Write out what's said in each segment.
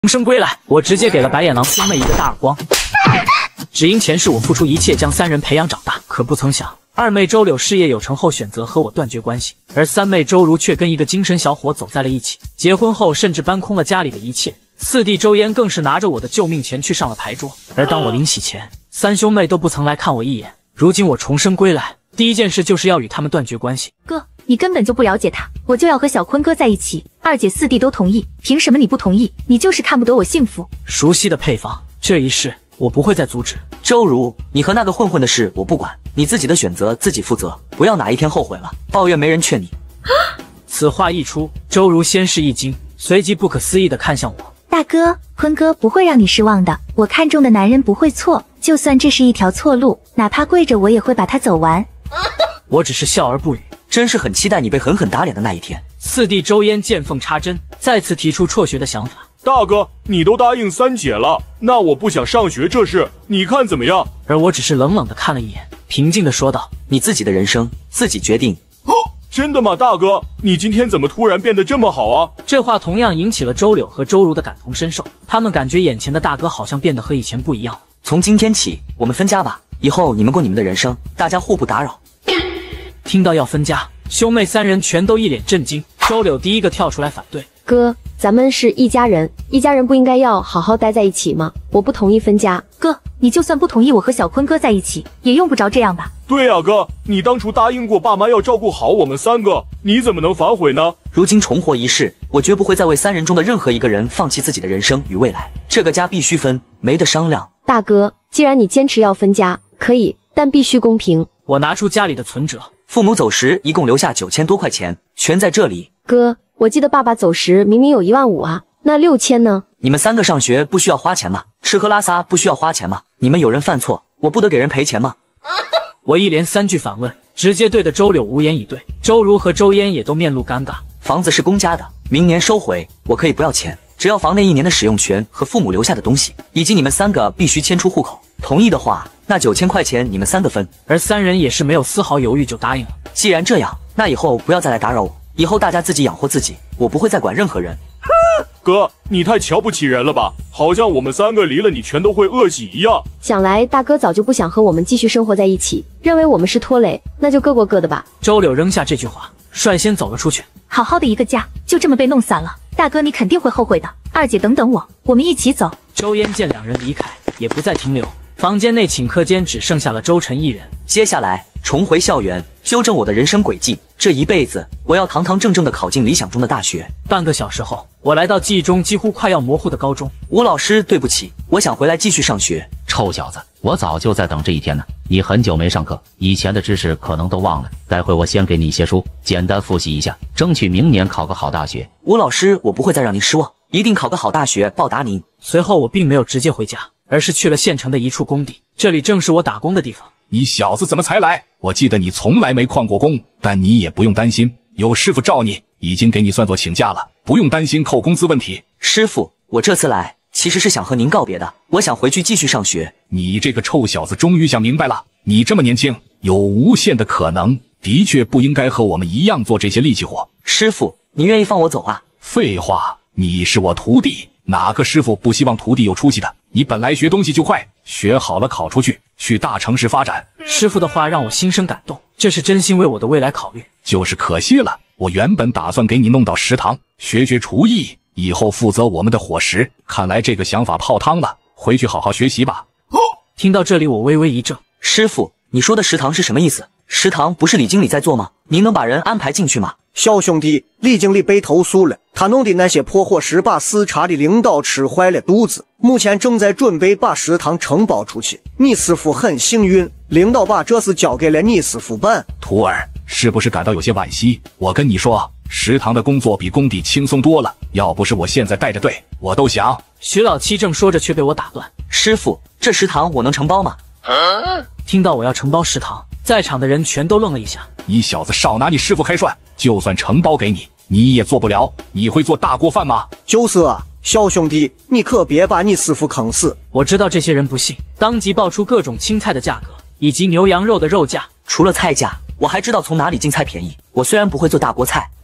重生归来，我直接给了白眼狼兄妹一个大耳光。只因前世我付出一切将三人培养长大，可不曾想二妹周柳事业有成后选择和我断绝关系，而三妹周如却跟一个精神小伙走在了一起。结婚后甚至搬空了家里的一切，四弟周嫣更是拿着我的救命钱去上了牌桌。而当我临洗前，三兄妹都不曾来看我一眼。如今我重生归来，第一件事就是要与他们断绝关系。 哥，你根本就不了解他，我就要和小坤哥在一起，二姐四弟都同意，凭什么你不同意？你就是看不得我幸福。 熟悉的配方，这一世我不会再阻止。 周如，你和那个混混的事我不管，你自己的选择自己负责，不要哪一天后悔了，抱怨没人劝你。 此话一出，周如先是一惊，随即不可思议地看向我。 大哥，坤哥不会让你失望的，我看中的男人不会错，就算这是一条错路，哪怕跪着我也会把它走完。 我只是笑而不语， 真是很期待你被狠狠打脸的那一天。 四弟周嫣见缝插针，再次提出辍学的想法。 大哥，你都答应三姐了，那我不想上学这事，你看怎么样？ 而我只是冷冷地看了一眼，平静地说道：“ 你自己的人生自己决定。” 哦，真的吗，大哥？你今天怎么突然变得这么好啊？ 这话同样引起了周柳和周如的感同身受，他们感觉眼前的大哥好像变得和以前不一样。 从今天起，我们分家吧，以后你们过你们的人生，大家互不打扰。 听到要分家，兄妹三人全都一脸震惊。周柳第一个跳出来反对：“ 哥，咱们是一家人，一家人不应该要好好待在一起吗？我不同意分家。” 哥，你就算不同意我和小坤哥在一起，也用不着这样吧？ 对啊，哥，你当初答应过爸妈要照顾好我们三个，你怎么能反悔呢？ 如今重活一世，我绝不会再为三人中的任何一个人放弃自己的人生与未来。这个家必须分，没得商量。 大哥，既然你坚持要分家，可以，但必须公平。 我拿出家里的存折， 父母走时一共留下9000多块钱，全在这里。 哥，我记得爸爸走时明明有15000啊，那6000呢？ 你们三个上学不需要花钱吗？吃喝拉撒不需要花钱吗？你们有人犯错，我不得给人赔钱吗？ 我一连3句反问，直接对的周柳无言以对。周如和周嫣也都面露尴尬。 房子是公家的，明年收回，我可以不要钱，只要房内1年的使用权和父母留下的东西，以及你们三个必须迁出户口。同意的话，那9000块钱你们三个分。 而三人也是没有丝毫犹豫就答应了。 既然这样，那以后不要再来打扰我，以后大家自己养活自己，我不会再管任何人。 哥，你太瞧不起人了吧？好像我们三个离了你全都会饿死一样。 想来大哥早就不想和我们继续生活在一起，认为我们是拖累，那就各过各的吧。 周柳扔下这句话，率先走了出去。 好好的一个家，就这么被弄散了，大哥你肯定会后悔的。二姐等等我，我们一起走。 周嫣见两人离开，也不再停留。房间内请客间只剩下了周晨一人。 接下来重回校园，纠正我的人生轨迹。这一辈子，我要堂堂正正的考进理想中的大学。 半个小时后，我来到记忆中几乎快要模糊的高中。 吴老师，对不起，我想回来继续上学。 臭小子，我早就在等这一天呢。你很久没上课，以前的知识可能都忘了。待会我先给你一些书，简单复习一下，争取明年考个好大学。 吴老师，我不会再让您失望，一定考个好大学报答您。 随后我并没有直接回家，而是去了县城的一处工地，这里正是我打工的地方。 你小子怎么才来？我记得你从来没旷过工，但你也不用担心，有师傅罩你，已经给你算作请假了，不用担心扣工资问题。 师傅，我这次来其实是想和您告别的，我想回去继续上学。 你这个臭小子终于想明白了，你这么年轻，有无限的可能，的确不应该和我们一样做这些力气活。 师傅，你愿意放我走啊？ 废话，你是我徒弟，哪个师傅不希望徒弟有出息的？你本来学东西就快，学好了考出去，去大城市发展。 师傅的话让我心生感动，这是真心为我的未来考虑。 就是可惜了，我原本打算给你弄到食堂，学厨艺，以后负责我们的伙食。看来这个想法泡汤了，回去好好学习吧。 听到这里，我微微一怔。 师傅，你说的食堂是什么意思？食堂不是李经理在做吗？您能把人安排进去吗？ 小兄弟，李经理被投诉了，他弄的那些破伙食把视察的领导吃坏了肚子，目前正在准备把食堂承包出去。你师傅很幸运，领导把这事交给了你师傅办。 徒儿，是不是感到有些惋惜？我跟你说，食堂的工作比工地轻松多了，要不是我现在带着队，我都想。 徐老七正说着，却被我打断。 师傅，这食堂我能承包吗？ 听到我要承包食堂，在场的人全都愣了一下。 你小子少拿你师傅开涮，就算承包给你，你也做不了。你会做大锅饭吗？ 就是啊，小兄弟，你可别把你师傅坑死。 我知道这些人不信，当即报出各种青菜的价格以及牛羊肉的肉价。 除了菜价，我还知道从哪里进菜便宜。我虽然不会做大锅菜，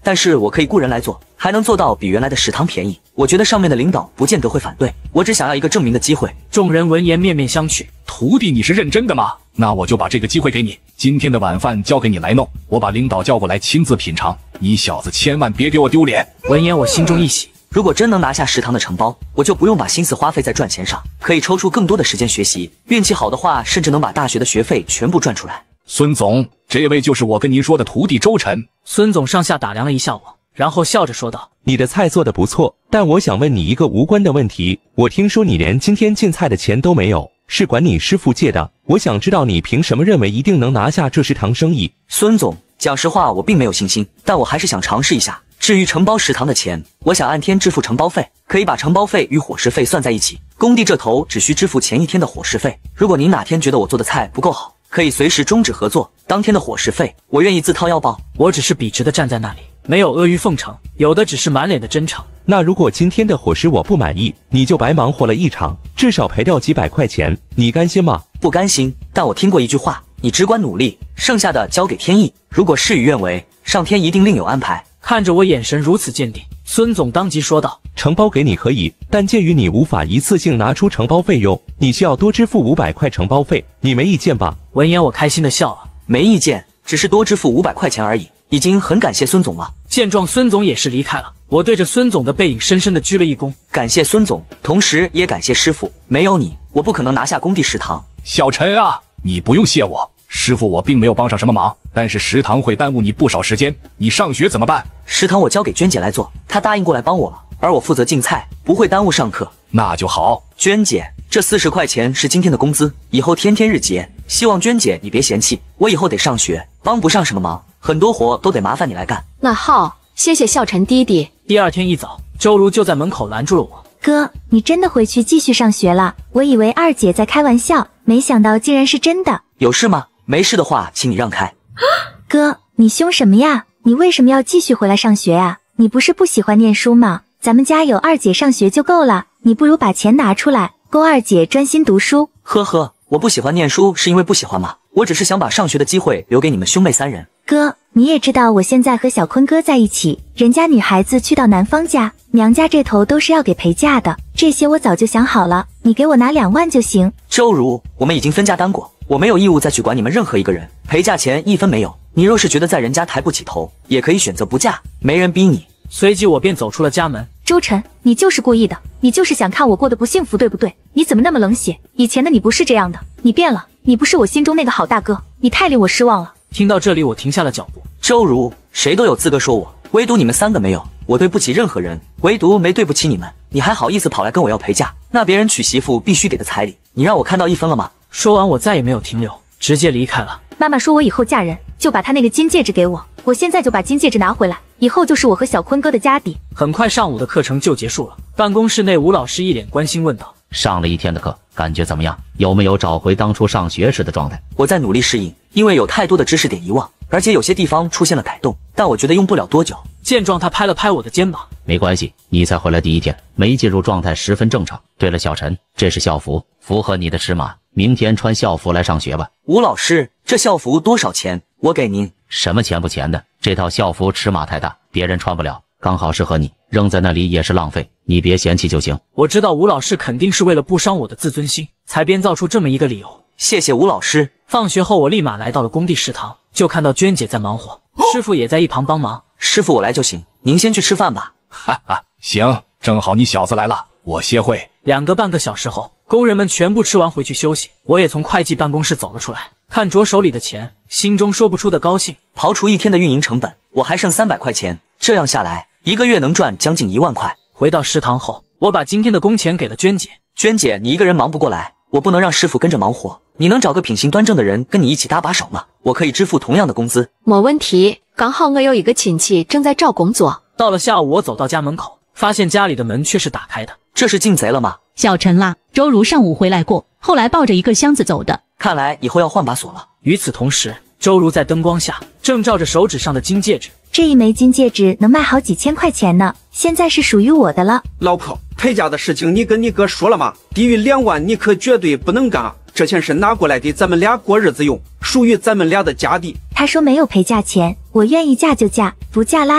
但是我可以雇人来做，还能做到比原来的食堂便宜。我觉得上面的领导不见得会反对，我只想要一个证明的机会。 众人闻言面面相觑。 徒弟，你是认真的吗？那我就把这个机会给你，今天的晚饭交给你来弄，我把领导叫过来亲自品尝，你小子千万别给我丢脸。 闻言我心中一喜， 如果真能拿下食堂的承包，我就不用把心思花费在赚钱上，可以抽出更多的时间学习，运气好的话甚至能把大学的学费全部赚出来。 孙总，这位就是我跟您说的徒弟周晨。 孙总上下打量了一下我，然后笑着说道： 你的菜做得不错，但我想问你一个无关的问题，我听说你连今天进菜的钱都没有，是管你师傅借的，我想知道你凭什么认为一定能拿下这食堂生意？ 孙总，讲实话我并没有信心，但我还是想尝试一下。至于承包食堂的钱，我想按天支付承包费，可以把承包费与伙食费算在一起，工地这头只需支付前一天的伙食费。如果您哪天觉得我做的菜不够好，可以随时终止合作，当天的伙食费我愿意自掏腰包。 我只是笔直的站在那里，没有阿谀奉承，有的只是满脸的真诚。 那如果今天的伙食我不满意，你就白忙活了一场，至少赔掉几百块钱，你甘心吗？ 不甘心，但我听过一句话，你只管努力，剩下的交给天意。如果事与愿违，上天一定另有安排。 看着我眼神如此坚定，孙总当即说道： 承包给你可以，但鉴于你无法一次性拿出承包费用，你需要多支付500块承包费，你没意见吧？ 闻言我开心的笑了， 没意见，只是多支付500块钱而已，已经很感谢孙总了。 见状孙总也是离开了，我对着孙总的背影深深的鞠了一躬， 感谢孙总，同时也感谢师傅，没有你我不可能拿下工地食堂。 小陈啊，你不用谢我，师傅我并没有帮上什么忙，但是食堂会耽误你不少时间，你上学怎么办？ 食堂我交给娟姐来做，她答应过来帮我了，而我负责进菜，不会耽误上课。 那就好。 娟姐，这40块钱是今天的工资，以后天天日结，希望娟姐你别嫌弃，我以后得上学，帮不上什么忙，很多活都得麻烦你来干。 那好，谢谢笑晨弟弟。 第二天一早，周如就在门口拦住了我。 哥，你真的回去继续上学了？我以为二姐在开玩笑，没想到竟然是真的。 有事吗？没事的话，请你让开。 哥，你凶什么呀？你为什么要继续回来上学啊？你不是不喜欢念书吗？咱们家有二姐上学就够了，你不如把钱拿出来，供二姐专心读书。 呵呵，我不喜欢念书是因为不喜欢吗？我只是想把上学的机会留给你们兄妹3人。 哥，你也知道我现在和小坤哥在一起，人家女孩子去到男方家，娘家这头都是要给陪嫁的，这些我早就想好了，你给我拿2万就行。 周如，我们已经分家单过，我没有义务再去管你们任何一个人，陪嫁钱1分没有。你若是觉得在人家抬不起头，也可以选择不嫁，没人逼你。 随即我便走出了家门。 周晨，你就是故意的，你就是想看我过得不幸福，对不对？你怎么那么冷血？以前的你不是这样的，你变了，你不是我心中那个好大哥，你太令我失望了。 听到这里，我停下了脚步。 周如，谁都有资格说我，唯独你们3个没有。我对不起任何人，唯独没对不起你们。你还好意思跑来跟我要陪嫁？那别人娶媳妇必须给的彩礼，你让我看到1分了吗？ 说完，我再也没有停留，直接离开了。 妈妈说我以后嫁人就把她那个金戒指给我，我现在就把金戒指拿回来，以后就是我和小坤哥的家底。 很快上午的课程就结束了，办公室内吴老师一脸关心问道： 上了一天的课，感觉怎么样？有没有找回当初上学时的状态？ 我在努力适应，因为有太多的知识点遗忘，而且有些地方出现了改动，但我觉得用不了多久。 见状，他拍了拍我的肩膀： 没关系，你才回来第1天，没进入状态十分正常。对了，小陈，这是校服，符合你的尺码，明天穿校服来上学吧。 吴老师，这校服多少钱？我给您。 什么钱不钱的，这套校服尺码太大，别人穿不了，刚好适合你，扔在那里也是浪费，你别嫌弃就行。 我知道吴老师肯定是为了不伤我的自尊心，才编造出这么一个理由。 谢谢吴老师。 放学后，我立马来到了工地食堂，就看到娟姐在忙活，师傅也在一旁帮忙。 师傅，我来就行，您先去吃饭吧。 哈哈，行，正好你小子来了，我歇会。 2个半个小时后，工人们全部吃完回去休息，我也从会计办公室走了出来，看着手里的钱，心中说不出的高兴。 刨除1天的运营成本，我还剩300块钱，这样下来1个月能赚将近1万块。 回到食堂后，我把今天的工钱给了娟姐。 娟姐，你一个人忙不过来，我不能让师傅跟着忙活，你能找个品行端正的人跟你一起搭把手吗？我可以支付同样的工资。 没问题，刚好我有一个亲戚正在找工作。 到了下午，我走到家门口，发现家里的门却是打开的。 这是进贼了吗？ 小陈啦，周如上午回来过，后来抱着一个箱子走的。 看来以后要换把锁了。 与此同时，周如在灯光下正照着手指上的金戒指。 这一枚金戒指能卖好几千块钱呢，现在是属于我的了。 老婆，陪嫁的事情你跟你哥说了吗？低于2万你可绝对不能干，这钱是拿过来给咱们俩过日子用，属于咱们俩的家底。 他说没有陪嫁钱，我愿意嫁就嫁，不嫁拉倒。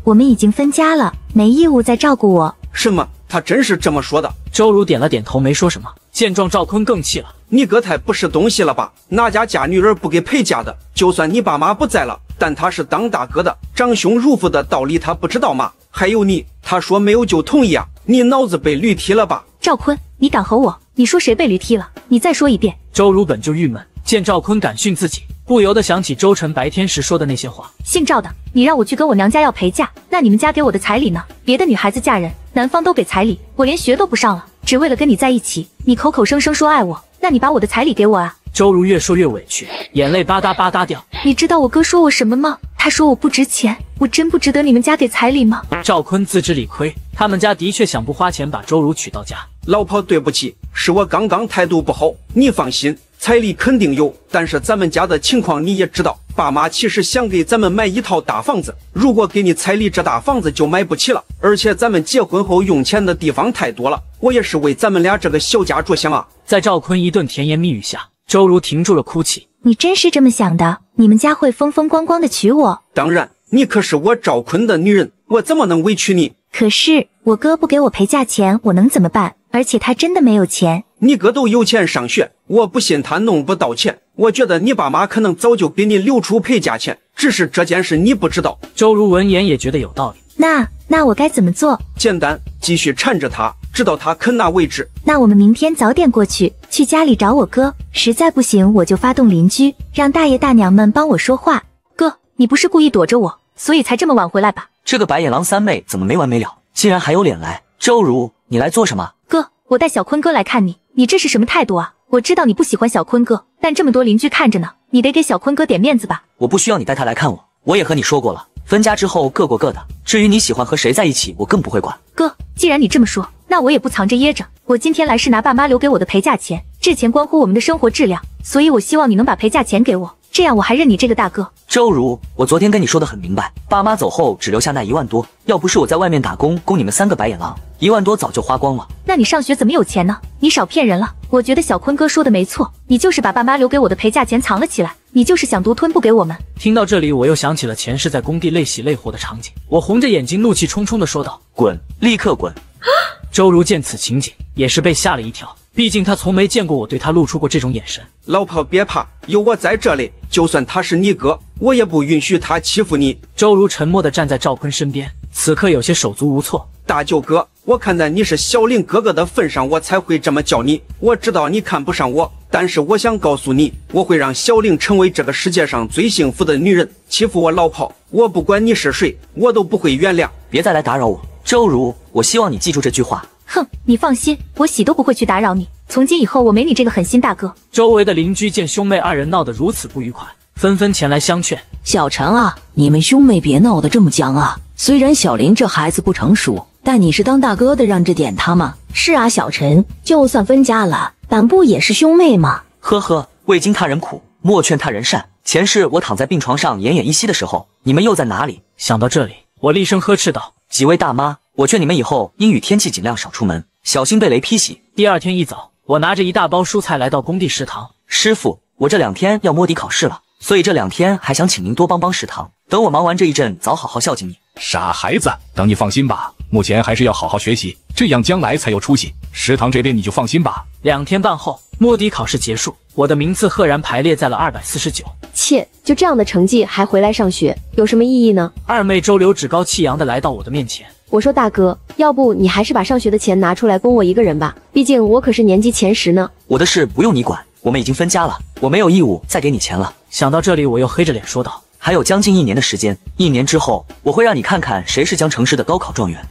我们已经分家了，没义务再照顾我。 什么？他真是这么说的？ 周如点了点头，没说什么。见状，赵坤更气了。 你哥太不是东西了吧？哪家嫁女儿不给陪嫁的？就算你爸妈不在了，但他是当大哥的，长兄如父的道理他不知道吗？还有你，他说没有就同意啊？你脑子被驴踢了吧？ 赵坤，你敢吼我？你说谁被驴踢了？你再说一遍。 周如本就郁闷，见赵坤敢训自己，不由得想起周晨白天时说的那些话。 姓赵的，你让我去跟我娘家要陪嫁，那你们家给我的彩礼呢？别的女孩子嫁人，男方都给彩礼，我连学都不上了，只为了跟你在一起。你口口声声说爱我，那你把我的彩礼给我啊！ 周如越说越委屈，眼泪吧嗒吧嗒掉。 你知道我哥说我什么吗？他说我不值钱，我真不值得你们家给彩礼吗？ 赵坤自知理亏，他们家的确想不花钱把周如娶到家。 老婆，对不起，是我刚刚态度不好。你放心，彩礼肯定有，但是咱们家的情况你也知道，爸妈其实想给咱们买一套大房子，如果给你彩礼，这大房子就买不起了。而且咱们结婚后用钱的地方太多了，我也是为咱们俩这个小家着想啊。 在赵坤一顿甜言蜜语下，周如停住了哭泣。 你真是这么想的？你们家会风风光光的娶我？ 当然，你可是我赵坤的女人，我怎么能委屈你？ 可是我哥不给我陪嫁钱，我能怎么办？而且他真的没有钱。 你哥都有钱上学，我不信他弄不到钱。我觉得你爸妈可能早就给你留出陪嫁钱，只是这件事你不知道。 周如闻言也觉得有道理。 那我该怎么做？ 简单，继续缠着他，直到他肯拿为止。 那我们明天早点过去，去家里找我哥。实在不行，我就发动邻居，让大爷大娘们帮我说话。哥，你不是故意躲着我，所以才这么晚回来吧？ 这个白眼狼三妹怎么没完没了，竟然还有脸来？周如，你来做什么？ 哥，我带小坤哥来看你，你这是什么态度啊？我知道你不喜欢小坤哥，但这么多邻居看着呢，你得给小坤哥点面子吧？ 我不需要你带他来看我，我也和你说过了，分家之后各过各的。至于你喜欢和谁在一起，我更不会管。 哥，既然你这么说，那我也不藏着掖着。我今天来是拿爸妈留给我的陪嫁钱，这钱关乎我们的生活质量，所以我希望你能把陪嫁钱给我，这样我还认你这个大哥。 周如，我昨天跟你说的很明白，爸妈走后只留下那1万多，要不是我在外面打工供你们3个白眼狼，1万多早就花光了。 那你上学怎么有钱呢？你少骗人了。我觉得小坤哥说的没错，你就是把爸妈留给我的陪嫁钱藏了起来，你就是想独吞不给我们。 听到这里，我又想起了前世在工地累洗累活的场景，我红着眼睛怒气冲冲地说道： 滚，立刻滚！ 周如见此情景，也是被吓了一跳，毕竟他从没见过我对他露出过这种眼神。 老婆别怕，有我在这里，就算他是你哥，我也不允许他欺负你。 周如沉默地站在赵坤身边，此刻有些手足无措。 大舅哥，我看在你是小林哥哥的份上，我才会这么叫你。我知道你看不上我，但是我想告诉你，我会让小玲成为这个世界上最幸福的女人。欺负我老婆，我不管你是谁，我都不会原谅。 别再来打扰我，周如，我希望你记住这句话。 哼，你放心，我洗都不会去打扰你。从今以后，我没你这个狠心大哥。 周围的邻居见兄妹二人闹得如此不愉快，纷纷前来相劝。 小陈啊，你们兄妹别闹得这么僵啊。虽然小林这孩子不成熟，但你是当大哥的，让着点他嘛。 是啊，小陈，就算分家了，咱不也是兄妹吗？ 呵呵，未经他人苦，莫劝他人善。前世我躺在病床上奄奄一息的时候，你们又在哪里？ 想到这里，我厉声呵斥道： 几位大妈，我劝你们以后阴雨天气尽量少出门，小心被雷劈袭。 第二天一早，我拿着一大包蔬菜来到工地食堂。 师傅，我这2天要摸底考试了，所以这2天还想请您多帮帮食堂，等我忙完这一阵，早好好孝敬你。 傻孩子，等你放心吧，目前还是要好好学习，这样将来才有出息。食堂这边你就放心吧。 2天半后，摸底考试结束，我的名次赫然排列在了249。 切，就这样的成绩还回来上学，有什么意义呢？ 二妹周柳趾高气扬地来到我的面前。 我说大哥，要不你还是把上学的钱拿出来供我一个人吧，毕竟我可是年级前10呢。 我的事不用你管，我们已经分家了，我没有义务再给你钱了。 想到这里，我又黑着脸说道： 还有将近1年的时间，1年之后，我会让你看看谁是江城市的高考状元。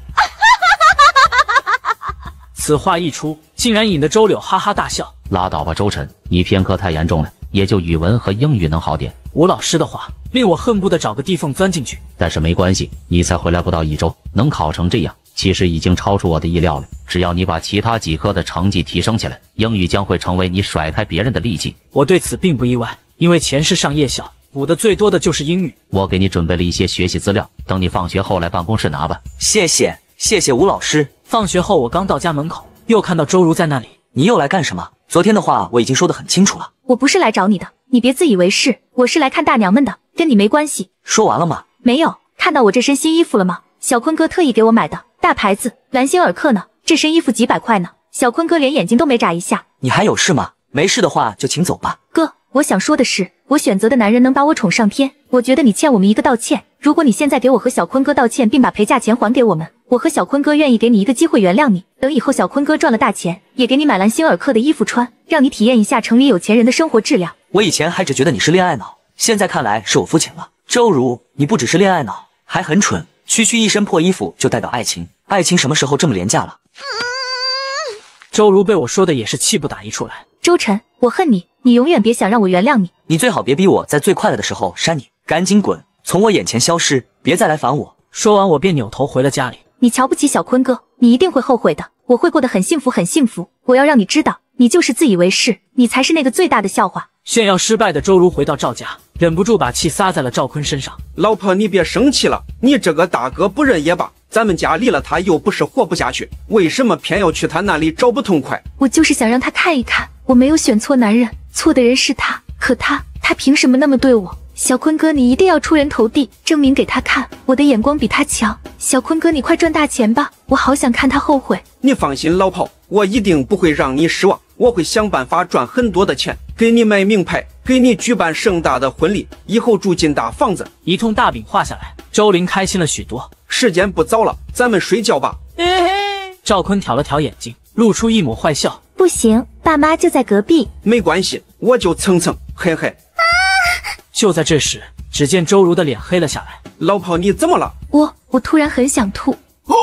此话一出，竟然引得周柳哈哈大笑。 拉倒吧，周晨，你偏科太严重了，也就语文和英语能好点。 吴老师的话令我恨不得找个地缝钻进去。 但是没关系，你才回来不到1周，能考成这样，其实已经超出我的意料了。只要你把其他几科的成绩提升起来，英语将会成为你甩开别人的利器。 我对此并不意外，因为前世上夜校补的最多的就是英语。 我给你准备了一些学习资料，等你放学后来办公室拿吧。 谢谢吴老师。 放学后我刚到家门口，又看到周如在那里。 你又来干什么？昨天的话我已经说得很清楚了。 我不是来找你的，你别自以为是，我是来看大娘们的，跟你没关系。 说完了吗？ 没有， 看到我这身新衣服了吗？小坤哥特意给我买的，大牌子，兰心尔克呢。这身衣服几百块呢。小坤哥连眼睛都没眨一下。 你还有事吗？没事的话就请走吧。 哥，我想说的是，我选择的男人能把我宠上天，我觉得你欠我们一个道歉。如果你现在给我和小坤哥道歉，并把陪嫁钱还给我们，我和小坤哥愿意给你一个机会原谅你。等以后小坤哥赚了大钱，也给你买兰心尔克的衣服穿，让你体验一下城里有钱人的生活质量。 我以前还只觉得你是恋爱脑，现在看来是我肤浅了。周如，你不只是恋爱脑，还很蠢。区区一身破衣服就代表爱情？爱情什么时候这么廉价了？ 周如被我说的也是气不打一处来。 周晨，我恨你，你永远别想让我原谅你。 你最好别逼我在最快乐的时候删你，赶紧滚，从我眼前消失，别再来烦我。 说完我便扭头回了家里。 你瞧不起小坤哥，你一定会后悔的。我会过得很幸福很幸福。我要让你知道，你就是自以为是，你才是那个最大的笑话。 炫耀失败的周如回到赵家，忍不住把气撒在了赵坤身上。 老婆，你别生气了，你这个大哥不认也罢，咱们家离了他又不是活不下去，为什么偏要去他那里找不痛快？ 我就是想让他看一看，我没有选错男人，错的人是他。可他凭什么那么对我？小坤哥，你一定要出人头地，证明给他看，我的眼光比他强。小坤哥，你快赚大钱吧，我好想看他后悔。 你放心，老炮，我一定不会让你失望，我会想办法赚很多的钱，给你买名牌，给你举办盛大的婚礼，以后住进大房子。 一通大饼画下来，周玲开心了许多。 时间不早了，咱们睡觉吧。 赵坤挑了挑眼睛，露出一抹坏笑。 不行，爸妈就在隔壁。 没关系，我就蹭蹭，嘿嘿。 就在这时，只见周如的脸黑了下来。 老婆，你怎么了？ 我突然很想吐。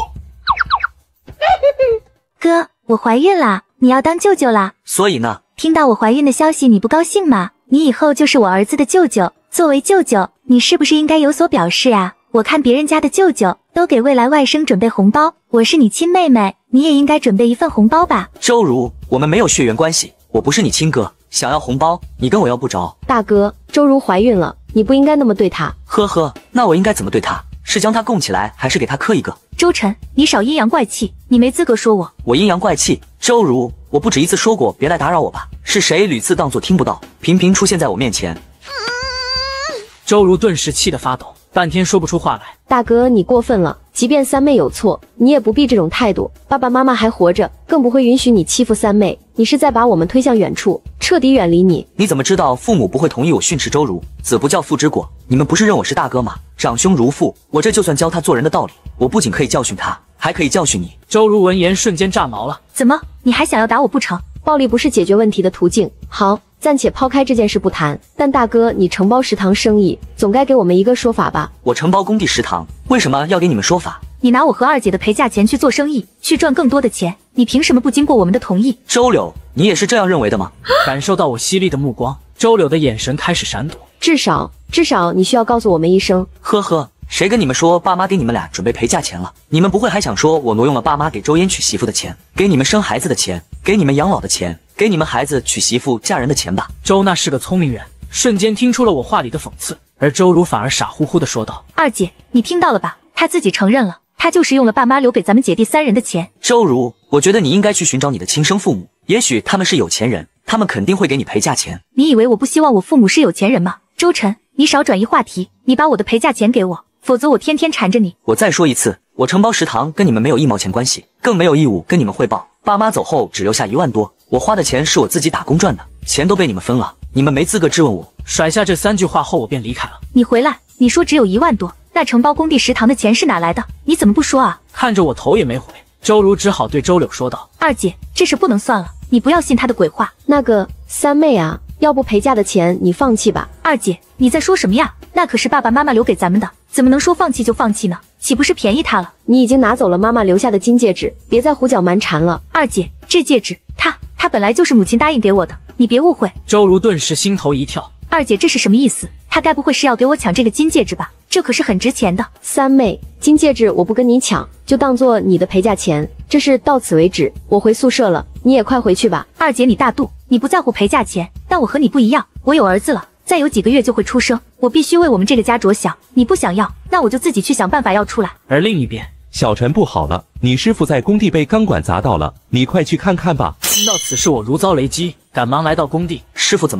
哥，我怀孕了，你要当舅舅啦。 所以呢？ 听到我怀孕的消息，你不高兴吗？你以后就是我儿子的舅舅，作为舅舅，你是不是应该有所表示啊？我看别人家的舅舅都给未来外甥准备红包，我是你亲妹妹，你也应该准备一份红包吧。 周如，我们没有血缘关系，我不是你亲哥，想要红包，你跟我要不着。 大哥，周如怀孕了，你不应该那么对她。 呵呵，那我应该怎么对她？是将她供起来，还是给她磕一个？ 周晨，你少阴阳怪气，你没资格说我。 我阴阳怪气？周如，我不止一次说过别来打扰我吧？是谁屡次当作听不到，频频出现在我面前？ 周如顿时气得发抖，半天说不出话来。 大哥，你过分了，即便三妹有错，你也不必这种态度。爸爸妈妈还活着，更不会允许你欺负三妹。你是在把我们推向远处，彻底远离你。 你怎么知道父母不会同意我训斥周如？子不教父之过，你们不是认我是大哥吗？长兄如父，我这就算教他做人的道理。我不仅可以教训他，还可以教训你。 周如闻言瞬间炸毛了。 怎么，你还想要打我不成？ 暴力不是解决问题的途径。好，暂且抛开这件事不谈，但大哥，你承包食堂生意，总该给我们一个说法吧？ 我承包工地食堂，为什么要给你们说法？ 你拿我和二姐的陪嫁钱去做生意，去赚更多的钱，你凭什么不经过我们的同意？ 周柳，你也是这样认为的吗？ 感受到我犀利的目光，周柳的眼神开始闪躲。 至少你需要告诉我们一声。 呵呵，谁跟你们说爸妈给你们俩准备陪嫁钱了？你们不会还想说我挪用了爸妈给周嫣娶媳妇的钱，给你们生孩子的钱，给你们养老的钱，给你们孩子娶媳妇嫁人的钱吧？ 周娜是个聪明人，瞬间听出了我话里的讽刺，而周如反而傻乎乎地说道： 二姐，你听到了吧？他自己承认了，他就是用了爸妈留给咱们姐弟三人的钱。 周如，我觉得你应该去寻找你的亲生父母，也许他们是有钱人，他们肯定会给你陪嫁钱。 你以为我不希望我父母是有钱人吗？周晨，你少转移话题，你把我的陪嫁钱给我，否则我天天缠着你。 我再说一次，我承包食堂跟你们没有一毛钱关系，更没有义务跟你们汇报。爸妈走后只留下1万多，我花的钱是我自己打工赚的，钱都被你们分了，你们没资格质问我。 甩下这3句话后，我便离开了。 你回来，你说只有1万多，那承包工地食堂的钱是哪来的？你怎么不说啊？ 看着我头也没回，周如只好对周柳说道： 二姐，这事不能算了，你不要信他的鬼话。 那个三妹啊，要不陪嫁的钱你放弃吧。 二姐，你在说什么呀？那可是爸爸妈妈留给咱们的，怎么能说放弃就放弃呢？岂不是便宜他了？ 你已经拿走了妈妈留下的金戒指，别再胡搅蛮缠了。 二姐，这戒指他本来就是母亲答应给我的，你别误会。 周如顿时心头一跳。 二姐，这是什么意思？他该不会是要给我抢这个金戒指吧？这可是很值钱的。 三妹，金戒指我不跟你抢，就当做你的陪嫁钱，这事到此为止。我回宿舍了，你也快回去吧。 二姐，你大度，你不在乎陪嫁钱，但我和你不一样，我有儿子了，再有几个月就会出生，我必须为我们这个家着想。你不想要，那我就自己去想办法要出来。 而另一边， 小陈不好了，你师傅在工地被钢管砸到了，你快去看看吧。 听到此事，我如遭雷击，赶忙来到工地。 师傅怎么样了？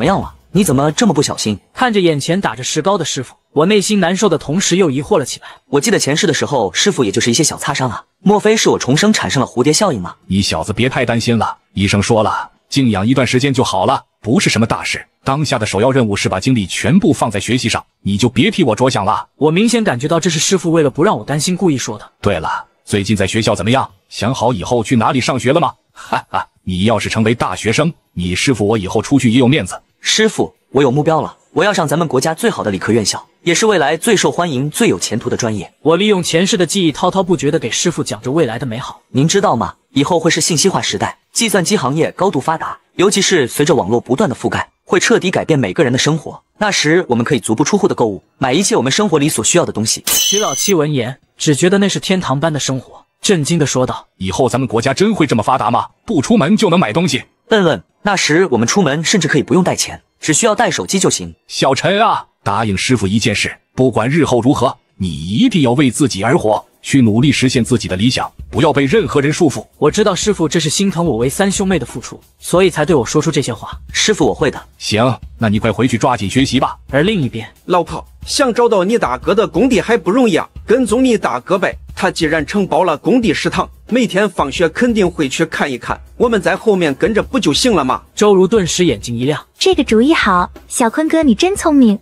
你怎么这么不小心？ 看着眼前打着石膏的师傅，我内心难受的同时又疑惑了起来。 我记得前世的时候，师傅也就是一些小擦伤啊，莫非是我重生产生了蝴蝶效应吗？ 你小子别太担心了，医生说了，静养一段时间就好了，不是什么大事。当下的首要任务是把精力全部放在学习上，你就别替我着想了。 我明显感觉到这是师傅为了不让我担心故意说的。 对了，最近在学校怎么样？想好以后去哪里上学了吗？哈哈，你要是成为大学生，你师傅我以后出去也有面子。 师傅，我有目标了，我要上咱们国家最好的理科院校，也是未来最受欢迎、最有前途的专业。 我利用前世的记忆，滔滔不绝地给师傅讲着未来的美好。 您知道吗？以后会是信息化时代，计算机行业高度发达，尤其是随着网络不断的覆盖，会彻底改变每个人的生活。那时我们可以足不出户的购物，买一切我们生活里所需要的东西。 徐老七闻言，只觉得那是天堂般的生活，震惊地说道： 以后咱们国家真会这么发达吗？不出门就能买东西？ 笨笨，那时我们出门甚至可以不用带钱，只需要带手机就行。 小陈啊，答应师傅一件事，不管日后如何，你一定要为自己而活，去努力实现自己的理想，不要被任何人束缚。 我知道师傅这是心疼我为三兄妹的付出，所以才对我说出这些话。 师傅，我会的。 行，那你快回去抓紧学习吧。 而另一边， 老婆，想找到你大哥的工地还不容易啊，跟踪你大哥呗。他既然承包了工地食堂，每天放学肯定会去看一看，我们在后面跟着不就行了吗？ 周如顿时眼睛一亮， 这个主意好，小坤哥你真聪明。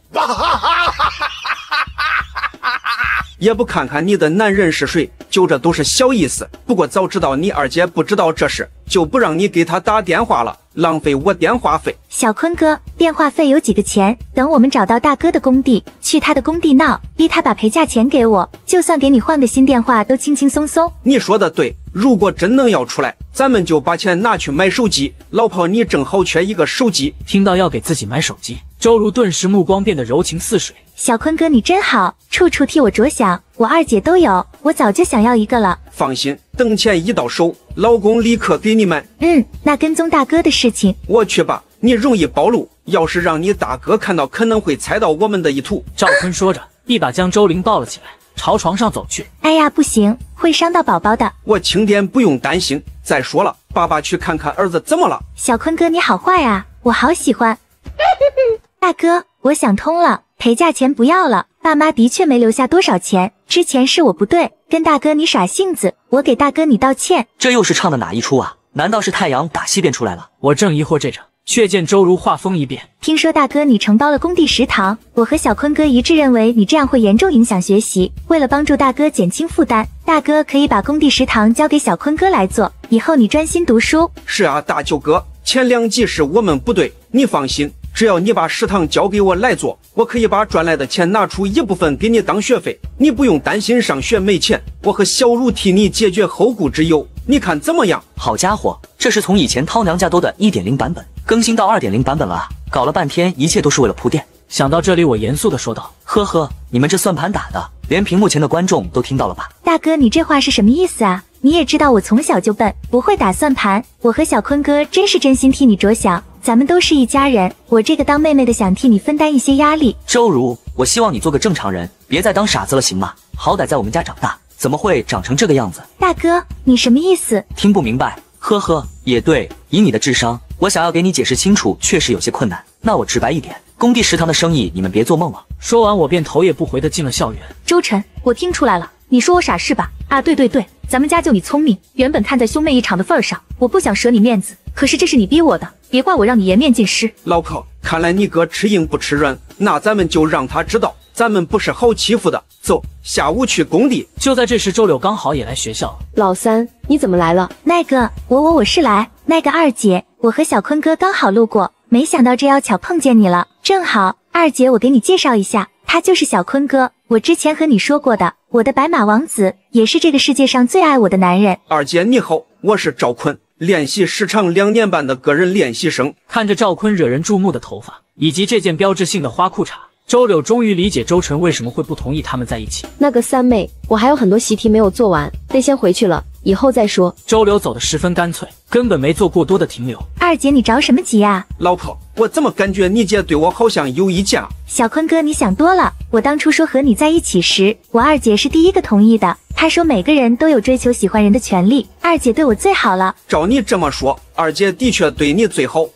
也不看看你的男人是谁，就这都是小意思。不过早知道你二姐不知道这事，就不让你给她打电话了，浪费我电话费。 小坤哥，电话费有几个钱？等我们找到大哥的工地，去他的工地闹，逼他把赔价钱给我，就算给你换个新电话都轻轻松松。 你说的对，如果真能要出来，咱们就把钱拿去买手机。老婆，你正好缺一个手机。 听到要给自己买手机，周如顿时目光变得柔情似水。 小坤哥你真好，处处替我着想，我二姐都有，我早就想要一个了。 放心，等钱一到手，老公立刻给你们。 那跟踪大哥的事情我去吧，你容易暴露，要是让你大哥看到，可能会踩到我们的一途。 赵坤说着，一把将周玲抱了起来，朝床上走去。 哎呀，不行，会伤到宝宝的。 我轻点，不用担心。再说了，爸爸去看看儿子怎么了。 小坤哥你好坏啊，我好喜欢。大哥，我想通了，赔价钱不要了，爸妈的确没留下多少钱，之前是我不对，跟大哥你耍性子，我给大哥你道歉。 这又是唱的哪一出啊？难道是太阳打西边出来了？ 我正疑惑着，却见周如话锋一变， 听说大哥你承包了工地食堂，我和小坤哥一致认为你这样会严重影响学习，为了帮助大哥减轻负担，大哥可以把工地食堂交给小坤哥来做，以后你专心读书。 是啊，大舅哥，前2集是我们不对，你放心，只要你把食堂交给我来做，我可以把赚来的钱拿出一部分给你当学费，你不用担心上学没钱，我和小茹替你解决后顾之忧，你看怎么样？ 好家伙，这是从以前掏娘家兜的 1.0 版本更新到 2.0 版本了啊！搞了半天，一切都是为了铺垫。 想到这里，我严肃地说道： 呵呵，你们这算盘打的，连屏幕前的观众都听到了吧？ 大哥，你这话是什么意思啊？你也知道我从小就笨，不会打算盘，我和小坤哥真是真心替你着想，咱们都是一家人，我这个当妹妹的想替你分担一些压力。 周如，我希望你做个正常人，别再当傻子了行吗？好歹在我们家长大，怎么会长成这个样子？ 大哥，你什么意思？ 听不明白？呵呵，也对，以你的智商，我想要给你解释清楚确实有些困难。那我直白一点，工地食堂的生意你们别做梦了。 说完，我便头也不回地进了校园。 周晨，我听出来了，你说我傻是吧？啊，对，咱们家就你聪明，原本看在兄妹一场的份上，我不想折你面子，可是这是你逼我的，别怪我让你颜面尽失。 老婆，看来你哥吃硬不吃软，那咱们就让他知道咱们不是好欺负的。走，下午去工地。 就在这时，周柳刚好也来学校。 老三，你怎么来了？ 那个，我是来，那个二姐，我和小坤哥刚好路过，没想到这要巧碰见你了，正好，二姐我给你介绍一下，他就是小坤哥，我之前和你说过的，我的白马王子，也是这个世界上最爱我的男人。 二姐你好，我是赵坤，练习时长2年半的个人练习生。 看着赵坤惹人注目的头发以及这件标志性的花裤衩，周柳终于理解周晨为什么会不同意他们在一起。 那个三妹，我还有很多习题没有做完，得先回去了，以后再说。 周柳走得十分干脆，根本没做过多的停留。 二姐你着什么急啊？ 老婆，我怎么感觉你姐对我好像有意见啊？ 小坤哥你想多了，我当初说和你在一起时，我二姐是第一个同意的，她说每个人都有追求喜欢人的权利，二姐对我最好了。 照你这么说，二姐的确对你最好，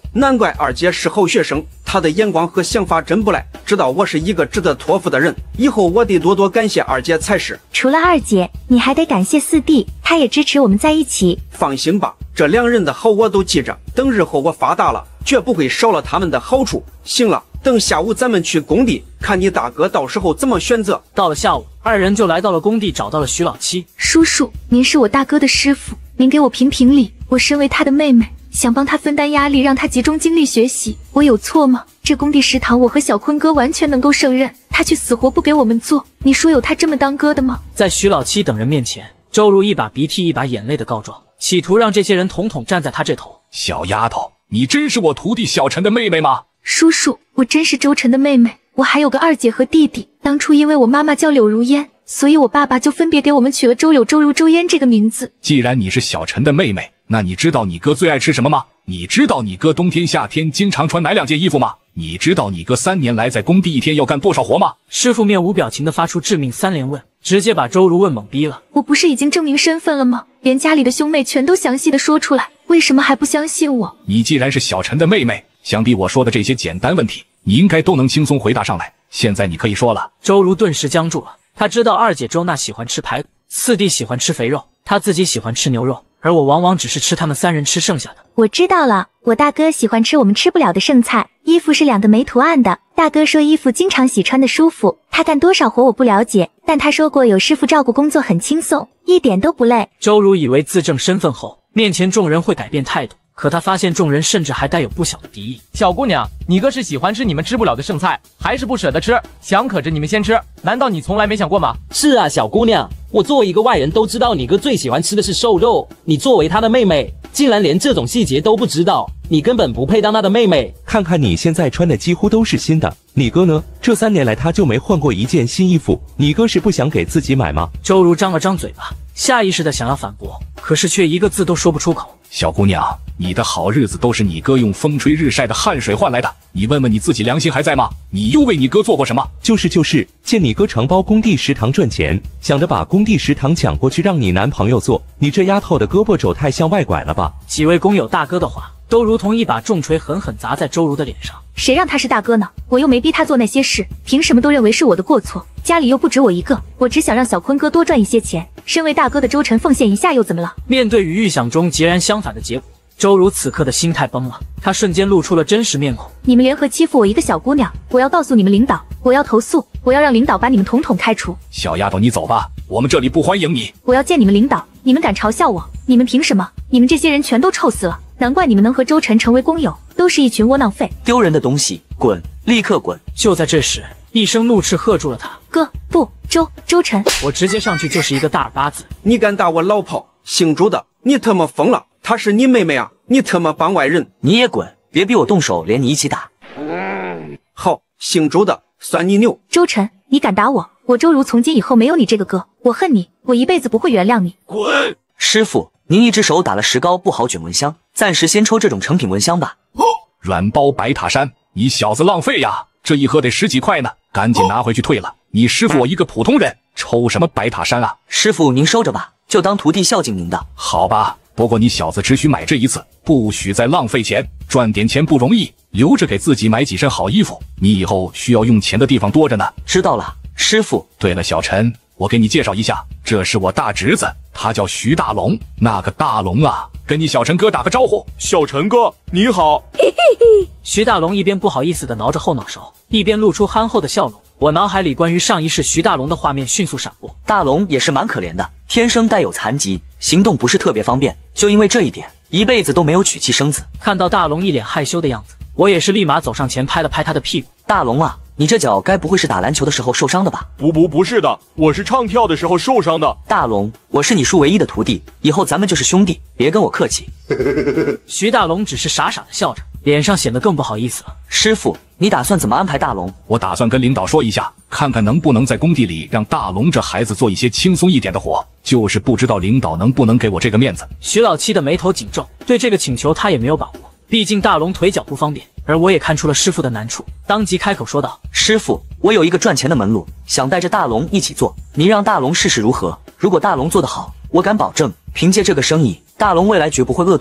难怪二姐是好学生，她的眼光和想法真不赖，知道我是一个值得托付的人，以后我得多多感谢二姐才是。 除了二姐，你还得感谢四弟，他也支持我们在一起。 放心吧，这两人的好我都记着，等日后我发达了，绝不会少了他们的好处。行了，等下午咱们去工地，看你大哥到时候怎么选择。 到了下午，二人就来到了工地，找到了徐老七。 叔叔，您是我大哥的师傅，您给我评评理。我身为他的妹妹，想帮他分担压力，让他集中精力学习，我有错吗？这工地食堂我和小坤哥完全能够胜任，他却死活不给我们做，你说有他这么当哥的吗？ 在徐老七等人面前，周如一把鼻涕一把眼泪的告状，企图让这些人统统站在他这头。 小丫头，你真是我徒弟小陈的妹妹吗？ 叔叔，我真是周晨的妹妹，我还有个二姐和弟弟。当初因为我妈妈叫柳如烟，所以我爸爸就分别给我们取了周柳、周如、周烟这个名字。 既然你是小陈的妹妹，那你知道你哥最爱吃什么吗？你知道你哥冬天夏天经常穿哪2件衣服吗？你知道你哥3年来在工地一天要干多少活吗？ 师傅面无表情地发出致命3连问，直接把周如问懵逼了。 我不是已经证明身份了吗？连家里的兄妹全都详细的说出来，为什么还不相信我？ 你既然是小陈的妹妹，想必我说的这些简单问题，你应该都能轻松回答上来。现在你可以说了。 周如顿时僵住了，他知道二姐周娜喜欢吃排骨，四弟喜欢吃肥肉，他自己喜欢吃牛肉，而我往往只是吃他们3人吃剩下的。 我知道了，我大哥喜欢吃我们吃不了的剩菜，衣服是2个没图案的。大哥说衣服经常洗穿的舒服，他干多少活我不了解，但他说过有师傅照顾工作很轻松，一点都不累。 周如以为自证身份后，面前众人会改变态度，可他发现众人甚至还带有不小的敌意。 小姑娘，你哥是喜欢吃你们吃不了的剩菜，还是不舍得吃，想可着你们先吃？难道你从来没想过吗？ 是啊，小姑娘，我作为一个外人都知道你哥最喜欢吃的是瘦肉，你作为他的妹妹，竟然连这种细节都不知道，你根本不配当他的妹妹。 看看你现在穿的几乎都是新的，你哥呢？这3年来他就没换过一件新衣服，你哥是不想给自己买吗？ 周如张了张嘴巴，下意识的想要反驳，可是却一个字都说不出口。 小姑娘，你的好日子都是你哥用风吹日晒的汗水换来的，你问问你自己良心还在吗？你又为你哥做过什么？ 就是，见你哥承包工地食堂赚钱，想着把工地食堂抢过去让你男朋友做，你这丫头的胳膊肘太向外拐了吧？ 几位工友大哥的话都如同一把重锤狠狠砸在周如的脸上。 谁让他是大哥呢？我又没逼他做那些事，凭什么都认为是我的过错？家里又不止我一个，我只想让小坤哥多赚一些钱，身为大哥的周晨奉献一下又怎么了？ 面对与预想中截然相反的结果，周如此刻的心态崩了，她瞬间露出了真实面孔。 你们联合欺负我一个小姑娘，我要告诉你们领导，我要投诉，我要让领导把你们统统开除。 小丫头，你走吧，我们这里不欢迎你。 我要见你们领导，你们敢嘲笑我？你们凭什么？你们这些人全都臭死了！难怪你们能和周晨成为工友，都是一群窝囊废， 丢人的东西，滚！立刻滚！ 就在这时，一声怒斥喝住了他。 哥，不，周晨， 我直接上去就是一个大耳巴子。 你敢打我老婆，姓周的，你他妈疯了！她是你妹妹啊，你他妈帮外人！ 你也滚！别逼我动手，连你一起打。 好，姓周的，算你牛。 周晨，你敢打我，我周如从今以后没有你这个哥，我恨你，我一辈子不会原谅你。 滚！ 师傅，您一只手打了石膏，不好卷蚊香，暂时先抽这种成品蚊香吧。 软包白塔山，你小子浪费呀！这一盒得10几块呢，赶紧拿回去退了。你师傅我一个普通人，抽什么白塔山啊？ 师傅您收着吧，就当徒弟孝敬您的。 好吧，不过你小子只许买这一次，不许再浪费钱。赚点钱不容易，留着给自己买几身好衣服，你以后需要用钱的地方多着呢。 知道了，师傅。 对了，小陈，我给你介绍一下，这是我大侄子，他叫徐大龙。那个大龙啊，跟你小陈哥打个招呼。 小陈哥你好。 徐大龙一边不好意思地挠着后脑勺，一边露出憨厚的笑容。我脑海里关于上一世徐大龙的画面迅速闪过。 大龙也是蛮可怜的，天生带有残疾，行动不是特别方便，就因为这一点，一辈子都没有娶妻生子。 看到大龙一脸害羞的样子，我也是立马走上前拍了拍他的屁股。 大龙啊，你这脚该不会是打篮球的时候受伤的吧？ 不是的，我是唱跳的时候受伤的。 大龙，我是你叔唯一的徒弟，以后咱们就是兄弟，别跟我客气。 徐大龙只是傻傻的笑着，脸上显得更不好意思了。 师傅，你打算怎么安排大龙？ 我打算跟领导说一下，看看能不能在工地里让大龙这孩子做一些轻松一点的活，就是不知道领导能不能给我这个面子。 徐老七的眉头紧皱，对这个请求他也没有把握，毕竟大龙腿脚不方便，而我也看出了师傅的难处，当即开口说道： 师傅，我有一个赚钱的门路，想带着大龙一起做，你让大龙试试如何？如果大龙做得好，我敢保证，凭借这个生意，大龙未来绝不会饿肚子。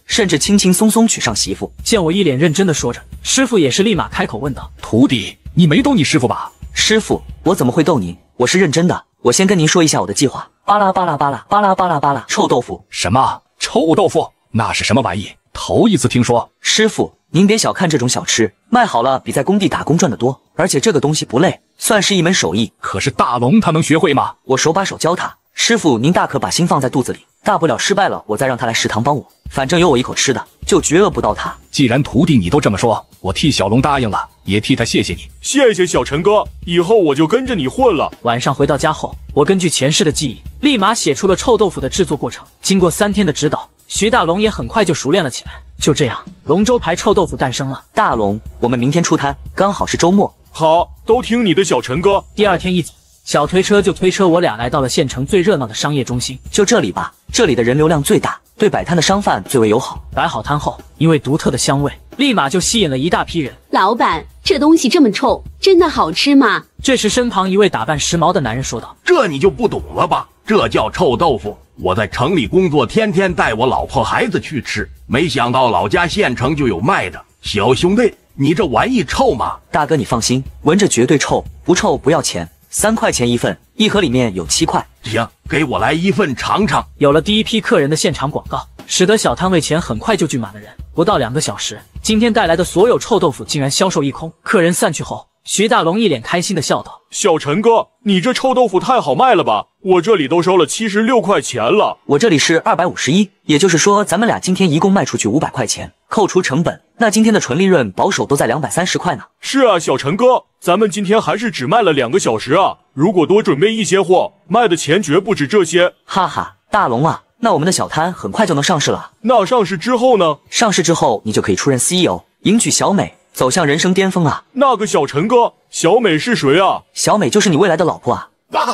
甚至轻轻松松娶上媳妇。 见我一脸认真的说着，师傅也是立马开口问道：“ 徒弟，你没逗你师傅吧？” 师傅，我怎么会逗您？我是认真的。我先跟您说一下我的计划。巴拉巴拉巴拉巴拉巴拉巴拉，臭豆腐。 什么臭豆腐？那是什么玩意？头一次听说。 师傅，您别小看这种小吃，卖好了比在工地打工赚得多，而且这个东西不累，算是一门手艺。 可是大龙他能学会吗？ 我手把手教他。师傅，您大可把心放在肚子里，大不了失败了，我再让他来食堂帮我，反正有我一口吃的，就绝饿不到他。 既然徒弟你都这么说，我替小龙答应了，也替他谢谢你。 谢谢小陈哥，以后我就跟着你混了。 晚上回到家后，我根据前世的记忆，立马写出了臭豆腐的制作过程。经过3天的指导，徐大龙也很快就熟练了起来。就这样，龙舟牌臭豆腐诞生了。 大龙，我们明天出摊，刚好是周末。 好，都听你的，小陈哥。 第二天一早，小推车就推车我俩来到了县城最热闹的商业中心。 就这里吧，这里的人流量最大，对摆摊的商贩最为友好。 摆好摊后，因为独特的香味，立马就吸引了一大批人。 老板，这东西这么臭，真的好吃吗？ 这时，身旁一位打扮时髦的男人说道：“ 这你就不懂了吧？这叫臭豆腐。我在城里工作，天天带我老婆孩子去吃，没想到老家县城就有卖的。小兄弟，你这玩意臭吗？” 大哥，你放心，闻着绝对臭，不臭不要钱，3块钱一份，一盒里面有7块。 行，给我来1份尝尝。 有了第一批客人的现场广告，使得小摊位前很快就聚满了人。不到2个小时，今天带来的所有臭豆腐竟然销售一空。客人散去后，徐大龙一脸开心的笑道：“ 小陈哥，你这臭豆腐太好卖了吧？我这里都收了76块钱了。” 我这里是251，也就是说咱们俩今天一共卖出去500块钱，扣除成本，那今天的纯利润保守都在230块呢。 是啊，小陈哥，咱们今天还是只卖了2个小时啊，如果多准备一些货，卖的钱绝不止这些。 哈哈，大龙啊，那我们的小摊很快就能上市了。 那上市之后呢？ 上市之后，你就可以出任 CEO， 迎娶小美，走向人生巅峰啊！ 那个小陈哥，小美是谁啊？ 小美就是你未来的老婆啊！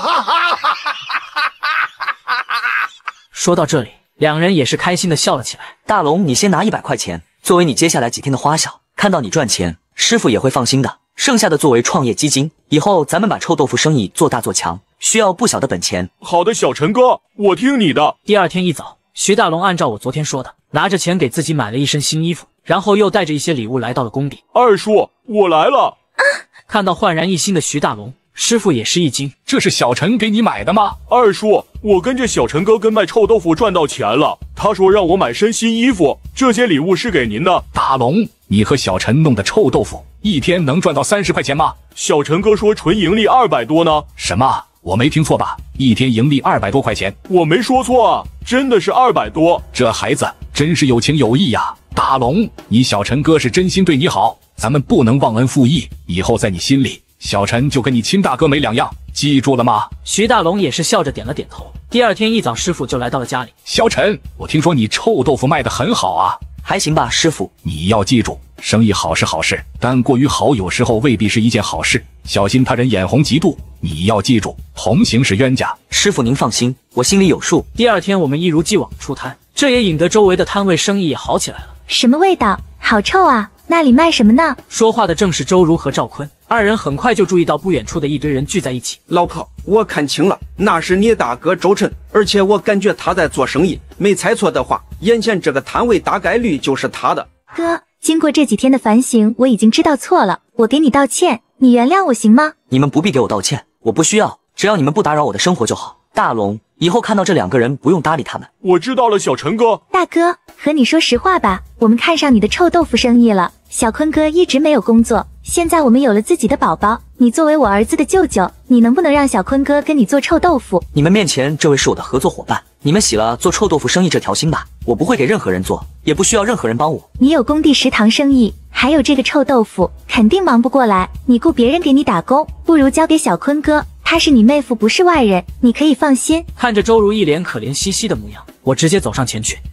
说到这里，两人也是开心的笑了起来。 大龙，你先拿100块钱，作为你接下来几天的花销。看到你赚钱，师傅也会放心的。剩下的作为创业基金，以后咱们把臭豆腐生意做大做强，需要不小的本钱。 好的，小陈哥，我听你的。 第二天一早，徐大龙按照我昨天说的，拿着钱给自己买了一身新衣服，然后又带着一些礼物来到了工地。 二叔，我来了。 看到焕然一新的徐大龙，师傅也是一惊， 这是小陈给你买的吗？ 二叔，我跟着小陈哥跟卖臭豆腐赚到钱了，他说让我买身新衣服，这些礼物是给您的。 大龙，你和小陈弄的臭豆腐，一天能赚到30块钱吗？ 小陈哥说纯盈利200多呢。 什么？我没听错吧？一天盈利200多块钱？ 我没说错啊，真的是200多。 这孩子真是有情有义呀！大龙，你小陈哥是真心对你好，咱们不能忘恩负义，以后在你心里，小陈就跟你亲大哥没两样，记住了吗？ 徐大龙也是笑着点了点头。第二天一早，师傅就来到了家里。 小陈，我听说你臭豆腐卖得很好啊。 还行吧，师傅。 你要记住，生意好是好事，但过于好有时候未必是一件好事，小心他人眼红嫉妒。你要记住，同行是冤家。 师傅您放心，我心里有数。 第二天我们一如既往出摊，这也引得周围的摊位生意也好起来了。 什么味道？好臭啊！那里卖什么呢？ 说话的正是周如和赵坤，二人很快就注意到不远处的一堆人聚在一起。 老婆，我看清了，那是你大哥周晨，而且我感觉他在做生意，没猜错的话，眼前这个摊位大概率就是他的。 哥，经过这几天的反省，我已经知道错了，我给你道歉，你原谅我行吗？ 你们不必给我道歉，我不需要，只要你们不打扰我的生活就好。大龙，以后看到这2个人不用搭理他们。 我知道了，小陈哥。 大哥，和你说实话吧，我们看上你的臭豆腐生意了。小坤哥一直没有工作，现在我们有了自己的宝宝，你作为我儿子的舅舅，你能不能让小坤哥跟你做臭豆腐？ 你们面前这位是我的合作伙伴，你们洗了做臭豆腐生意这条心吧，我不会给任何人做，也不需要任何人帮我。 你有工地食堂生意，还有这个臭豆腐，肯定忙不过来，你雇别人给你打工，不如交给小坤哥，他是你妹夫，不是外人，你可以放心。 看着周如一脸可怜兮兮的模样，我直接走上前去。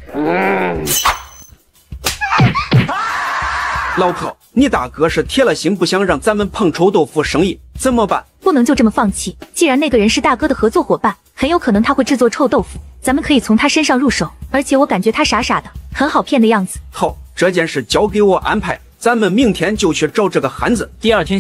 老婆，你大哥是铁了心不想让咱们碰臭豆腐生意，怎么办？ 不能就这么放弃，既然那个人是大哥的合作伙伴，很有可能他会制作臭豆腐，咱们可以从他身上入手，而且我感觉他傻傻的，很好骗的样子。 好，这件事交给我安排，咱们明天就去找这个汉子。 第二天下午，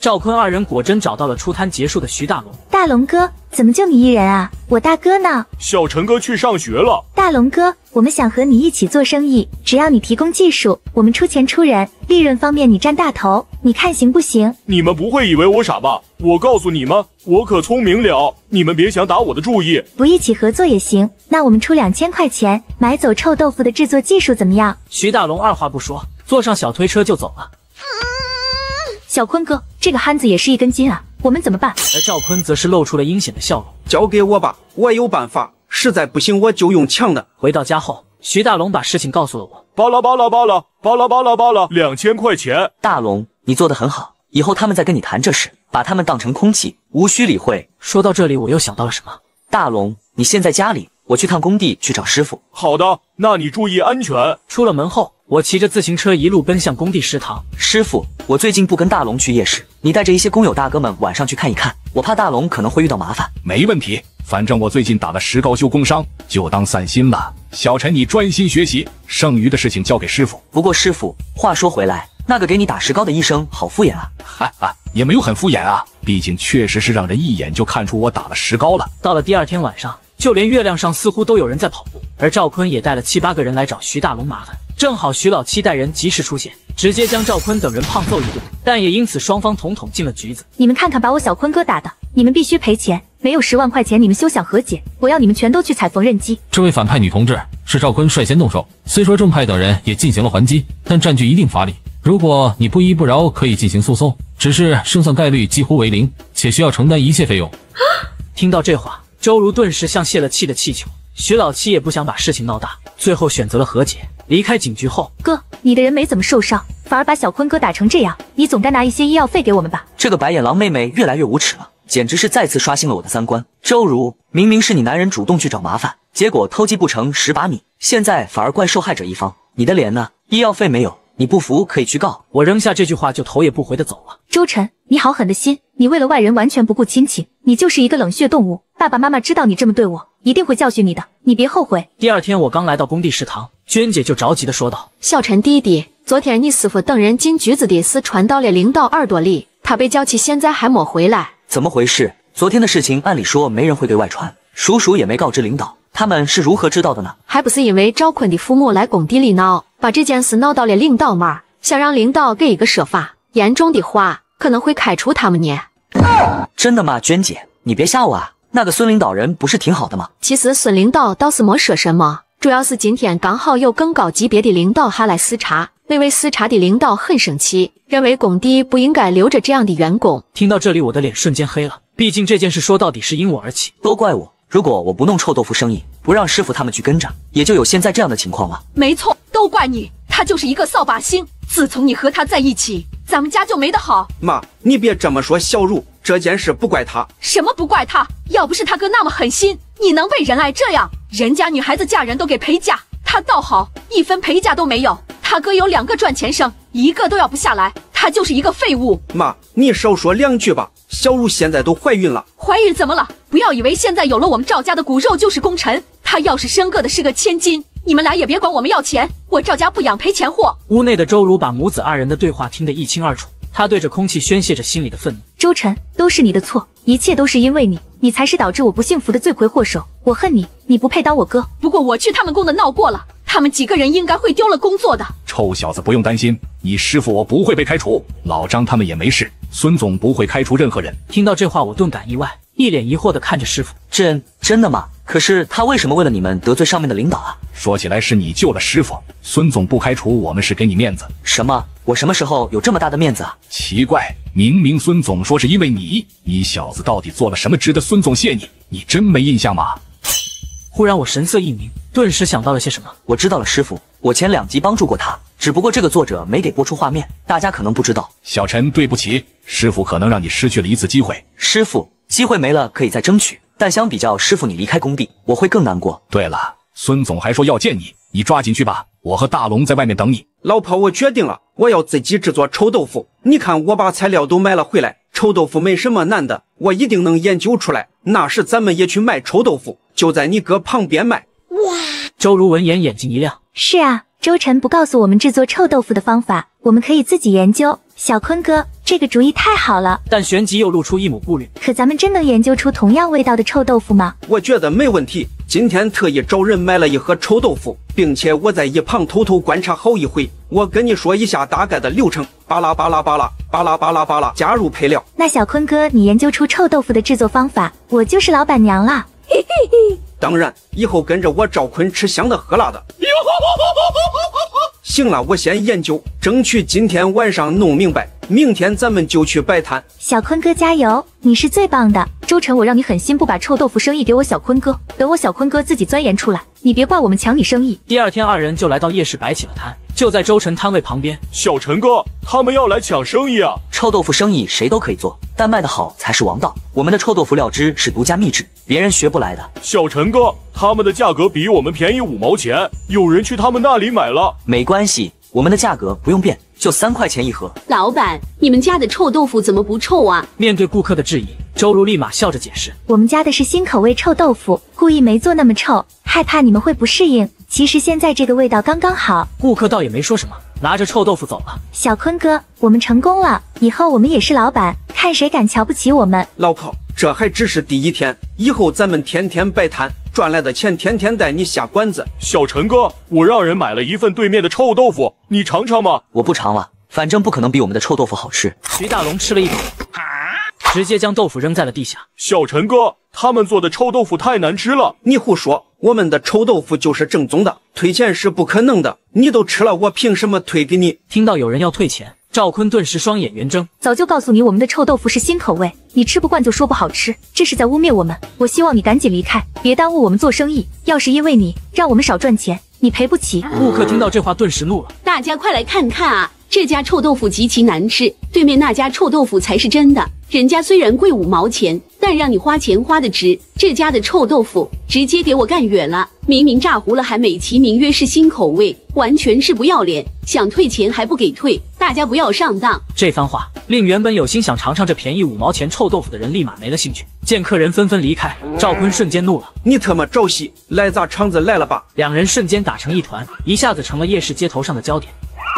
赵坤二人果真找到了出摊结束的徐大龙。 大龙哥，怎么就你一人啊？我大哥呢？ 小陈哥去上学了。 大龙哥，我们想和你一起做生意，只要你提供技术，我们出钱出人，利润方面你占大头，你看行不行？ 你们不会以为我傻吧？我告诉你们，我可聪明了，你们别想打我的主意。 不一起合作也行，那我们出2000块钱买走臭豆腐的制作技术怎么样？ 徐大龙二话不说，坐上小推车就走了。 小坤哥，这个憨子也是一根筋啊，我们怎么办？ 而赵坤则是露出了阴险的笑容。 交给我吧，我有办法，实在不行我就用抢的。 回到家后，徐大龙把事情告诉了我。 巴拉巴拉巴拉巴拉巴拉巴拉，2000块钱。 大龙，你做得很好，以后他们再跟你谈这事，把他们当成空气，无需理会。 说到这里，我又想到了什么。 大龙，你现在家里，我去趟工地去找师傅。 好的，那你注意安全。 出了门后，我骑着自行车一路奔向工地食堂。 师傅，我最近不跟大龙去夜市，你带着一些工友大哥们晚上去看一看，我怕大龙可能会遇到麻烦。 没问题，反正我最近打了石膏修工伤，就当散心了。小陈，你专心学习，剩余的事情交给师傅。 不过师傅，话说回来，那个给你打石膏的医生好敷衍啊。 哈哈，也没有很敷衍啊，毕竟确实是让人一眼就看出我打了石膏了。 到了第二天晚上，就连月亮上似乎都有人在跑步，而赵坤也带了7、8个人来找徐大龙麻烦。正好徐老七带人及时出现，直接将赵坤等人胖揍一顿，但也因此双方统统进了局子。 你们看看把我小坤哥打的，你们必须赔钱，没有10万块钱你们休想和解，我要你们全都去踩缝纫机。 这位反派女同志是赵坤率先动手，虽说正派等人也进行了还击，但占据一定法理。如果你不依不饶，可以进行诉讼，只是胜算概率几乎为0，且需要承担一切费用。 听到这话，周如顿时像泄了气的气球。徐老七也不想把事情闹大，最后选择了和解。离开警局后， 哥，你的人没怎么受伤，反而把小坤哥打成这样，你总该拿一些医药费给我们吧？ 这个白眼狼妹妹越来越无耻了，简直是再次刷新了我的三观。周如，明明是你男人主动去找麻烦，结果偷鸡不成蚀把米，现在反而怪受害者一方。你的脸呢？医药费没有，你不服可以去告。 我扔下这句话就头也不回的走了。 周晨，你好狠的心，你为了外人完全不顾亲情，你就是一个冷血动物。爸爸妈妈知道你这么对我，一定会教训你的，你别后悔。 第二天我刚来到工地食堂，娟姐就着急的说道： 小陈弟弟，昨天你师傅等人进局子的事传到了领导耳朵里，他被叫去，现在还没回来。 怎么回事？昨天的事情按理说没人会对外传，叔叔也没告知领导，他们是如何知道的呢？ 还不是因为赵坤的父母来工地里闹，把这件事闹到了领导那儿，想让领导给一个说法，严重的话可能会开除他们呢。 真的吗？娟姐，你别吓我啊！那个孙领导人不是挺好的吗？ 其实孙领导倒是没说什么，主要是今天刚好有更高级别的领导还来视察，那位视察的领导很生气，认为工地不应该留着这样的员工。 听到这里，我的脸瞬间黑了，毕竟这件事说到底是因我而起， 都怪我。如果我不弄臭豆腐生意，不让师傅他们去跟着，也就有现在这样的情况了。 没错，都怪你，他就是一个扫把星。自从你和他在一起，咱们家就没得好。 妈，你别这么说，小茹，这件事不怪他。 什么不怪他？要不是他哥那么狠心，你能被人爱这样？人家女孩子嫁人都给陪嫁，他倒好，一分陪嫁都没有。他哥有2个赚钱生，一个都要不下来，他就是一个废物。 妈，你少说2句吧。小茹现在都怀孕了。 怀孕怎么了？不要以为现在有了我们赵家的骨肉就是功臣，他要是生个的是个千金，你们俩也别管我们要钱，我赵家不养赔钱货。 屋内的周如把母子2人的对话听得一清二楚，她对着空气宣泄着心里的愤怒。 周晨，都是你的错，一切都是因为你，你才是导致我不幸福的罪魁祸首。我恨你，你不配当我哥。 不过我去他们宫的闹过了，他们几个人应该会丢了工作的。 臭小子，不用担心，你师傅我不会被开除，老张他们也没事，孙总不会开除任何人。 听到这话，我顿感意外，一脸疑惑地看着师傅。 真的吗？可是他为什么为了你们得罪上面的领导啊？ 说起来是你救了师傅，孙总不开除我们是给你面子。 什么？我什么时候有这么大的面子啊？ 奇怪，明明孙总说是因为你小子到底做了什么值得孙总谢你？你真没印象吗？ 忽然我神色一明，顿时想到了些什么。 我知道了，师傅，我前2集帮助过他，只不过这个作者没给播出画面，大家可能不知道。 小陈，对不起，师傅可能让你失去了一次机会。 师傅，机会没了可以再争取，但相比较师傅你离开工地，我会更难过。 对了，孙总还说要见你，你抓紧去吧，我和大龙在外面等你。 老婆，我决定了，我要自己制作臭豆腐。你看我把材料都买了回来，臭豆腐没什么难的，我一定能研究出来。那时咱们也去卖臭豆腐，就在你哥旁边卖。 哇！ 周如闻言眼睛一亮。 是啊，周晨不告诉我们制作臭豆腐的方法，我们可以自己研究。小坤哥，这这个主意太好了。 但旋即又露出一抹顾虑。 可咱们真能研究出同样味道的臭豆腐吗？ 我觉得没问题。今天特意找人买了一盒臭豆腐，并且我在一旁偷偷观察好一回。我跟你说一下大概的流程：巴拉巴拉巴拉巴拉巴拉巴拉，加入配料。 那小坤哥，你研究出臭豆腐的制作方法，我就是老板娘了。嘿嘿嘿。 当然，以后跟着我赵坤吃香的喝辣的。行了，我先研究，争取今天晚上弄明白，明天咱们就去摆摊。 小坤哥加油，你是最棒的。周晨，我让你狠心不把臭豆腐生意给我小坤哥，等我小坤哥自己钻研出来，你别怪我们抢你生意。 第二天，二人就来到夜市摆起了摊，就在周晨摊位旁边。 小陈哥，他们要来抢生意啊！ 臭豆腐生意谁都可以做，但卖得好才是王道。我们的臭豆腐料汁是独家秘制，别人学不来的。 小陈哥，他们的价格比我们便宜5毛钱，有人去他们那里买了。 没关系，我们的价格不用变，就3块钱一盒。 老板，你们家的臭豆腐怎么不臭啊？ 面对顾客的质疑，周如立马笑着解释： 我们家的是新口味臭豆腐，故意没做那么臭，害怕你们会不适应。其实现在这个味道刚刚好。 顾客倒也没说什么，拿着臭豆腐走了。 小坤哥，我们成功了，以后我们也是老板，看谁敢瞧不起我们。 老婆，这还只是第一天，以后咱们天天摆摊，赚来的钱天天带你下馆子。 小陈哥，我让人买了一份对面的臭豆腐，你尝尝吗？ 我不尝了，反正不可能比我们的臭豆腐好吃。 徐大龙吃了一口，直接将豆腐扔在了地下。 小陈哥，他们做的臭豆腐太难吃了。 你胡说，我们的臭豆腐就是正宗的，退钱是不可能的。你都吃了，我凭什么退给你？ 听到有人要退钱，赵坤顿时双眼圆睁。 早就告诉你我们的臭豆腐是新口味，你吃不惯就说不好吃，这是在污蔑我们。我希望你赶紧离开，别耽误我们做生意。要是因为你让我们少赚钱，你赔不起。 顾客听到这话顿时怒了。 大家快来看看啊！这家臭豆腐极其难吃，对面那家臭豆腐才是真的。人家虽然贵5毛钱，但让你花钱花的值。这家的臭豆腐直接给我干哕了，明明炸糊了还美其名曰是新口味，完全是不要脸。想退钱还不给退，大家不要上当。 这番话令原本有心想尝尝这便宜5毛钱臭豆腐的人立马没了兴趣。见客人纷纷离开，赵坤瞬间怒了： 你他妈找戏，来砸场子来了吧！ 两人瞬间打成一团，一下子成了夜市街头上的焦点。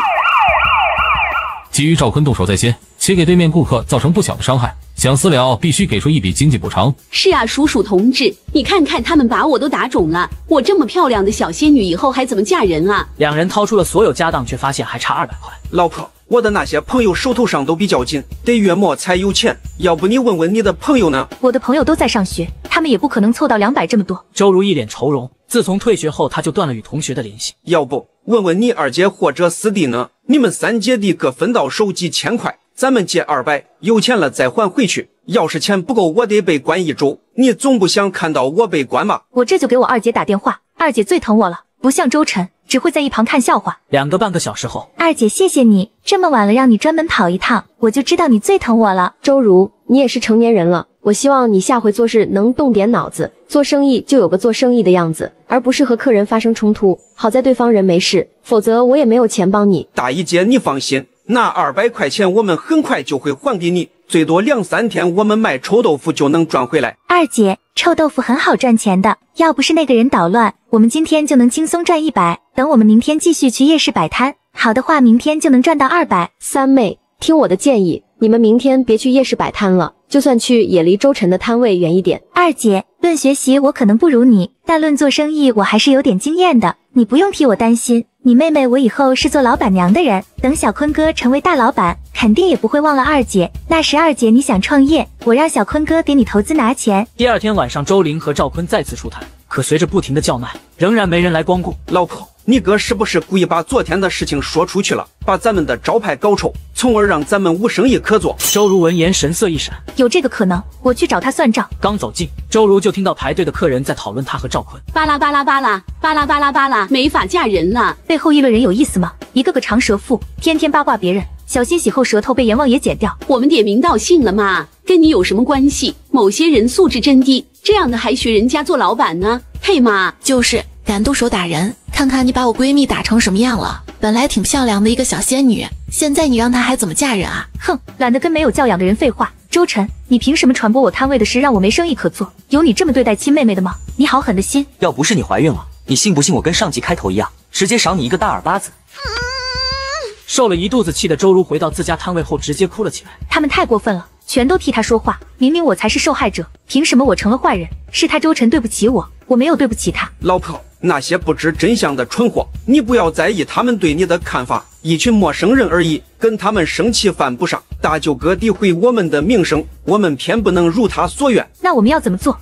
基于赵坤动手在先，且给对面顾客造成不小的伤害，想私了必须给出一笔经济补偿。 是啊，叔叔同志，你看看他们把我都打肿了，我这么漂亮的小仙女以后还怎么嫁人啊？ 两人掏出了所有家当，却发现还差200块。 老婆，我的那些朋友手头上都比较紧，得月末才有钱，要不你问问你的朋友呢？ 我的朋友都在上学，他们也不可能凑到200这么多。 周如一脸愁容，自从退学后，他就断了与同学的联系。 要不问问你二姐或者四弟呢？你们3姐弟各分到手几千块，咱们借200，有钱了再还回去。要是钱不够，我得被关1周。你总不想看到我被关吧？ 我这就给我二姐打电话，二姐最疼我了，不像周晨，只会在一旁看笑话。 2个半个小时后， 二姐谢谢你，这么晚了让你专门跑一趟，我就知道你最疼我了。 周如，你也是成年人了，我希望你下回做事能动点脑子，做生意就有个做生意的样子，而不是和客人发生冲突。好在对方人没事，否则我也没有钱帮你。 大姨姐，你放心，那200块钱我们很快就会还给你，最多2-3天我们卖臭豆腐就能赚回来。 二姐，臭豆腐很好赚钱的，要不是那个人捣乱，我们今天就能轻松赚100。等我们明天继续去夜市摆摊，好的话明天就能赚到200。 三妹，听我的建议，你们明天别去夜市摆摊了，就算去也离周晨的摊位远一点。 二姐，论学习我可能不如你，但论做生意我还是有点经验的，你不用替我担心。你妹妹我以后是做老板娘的人，等小坤哥成为大老板，肯定也不会忘了二姐。那时二姐你想创业，我让小坤哥给你投资拿钱。 第二天晚上，周玲和赵坤再次出摊，可随着不停的叫卖，仍然没人来光顾。 老婆，你哥是不是故意把昨天的事情说出去了，把咱们的招牌搞臭，从而让咱们无生意可做？ 周如闻言神色一闪， 有这个可能，我去找他算账。 刚走近，周如就听到排队的客人在讨论他和赵坤。 巴拉巴拉巴拉巴拉巴拉巴拉，没法嫁人了。 背后议论人有意思吗？一个个长舌妇，天天八卦别人，小心洗后舌头被阎王爷剪掉。 我们点名道姓了嘛，跟你有什么关系？某些人素质真低，这样的还学人家做老板呢，配吗？ 就是敢动手打人，看看你把我闺蜜打成什么样了。本来挺漂亮的一个小仙女，现在你让她还怎么嫁人啊？ 哼，懒得跟没有教养的人废话。周晨，你凭什么传播我摊位的事，让我没生意可做？有你这么对待亲妹妹的吗？你好狠的心！ 要不是你怀孕了，你信不信我跟上集开头一样，直接赏你一个大耳巴子？ 受了一肚子气的周如回到自家摊位后直接哭了起来。 他们太过分了，全都替他说话，明明我才是受害者，凭什么我成了坏人？是他周晨对不起我，我没有对不起他。 老婆，那些不知真相的蠢货，你不要在意他们对你的看法，一群陌生人而已，跟他们生气犯不上。大舅哥诋毁我们的名声，我们偏不能如他所愿。 那我们要怎么做？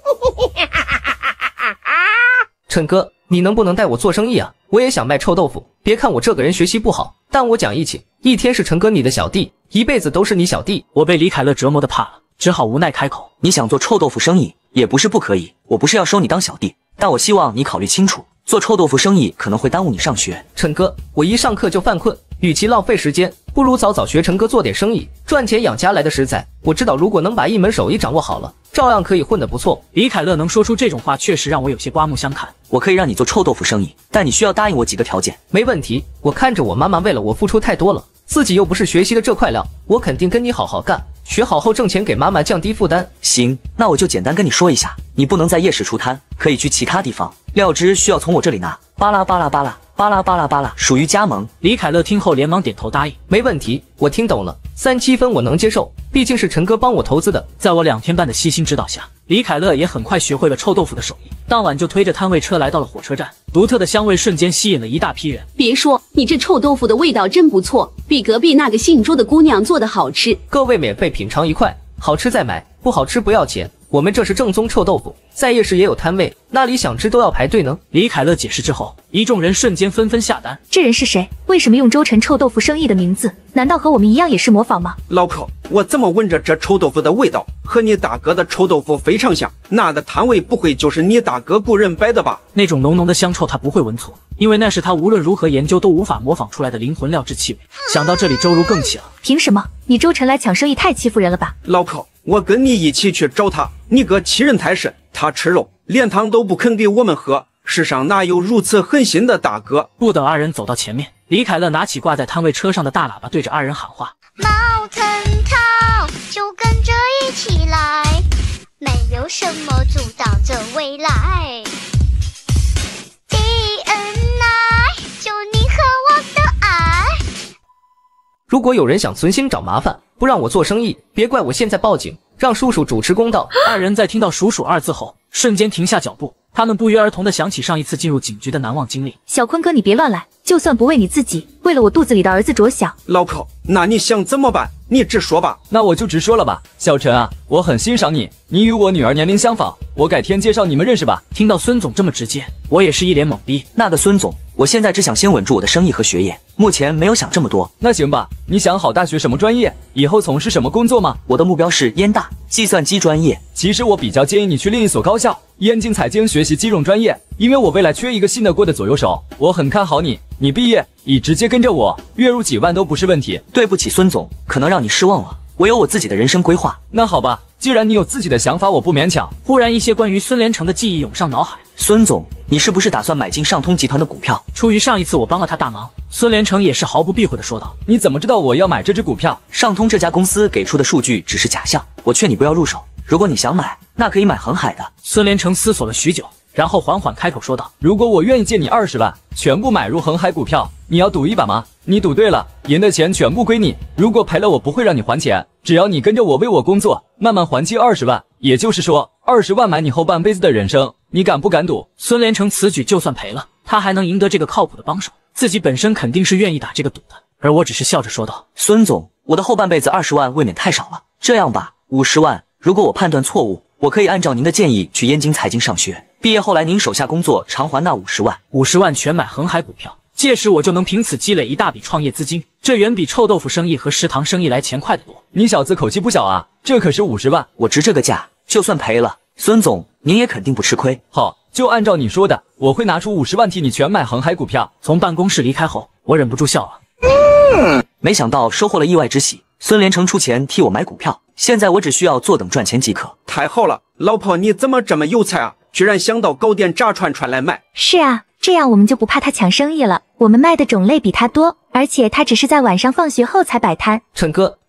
陈哥，你能不能带我做生意啊？我也想卖臭豆腐。别看我这个人学习不好，但我讲义气，一天是陈哥你的小弟，一辈子都是你小弟。 我被李凯乐折磨的怕了，只好无奈开口。 你想做臭豆腐生意也不是不可以，我不是要收你当小弟，但我希望你考虑清楚，做臭豆腐生意可能会耽误你上学。 陈哥，我一上课就犯困，与其浪费时间，不如早早学陈哥做点生意，赚钱养家来的实在。我知道如果能把一门手艺掌握好了，照样可以混得不错。 李凯乐能说出这种话，确实让我有些刮目相看。 我可以让你做臭豆腐生意，但你需要答应我几个条件。 没问题，我看着我妈妈为了我付出太多了，自己又不是学习的这块料，我肯定跟你好好干，学好后挣钱给妈妈降低负担。 行，那我就简单跟你说一下，你不能在夜市出摊，可以去其他地方，料汁需要从我这里拿。巴拉巴拉巴拉巴拉巴拉巴拉，属于加盟。 李凯乐听后连忙点头答应。 没问题，我听懂了，3-7分我能接受，毕竟是陈哥帮我投资的。 在我2天半的悉心指导下，李凯乐也很快学会了臭豆腐的手艺。当晚就推着摊位车来到了火车站，独特的香味瞬间吸引了一大批人。 别说，你这臭豆腐的味道真不错，比隔壁那个姓朱的姑娘做的好吃。 各位免费品尝一块，好吃再买，不好吃不要钱。我们这是正宗臭豆腐，在夜市也有摊位，那里想吃都要排队呢。 李凯乐解释之后，一众人瞬间纷纷下单。 这人是谁？为什么用周晨臭豆腐生意的名字？难道和我们一样也是模仿吗？ 老婆，我怎么闻着这臭豆腐的味道和你大哥的臭豆腐非常像？那的摊位不会就是你大哥雇人摆的吧？ 那种浓浓的香臭他不会闻错，因为那是他无论如何研究都无法模仿出来的灵魂料质气味。想到这里，周如更气了。 凭什么？你周晨来抢生意太欺负人了吧？ 老婆，我跟你一起去找他，你哥欺人太甚，他吃肉连汤都不肯给我们喝，世上哪有如此狠心的大哥？ 不等二人走到前面，李凯乐拿起挂在摊位车上的大喇叭，对着二人喊话： 冒腾逃，就跟着一起来，没有什么阻挡着未来。DNA 就你和我的爱。 如果有人想存心找麻烦，不让我做生意，别怪我现在报警，让叔叔主持公道。 二人在听到叔叔2字后，瞬间停下脚步，他们不约而同地想起上一次进入警局的难忘经历。 小坤哥，你别乱来，就算不为你自己，为了我肚子里的儿子着想。 老婆，那你想怎么办？你直说吧。 那我就直说了吧，小陈啊，我很欣赏你，你与我女儿年龄相仿，我改天介绍你们认识吧。 听到孙总这么直接，我也是一脸懵逼。 那个孙总，我现在只想先稳住我的生意和学业，目前没有想这么多。 那行吧，你想好大学什么专业，以后从事什么工作吗？ 我的目标是燕大计算机专业。 其实我比较建议你去另一所高校燕京财经学习金融专业，因为我未来缺一个信得过的左右手，我很看好你。你毕业已直接跟着我，月入几万都不是问题。 对不起孙总，可能让你失望了，我有我自己的人生规划。 那好吧，既然你有自己的想法，我不勉强。 忽然一些关于孙连成的记忆涌上脑海。 孙总，你是不是打算买进上通集团的股票？ 出于上一次我帮了他大忙，孙连成也是毫不避讳地说道。 你怎么知道我要买这只股票？ 上通这家公司给出的数据只是假象，我劝你不要入手。如果你想买，那可以买恒海的。 孙连成思索了许久，然后缓缓开口说道： 如果我愿意借你20万，全部买入恒海股票，你要赌一把吗？你赌对了，赢的钱全部归你，如果赔了我不会让你还钱，只要你跟着我为我工作，慢慢还清20万，也就是说20万买你后半辈子的人生，你敢不敢赌？ 孙连成此举就算赔了，他还能赢得这个靠谱的帮手，自己本身肯定是愿意打这个赌的。而我只是笑着说道： 孙总，我的后半辈子20万未免太少了，这样吧，50万，如果我判断错误，我可以按照您的建议去燕京财经上学，毕业后来您手下工作偿还那50万 ，50万全买恒海股票，届时我就能凭此积累一大笔创业资金，这远比臭豆腐生意和食堂生意来钱快得多。 你小子口气不小啊，这可是50万， 我值这个价，就算赔了，孙总您也肯定不吃亏。 好，就按照你说的，我会拿出50万替你全买恒海股票。 从办公室离开后，我忍不住笑了。 没想到收获了意外之喜，孙连成出钱替我买股票，现在我只需要坐等赚钱即可。 太好了，老婆你怎么这么有才啊？居然想到搞点炸串串来卖。 是啊，这样我们就不怕他抢生意了。我们卖的种类比他多，而且他只是在晚上放学后才摆摊。 陈哥，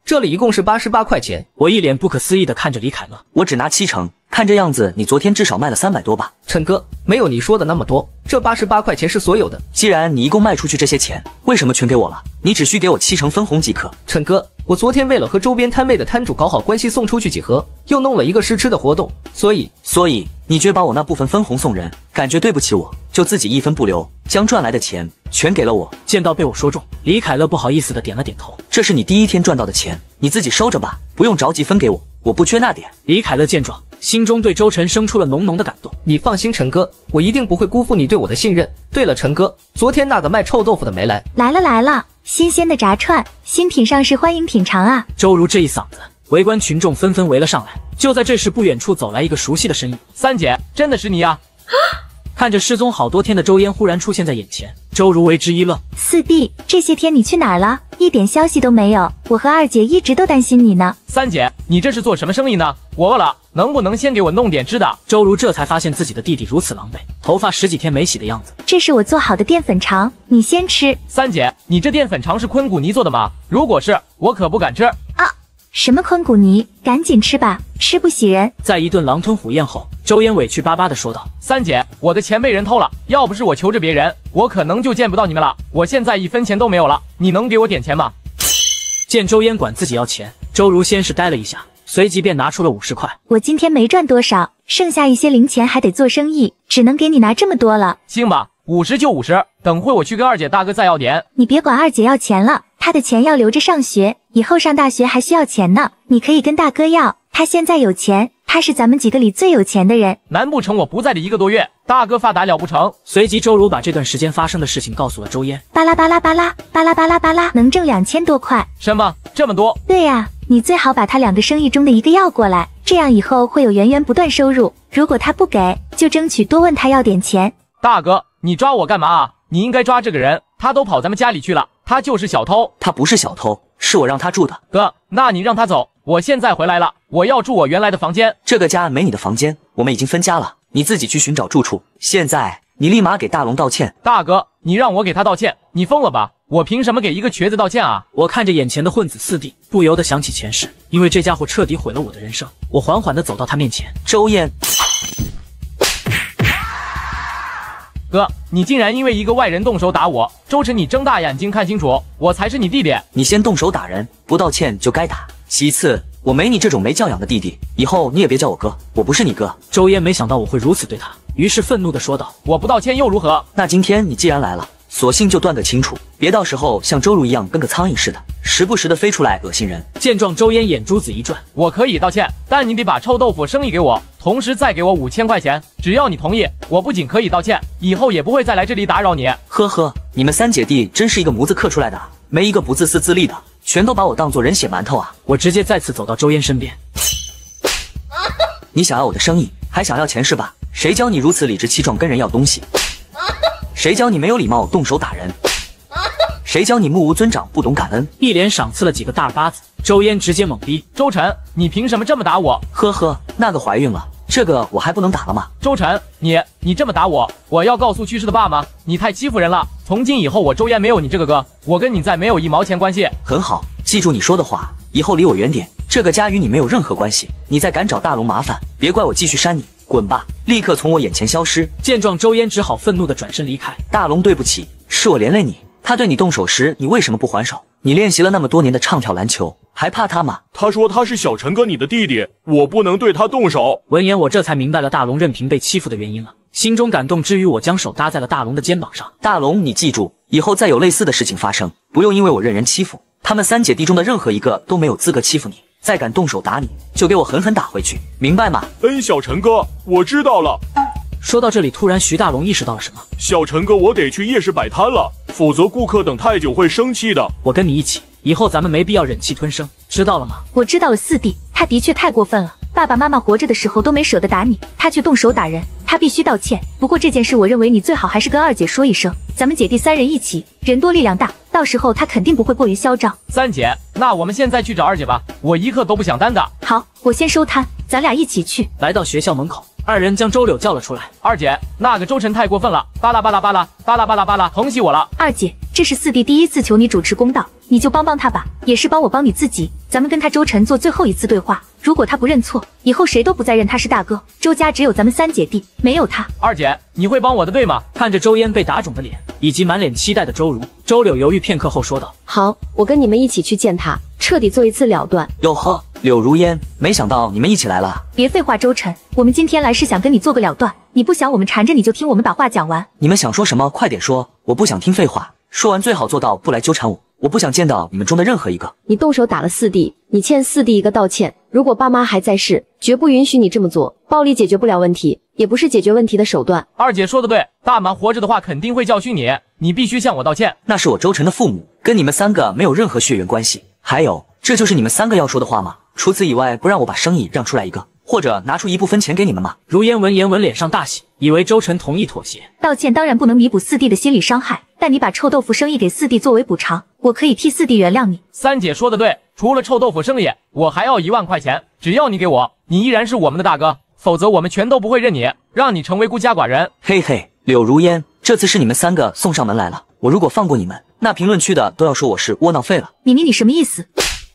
这里一共是88块钱。 我一脸不可思议地看着李凯乐， 我只拿70%，看这样子你昨天至少卖了300多吧？ 陈哥，没有你说的那么多，这88块钱是所有的。 既然你一共卖出去这些钱，为什么全给我了？你只需给我70%分红即可。 陈哥，我昨天为了和周边摊位的摊主搞好关系，送出去几盒，又弄了一个试吃的活动，所以你觉把我那部分分红送人，感觉对不起我，就自己一分不留，将赚来的钱全给了我。 见到被我说中，李凯乐不好意思的点了点头。 这是你第一天赚到的钱，你自己收着吧，不用着急分给我，我不缺那点。 李凯乐见状，心中对周晨生出了浓浓的感动。 你放心，陈哥，我一定不会辜负你对我的信任。对了，陈哥，昨天那个卖臭豆腐的没来？ 来了，新鲜的炸串，新品上市，欢迎品尝啊！ 周如这一嗓子，围观群众纷纷围了上来。就在这时，不远处走来一个熟悉的身影。 三姐，真的是你呀！ 看着失踪好多天的周嫣忽然出现在眼前，周如为之一愣。 四弟，这些天你去哪儿了？一点消息都没有，我和二姐一直都担心你呢。 三姐，你这是做什么生意呢？我饿了，能不能先给我弄点吃的？ 周如这才发现自己的弟弟如此狼狈，头发10几天没洗的样子。 这是我做好的淀粉肠，你先吃。 三姐，你这淀粉肠是昆骨泥做的吗？如果是，我可不敢吃。 什么昆骨泥？赶紧吃吧，吃不喜人。 在一顿狼吞虎咽后，周嫣委屈巴巴地说道：“ 三姐，我的钱被人偷了，要不是我求着别人，我可能就见不到你们了。我现在1分钱都没有了，你能给我点钱吗？” 见周嫣管自己要钱，周如先是呆了一下，随即便拿出了50块。 我今天没赚多少，剩下一些零钱还得做生意，只能给你拿这么多了。 行吧，50就50，等会我去跟二姐大哥再要点。 你别管二姐要钱了，她的钱要留着上学，以后上大学还需要钱呢。你可以跟大哥要，他现在有钱，他是咱们几个里最有钱的人。 难不成我不在的1个多月，大哥发达了不成？ 随即周如把这段时间发生的事情告诉了周嫣。 巴拉巴拉巴拉巴拉巴拉巴拉，能挣2000多块。 什么？这么多？ 对呀，你最好把他2个生意中的一个要过来，这样以后会有源源不断收入。如果他不给，就争取多问他要点钱。 大哥，你抓我干嘛啊？你应该抓这个人，他都跑咱们家里去了，他就是小偷。 他不是小偷，是我让他住的。 哥，那你让他走，我现在回来了，我要住我原来的房间。 这个家没你的房间，我们已经分家了，你自己去寻找住处。现在你立马给大龙道歉。 大哥，你让我给他道歉，你疯了吧？我凭什么给一个瘸子道歉啊？ 我看着眼前的混子四弟，不由得想起前世，因为这家伙彻底毁了我的人生。我缓缓地走到他面前。 周嫣， 哥，你竟然因为一个外人动手打我！周晨，你睁大眼睛看清楚，我才是你弟弟。 你先动手打人，不道歉就该打。其次，我没你这种没教养的弟弟，以后你也别叫我哥，我不是你哥。 周嫣没想到我会如此对他，于是愤怒地说道：“ 我不道歉又如何？ 那今天你既然来了，索性就断个清楚，别到时候像周如一样跟个苍蝇似的，时不时的飞出来恶心人。” 见状，周嫣眼珠子一转：“ 我可以道歉，但你得把臭豆腐生意给我，同时再给我5000块钱。只要你同意，我不仅可以道歉，以后也不会再来这里打扰你。” 呵呵，你们3姐弟真是一个模子刻出来的，没一个不自私自利的，全都把我当做人血馒头啊！ 我直接再次走到周嫣身边。 你想要我的生意，还想要钱是吧？谁教你如此理直气壮跟人要东西？谁教你没有礼貌动手打人？谁教你目无尊长不懂感恩？ 一连赏赐了几个大巴子，周嫣直接懵逼。 周晨，你凭什么这么打我？ 呵呵，那个怀孕了，这个我还不能打了吗？ 周晨，你这么打我，我要告诉去世的爸妈，你太欺负人了。从今以后，我周嫣没有你这个哥，我跟你再没有1毛钱关系。 很好，记住你说的话，以后离我远点。这个家与你没有任何关系，你再敢找大龙麻烦，别怪我继续扇你。滚吧，立刻从我眼前消失！ 见状，周嫣只好愤怒地转身离开。 大龙，对不起，是我连累你。他对你动手时，你为什么不还手？你练习了那么多年的唱跳篮球，还怕他吗？ 他说他是小陈哥你的弟弟，我不能对他动手。 闻言，我这才明白了大龙任凭被欺负的原因了。心中感动之余，我将手搭在了大龙的肩膀上。 大龙，你记住，以后再有类似的事情发生，不用因为我任人欺负，他们3姐弟中的任何一个都没有资格欺负你。再敢动手打你，就给我狠狠打回去，明白吗？ 小陈哥，我知道了。 说到这里，突然徐大龙意识到了什么。 小陈哥，我得去夜市摆摊了，否则顾客等太久会生气的。 我跟你一起，以后咱们没必要忍气吞声，知道了吗？ 我知道了，四弟，他的确太过分了。爸爸妈妈活着的时候都没舍得打你，他却动手打人，他必须道歉。不过这件事，我认为你最好还是跟二姐说一声，咱们姐弟3人一起，人多力量大，到时候他肯定不会过于嚣张。 三姐，那我们现在去找二姐吧，我一刻都不想耽搁。 好，我先收摊，咱俩一起去。 来到学校门口， 二人将周柳叫了出来。 二姐，那个周晨太过分了，巴拉巴拉巴拉巴拉巴拉巴拉，疼死我了。 二姐，这是四弟第一次求你主持公道，你就帮帮他吧，也是帮我帮你自己。咱们跟他周晨做最后一次对话，如果他不认错，以后谁都不再认他是大哥。周家只有咱们三姐弟，没有他。 二姐，你会帮我的对吗？ 看着周嫣被打肿的脸，以及满脸期待的周如，周柳犹豫片刻后说道： 好，我跟你们一起去见他，彻底做一次了断。 哟呵，柳如烟，没想到你们一起来了。 别废话，周晨，我们今天来是想跟你做个了断，你不想我们缠着你就听我们把话讲完。 你们想说什么快点说，我不想听废话，说完最好做到不来纠缠我，我不想见到你们中的任何一个。 你动手打了四弟，你欠四弟一个道歉，如果爸妈还在世，绝不允许你这么做，暴力解决不了问题，也不是解决问题的手段。 二姐说的对，大妈活着的话肯定会教训你，你必须向我道歉。 那是我周晨的父母，跟你们三个没有任何血缘关系。还有，这就是你们三个要说的话吗？除此以外，不让我把生意让出来一个，或者拿出一部分钱给你们吗？ 如烟闻言脸上大喜，以为周晨同意妥协。 道歉当然不能弥补四弟的心理伤害，但你把臭豆腐生意给四弟作为补偿，我可以替四弟原谅你。 三姐说的对，除了臭豆腐生意，我还要1万块钱，只要你给我，你依然是我们的大哥，否则我们全都不会认你，让你成为孤家寡人。 嘿嘿，柳如烟，这次是你们三个送上门来了，我如果放过你们，那评论区的都要说我是窝囊废了。 明明你什么意思？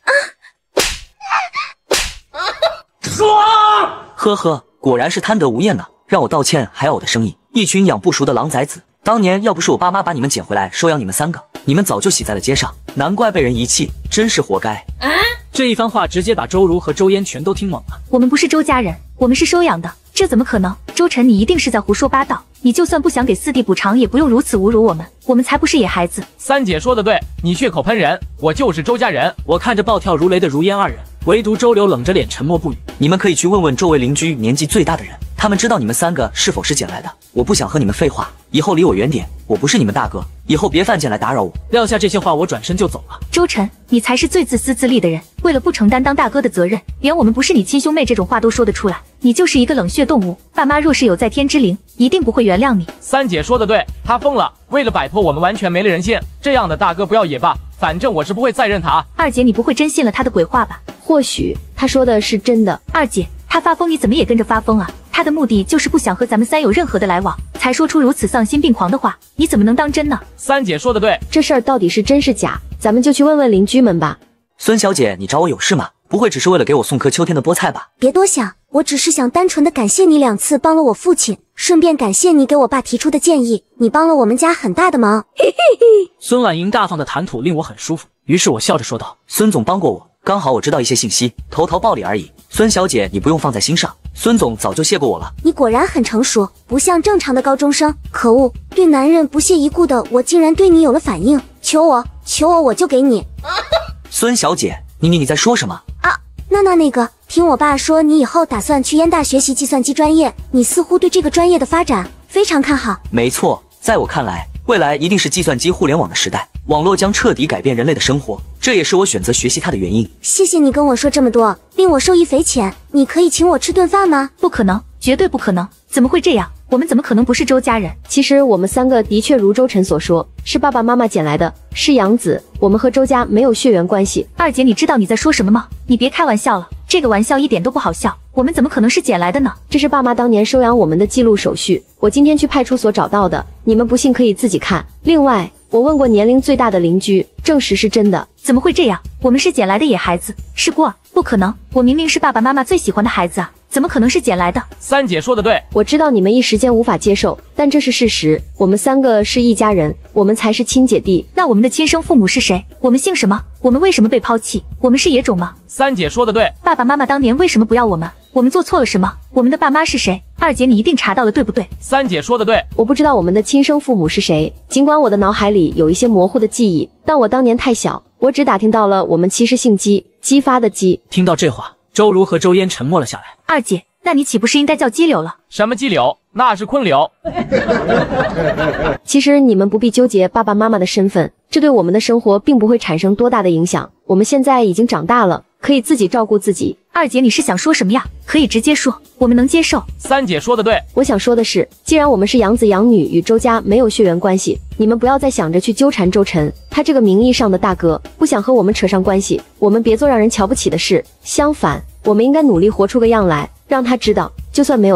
呵呵，果然是贪得无厌呢，让我道歉还要我的生意，一群养不熟的狼崽子。当年要不是我爸妈把你们捡回来收养你们三个，你们早就洗在了街上，难怪被人遗弃，真是活该。 这一番话直接把周如和周嫣全都听懵了。 我们不是周家人，我们是收养的，这怎么可能？周晨，你一定是在胡说八道，你就算不想给四弟补偿，也不用如此侮辱我们，我们才不是野孩子。 三姐说的对，你血口喷人，我就是周家人。 我看着暴跳如雷的如烟二人，唯独周柳冷着脸沉默不语。 你们可以去问问周围邻居年纪最大的人，他们知道你们三个是否是捡来的。我不想和你们废话，以后离我远点，我不是你们大哥，以后别犯贱来打扰我。 撂下这些话，我转身就走了。 周晨，你才是最自私自利的人，为了不承担当大哥的责任，连我们不是你亲兄妹这种话都说得出来，你就是一个冷血动物。爸妈若是有在天之灵，一定不会原谅你。 三姐说的对，他疯了，为了摆脱我们完全没了人性，这样的大哥不要也罢，反正我是不会再认他。 二姐，你不会真信了他的鬼话吧？ 或许他说的是真的。 二姐，他发疯你怎么也跟着发疯啊？他的目的就是不想和咱们三有任何的来往，才说出如此丧心病狂的话，你怎么能当真呢？ 三姐说的对， 这事儿到底是真是假，咱们就去问问邻居们吧。 孙小姐，你找我有事吗？不会只是为了给我送颗秋天的菠菜吧？ 别多想，我只是想单纯的感谢你2次帮了我父亲，顺便感谢你给我爸提出的建议，你帮了我们家很大的忙。嘿嘿嘿。 孙婉莹大方的谈吐令我很舒服，于是我笑着说道： 孙总帮过我，刚好我知道一些信息，投报礼而已。孙小姐，你不用放在心上，孙总早就谢过我了。 你果然很成熟，不像正常的高中生。可恶，对男人不屑一顾的我竟然对你有了反应。求我，我就给你。 孙小姐，你在说什么啊？那个，听我爸说你以后打算去燕大学习计算机专业，你似乎对这个专业的发展非常看好。 没错，在我看来，未来一定是计算机互联网的时代，网络将彻底改变人类的生活，这也是我选择学习它的原因。 谢谢你跟我说这么多，令我受益匪浅。你可以请我吃顿饭吗？ 不可能，绝对不可能，怎么会这样？我们怎么可能不是周家人？ 其实我们三个的确如周晨所说，是爸爸妈妈捡来的，是养子，我们和周家没有血缘关系。 二姐，你知道你在说什么吗？你别开玩笑了，这个玩笑一点都不好笑，我们怎么可能是捡来的呢？ 这是爸妈当年收养我们的记录手续，我今天去派出所找到的，你们不信可以自己看。另外，我问过年龄最大的邻居，证实是真的。 怎么会这样？我们是捡来的野孩子，是孤儿，不可能，我明明是爸爸妈妈最喜欢的孩子啊，怎么可能是捡来的？ 三姐说的对， 我知道你们一时间无法接受，但这是事实，我们三个是一家人，我们才是亲姐弟。 那我们的亲生父母是谁？我们姓什么？我们为什么被抛弃？我们是野种吗？ 三姐说的对， 爸爸妈妈当年为什么不要我们？我们做错了什么？我们的爸妈是谁？二姐，你一定查到了，对不对？ 三姐说的对， 我不知道我们的亲生父母是谁，尽管我的脑海里有一些模糊的记忆，但我当年太小，我只打听到了我们其实姓姬，姬发的姬。 听到这话，周如和周嫣沉默了下来。 二姐，那你岂不是应该叫姬柳了？ 什么姬柳？那是昆柳。 其实你们不必纠结爸爸妈妈的身份，这对我们的生活并不会产生多大的影响。我们现在已经长大了，可以自己照顾自己。 二姐，你是想说什么呀？可以直接说，我们能接受。 三姐说的对， 我想说的是，既然我们是养子养女，与周家没有血缘关系，你们不要再想着去纠缠周晨，他这个名义上的大哥不想和我们扯上关系，我们别做让人瞧不起的事。相反，我们应该努力活出个样来，让他知道，就算没有他，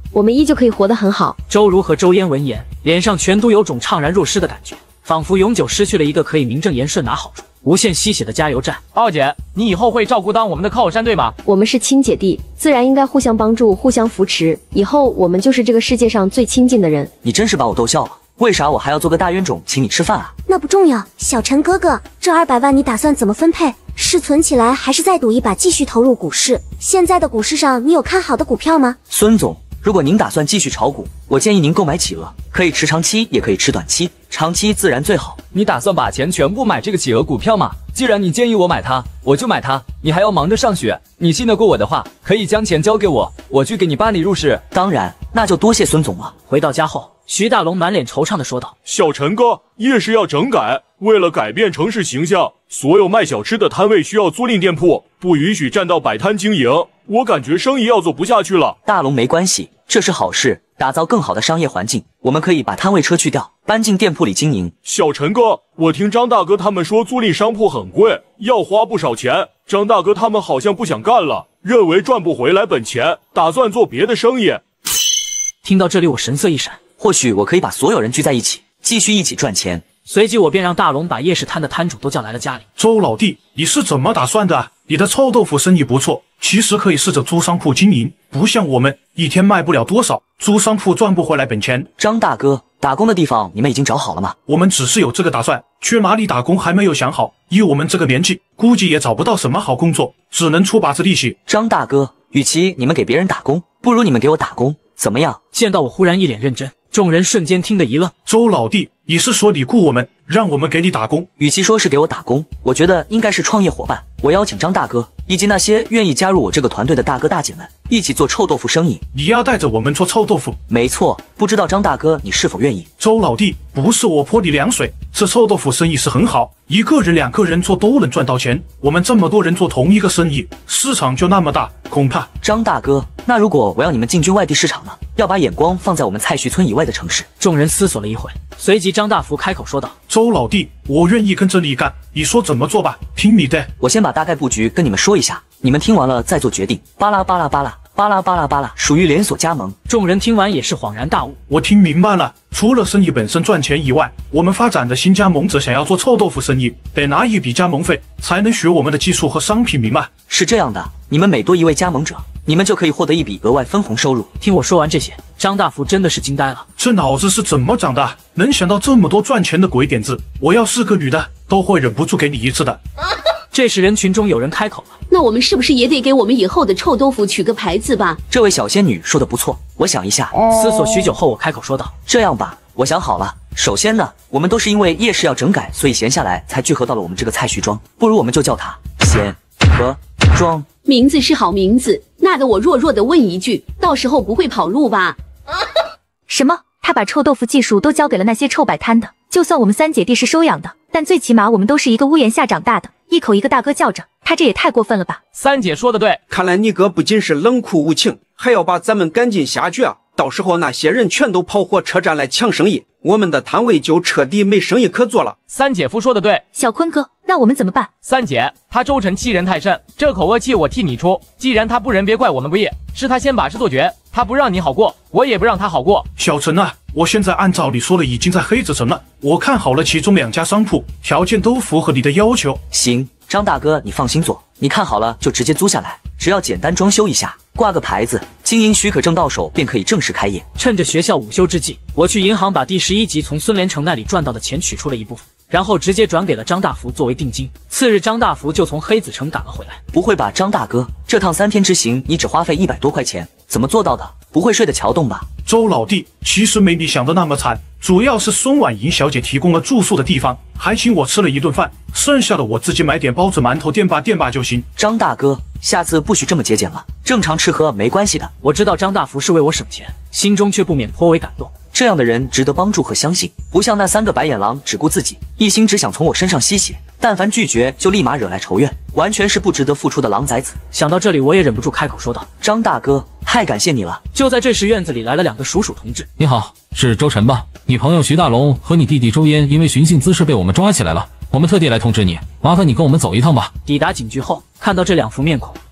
我们依旧可以活得很好。 周如和周嫣闻言，脸上全都有种怅然若失的感觉，仿佛永久失去了一个可以名正言顺拿好处、无限吸血的加油站。 傲姐，你以后会照顾当我们的靠山对吗？ 我们是亲姐弟，自然应该互相帮助、互相扶持。以后我们就是这个世界上最亲近的人。 你真是把我逗笑了。为啥我还要做个大冤种请你吃饭啊？ 那不重要，小陈哥哥，这200万你打算怎么分配？是存起来，还是再赌一把继续投入股市？现在的股市上，你有看好的股票吗？ 孙总，如果您打算继续炒股，我建议您购买企鹅，可以持长期，也可以持短期，长期自然最好。 你打算把钱全部买这个企鹅股票吗？既然你建议我买它，我就买它。你还要忙着上学，你信得过我的话，可以将钱交给我，我去给你办理入市。 当然，那就多谢孙总了。 回到家后，徐大龙满脸惆怅地说道：“ 小陈哥，夜市要整改，为了改变城市形象，所有卖小吃的摊位需要租赁店铺，不允许占道摆摊经营。我感觉生意要做不下去了。” 大龙没关系，这是好事，打造更好的商业环境，我们可以把摊位车去掉，搬进店铺里经营。 小陈哥，我听张大哥他们说租赁商铺很贵，要花不少钱。张大哥他们好像不想干了，认为赚不回来本钱，打算做别的生意。 听到这里，我神色一闪， 或许我可以把所有人聚在一起，继续一起赚钱。 随即我便让大龙把夜市摊的摊主都叫来了家里。 周老弟，你是怎么打算的？你的臭豆腐生意不错，其实可以试着租商铺经营，不像我们一天卖不了多少，租商铺赚不回来本钱。 张大哥，打工的地方你们已经找好了吗？ 我们只是有这个打算，去哪里打工还没有想好。以我们这个年纪，估计也找不到什么好工作，只能出把子力气。 张大哥，与其你们给别人打工，不如你们给我打工，怎么样？ 见到我忽然一脸认真，众人瞬间听得一愣。 周老弟，你是说你雇我们，让我们给你打工？ 与其说是给我打工，我觉得应该是创业伙伴。我邀请张大哥以及那些愿意加入我这个团队的大哥大姐们，一起做臭豆腐生意。 你要带着我们做臭豆腐？ 没错，不知道张大哥你是否愿意？ 周老弟，不是我泼你凉水，这臭豆腐生意是很好，一个人2个人做都能赚到钱。我们这么多人做同一个生意，市场就那么大，恐怕…… 张大哥，那如果我要你们进军外地市场呢？要把眼光放在我们蔡徐村以外的城市。 众人思索了一会，随即张大福开口说道：“ 周老弟，我愿意跟着你干，你说怎么做吧，听你的。 我先把大概布局跟你们说一下，你们听完了再做决定。巴拉巴拉巴拉。”巴拉巴拉巴拉，属于连锁加盟。 众人听完也是恍然大悟。 我听明白了，除了生意本身赚钱以外，我们发展的新加盟者想要做臭豆腐生意，得拿一笔加盟费，才能学我们的技术和商品，明白？ 是这样的，你们每多一位加盟者，你们就可以获得一笔额外分红收入。 听我说完这些，张大福真的是惊呆了， 这脑子是怎么长的？能想到这么多赚钱的鬼点子？我要是个女的，都会忍不住给你一次的。 这时人群中有人开口了：“ 那我们是不是也得给我们以后的臭豆腐取个牌子吧？” 这位小仙女说的不错，我想一下。 思索许久后，我开口说道：“ 这样吧，我想好了。首先呢，我们都是因为夜市要整改，所以闲下来才聚合到了我们这个蔡徐庄，不如我们就叫它闲和庄。 名字是好名字，那的我弱弱的问一句，到时候不会跑路吧？” 什么？他把臭豆腐技术都交给了那些臭摆摊的？就算我们3姐弟是收养的，但最起码我们都是一个屋檐下长大的，一口一个大哥叫着，他这也太过分了吧？ 三姐说的对， 看来你哥不仅是冷酷无情，还要把咱们赶尽杀绝啊！到时候那些人全都跑火车站来抢生意，我们的摊位就彻底没生意可做了。 三姐夫说的对， 小坤哥，那我们怎么办？ 三姐，他周晨欺人太甚，这口恶气我替你出。既然他不仁，别怪我们不义，是他先把事做绝，他不让你好过，我也不让他好过。 小陈啊，我现在按照你说的已经在黑子城了，我看好了其中2家商铺，条件都符合你的要求。 行，张大哥你放心做，你看好了就直接租下来，只要简单装修一下，挂个牌子，经营许可证到手便可以正式开业。 趁着学校午休之际，我去银行把第11集从孙连成那里赚到的钱取出了一部分，然后直接转给了张大福作为定金。次日，张大福就从黑子城赶了回来。 不会吧，张大哥，这趟3天之行你只花费100多块钱，怎么做到的？不会睡得桥洞吧？ 周老弟，其实没你想的那么惨，主要是孙婉莹小姐提供了住宿的地方，还请我吃了一顿饭，剩下的我自己买点包子馒头垫吧就行。 张大哥，下次不许这么节俭了，正常吃喝没关系的。 我知道张大福是为我省钱，心中却不免颇为感动。 这样的人值得帮助和相信，不像那3个白眼狼只顾自己，一心只想从我身上吸血，但凡拒绝就立马惹来仇怨，完全是不值得付出的狼崽子。 想到这里，我也忍不住开口说道：“ 张大哥，太感谢你了。” 就在这时，院子里来了2个叔叔同志。 你好，是周晨吧？你朋友徐大龙和你弟弟周嫣因为寻衅滋事被我们抓起来了，我们特地来通知你，麻烦你跟我们走一趟吧。 抵达警局后，看到这2副面孔，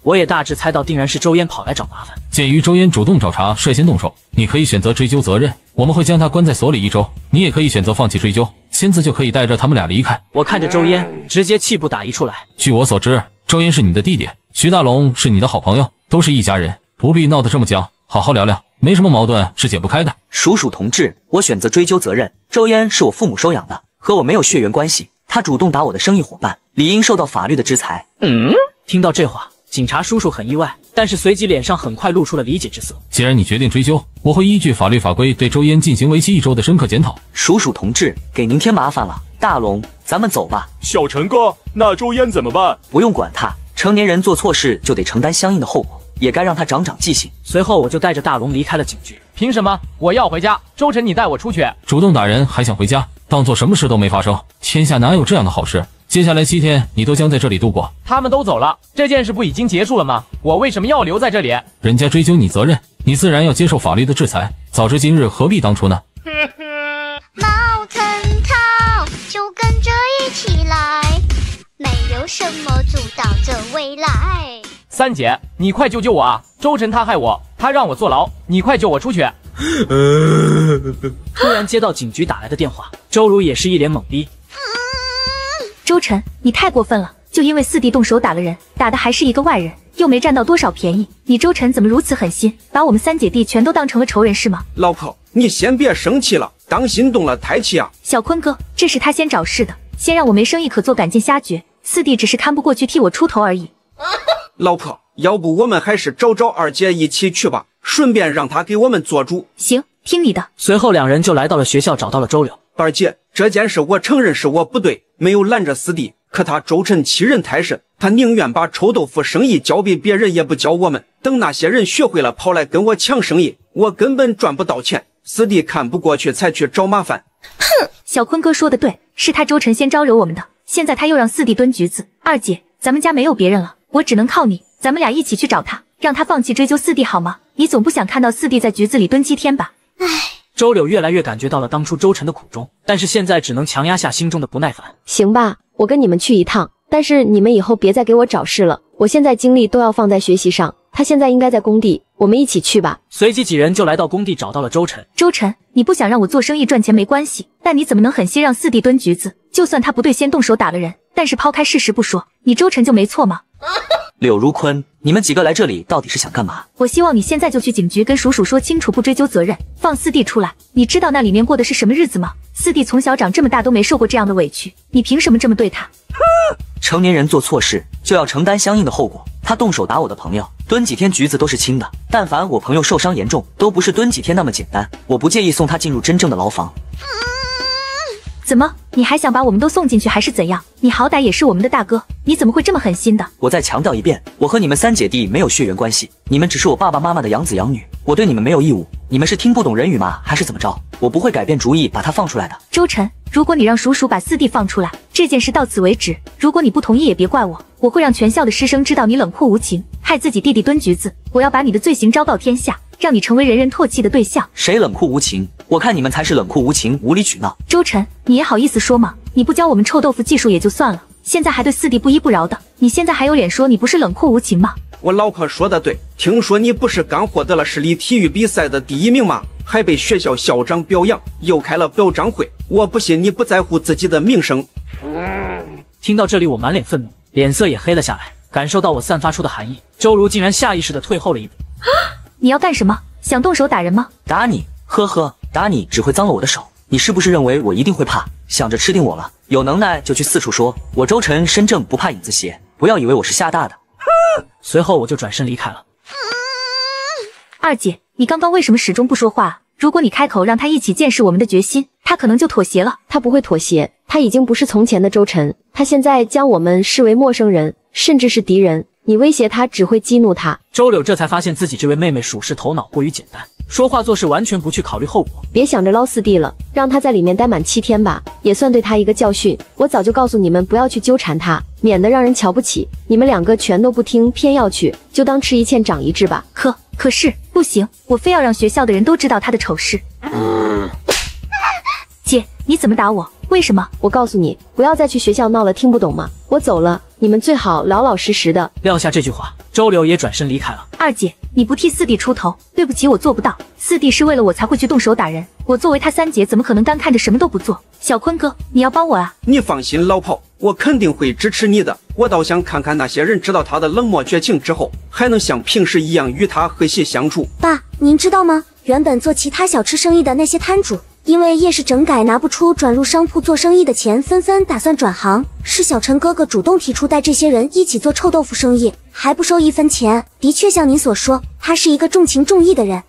我也大致猜到定然是周嫣跑来找麻烦。 鉴于周嫣主动找茬，率先动手，你可以选择追究责任，我们会将她关在所里1周。你也可以选择放弃追究，亲自就可以带着他们俩离开。 我看着周嫣，直接气不打一处来。 据我所知，周嫣是你的弟弟，徐大龙是你的好朋友，都是一家人，不必闹得这么僵，好好聊聊，没什么矛盾是解不开的。 叔叔同志，我选择追究责任。周嫣是我父母收养的，和我没有血缘关系，她主动打我的生意伙伴，理应受到法律的制裁。 听到这话，警察叔叔很意外，但是随即脸上很快露出了理解之色。 既然你决定追究，我会依据法律法规对周嫣进行为期1周的深刻检讨。 叔叔同志，给您添麻烦了。大龙，咱们走吧。 小陈哥，那周嫣怎么办？ 不用管他，成年人做错事就得承担相应的后果，也该让他长长记性。 随后我就带着大龙离开了警局。 凭什么？我要回家。周晨，你带我出去。 主动打人还想回家，当做什么事都没发生。天下哪有这样的好事？接下来7天，你都将在这里度过。 他们都走了，这件事不已经结束了吗？我为什么要留在这里？ 人家追究你责任，你自然要接受法律的制裁。早知今日，何必当初呢？ 毛藤桃就跟着一起来，没有什么阻挡着未来。 三姐，你快救救我啊！周晨他害我，他让我坐牢，你快救我出去！ 突然接到警局打来的电话，周如也是一脸懵逼。 周晨，你太过分了！就因为4弟动手打了人，打的还是一个外人，又没占到多少便宜，你周晨怎么如此狠心，把我们3姐弟全都当成了仇人是吗？ 老婆，你先别生气了，当心动了胎气啊！ 小坤哥，这是他先找事的，先让我没生意可做，赶尽杀绝。4弟只是看不过去，替我出头而已。 老婆，要不我们还是找二姐一起去吧，顺便让她给我们做主。 行，听你的。 随后2人就来到了学校，找到了周柳。 二姐，这件事我承认是我不对，没有拦着4弟。可他周晨欺人太甚，他宁愿把臭豆腐生意交给别人，也不交我们。等那些人学会了，跑来跟我抢生意，我根本赚不到钱。4弟看不过去，才去找麻烦。 哼，小坤哥说的对，是他周晨先招惹我们的，现在他又让4弟蹲局子。二姐，咱们家没有别人了，我只能靠你，咱们俩一起去找他，让他放弃追究4弟好吗？你总不想看到4弟在局子里蹲7天吧？唉。 周柳越来越感觉到了当初周晨的苦衷，但是现在只能强压下心中的不耐烦。 行吧，我跟你们去一趟，但是你们以后别再给我找事了，我现在精力都要放在学习上。他现在应该在工地，我们一起去吧。 随即几人就来到工地，找到了周晨。 周晨，你不想让我做生意赚钱没关系，但你怎么能狠心让4弟蹲局子？就算他不对，先动手打了人，但是抛开事实不说，你周晨就没错吗？ 柳如坤，你们几个来这里到底是想干嘛？ 我希望你现在就去警局跟叔叔说清楚，不追究责任，放4弟出来。你知道那里面过的是什么日子吗？4弟从小长这么大都没受过这样的委屈，你凭什么这么对他？ 成年人做错事就要承担相应的后果。他动手打我的朋友，蹲几天局子都是轻的，但凡我朋友受伤严重，都不是蹲几天那么简单。我不介意送他进入真正的牢房。 怎么，你还想把我们都送进去还是怎样？你好歹也是我们的大哥，你怎么会这么狠心的？ 我再强调一遍，我和你们3姐弟没有血缘关系，你们只是我爸爸妈妈的养子养女，我对你们没有义务。你们是听不懂人语吗？还是怎么着？我不会改变主意把他放出来的。 周晨，如果你让叔叔把4弟放出来，这件事到此为止。如果你不同意，也别怪我，我会让全校的师生知道你冷酷无情，害自己弟弟蹲局子。我要把你的罪行昭告天下，让你成为人人唾弃的对象。 谁冷酷无情？我看你们才是冷酷无情、无理取闹。 周晨，你也好意思说吗？你不教我们臭豆腐技术也就算了，现在还对4弟不依不饶的，你现在还有脸说你不是冷酷无情吗？ 我老婆说的对，听说你不是刚获得了市里体育比赛的第1名吗？还被学校校长表扬，又开了表彰会。我不信你不在乎自己的名声。 听到这里，我满脸愤怒，脸色也黑了下来。感受到我散发出的寒意，周如竟然下意识地退后了一步。 你要干什么？想动手打人吗？ 打你，呵呵，打你只会脏了我的手。你是不是认为我一定会怕？想着吃定我了？有能耐就去四处说，我周晨身正不怕影子斜，不要以为我是吓大的。 随后我就转身离开了。 二姐，你刚刚为什么始终不说话？如果你开口让他一起见识我们的决心，他可能就妥协了。 他不会妥协，他已经不是从前的周晨，他现在将我们视为陌生人，甚至是敌人。你威胁他只会激怒他。 周柳这才发现自己这位妹妹属实头脑过于简单，说话做事完全不去考虑后果。 别想着捞4弟了，让他在里面待满7天吧，也算对他一个教训。我早就告诉你们不要去纠缠他，免得让人瞧不起。你们2个全都不听，偏要去，就当吃一堑长一智吧。 可是不行，我非要让学校的人都知道他的丑事。姐，你怎么打我？为什么？ 我告诉你，不要再去学校闹了，听不懂吗？我走了， 你们最好老老实实的。 撂下这句话，周柳也转身离开了。 二姐，你不替四弟出头，对不起，我做不到。四弟是为了我才会去动手打人，我作为他三姐，怎么可能单看着什么都不做？小坤哥，你要帮我啊！ 你放心，老炮，我肯定会支持你的。我倒想看看那些人知道他的冷漠绝情之后，还能像平时一样与他和谐相处。 爸，您知道吗？原本做其他小吃生意的那些摊主，因为夜市整改拿不出转入商铺做生意的钱，纷纷打算转行。是小陈哥哥主动提出带这些人一起做臭豆腐生意，还不收1分钱。的确像您所说，他是一个重情重义的人。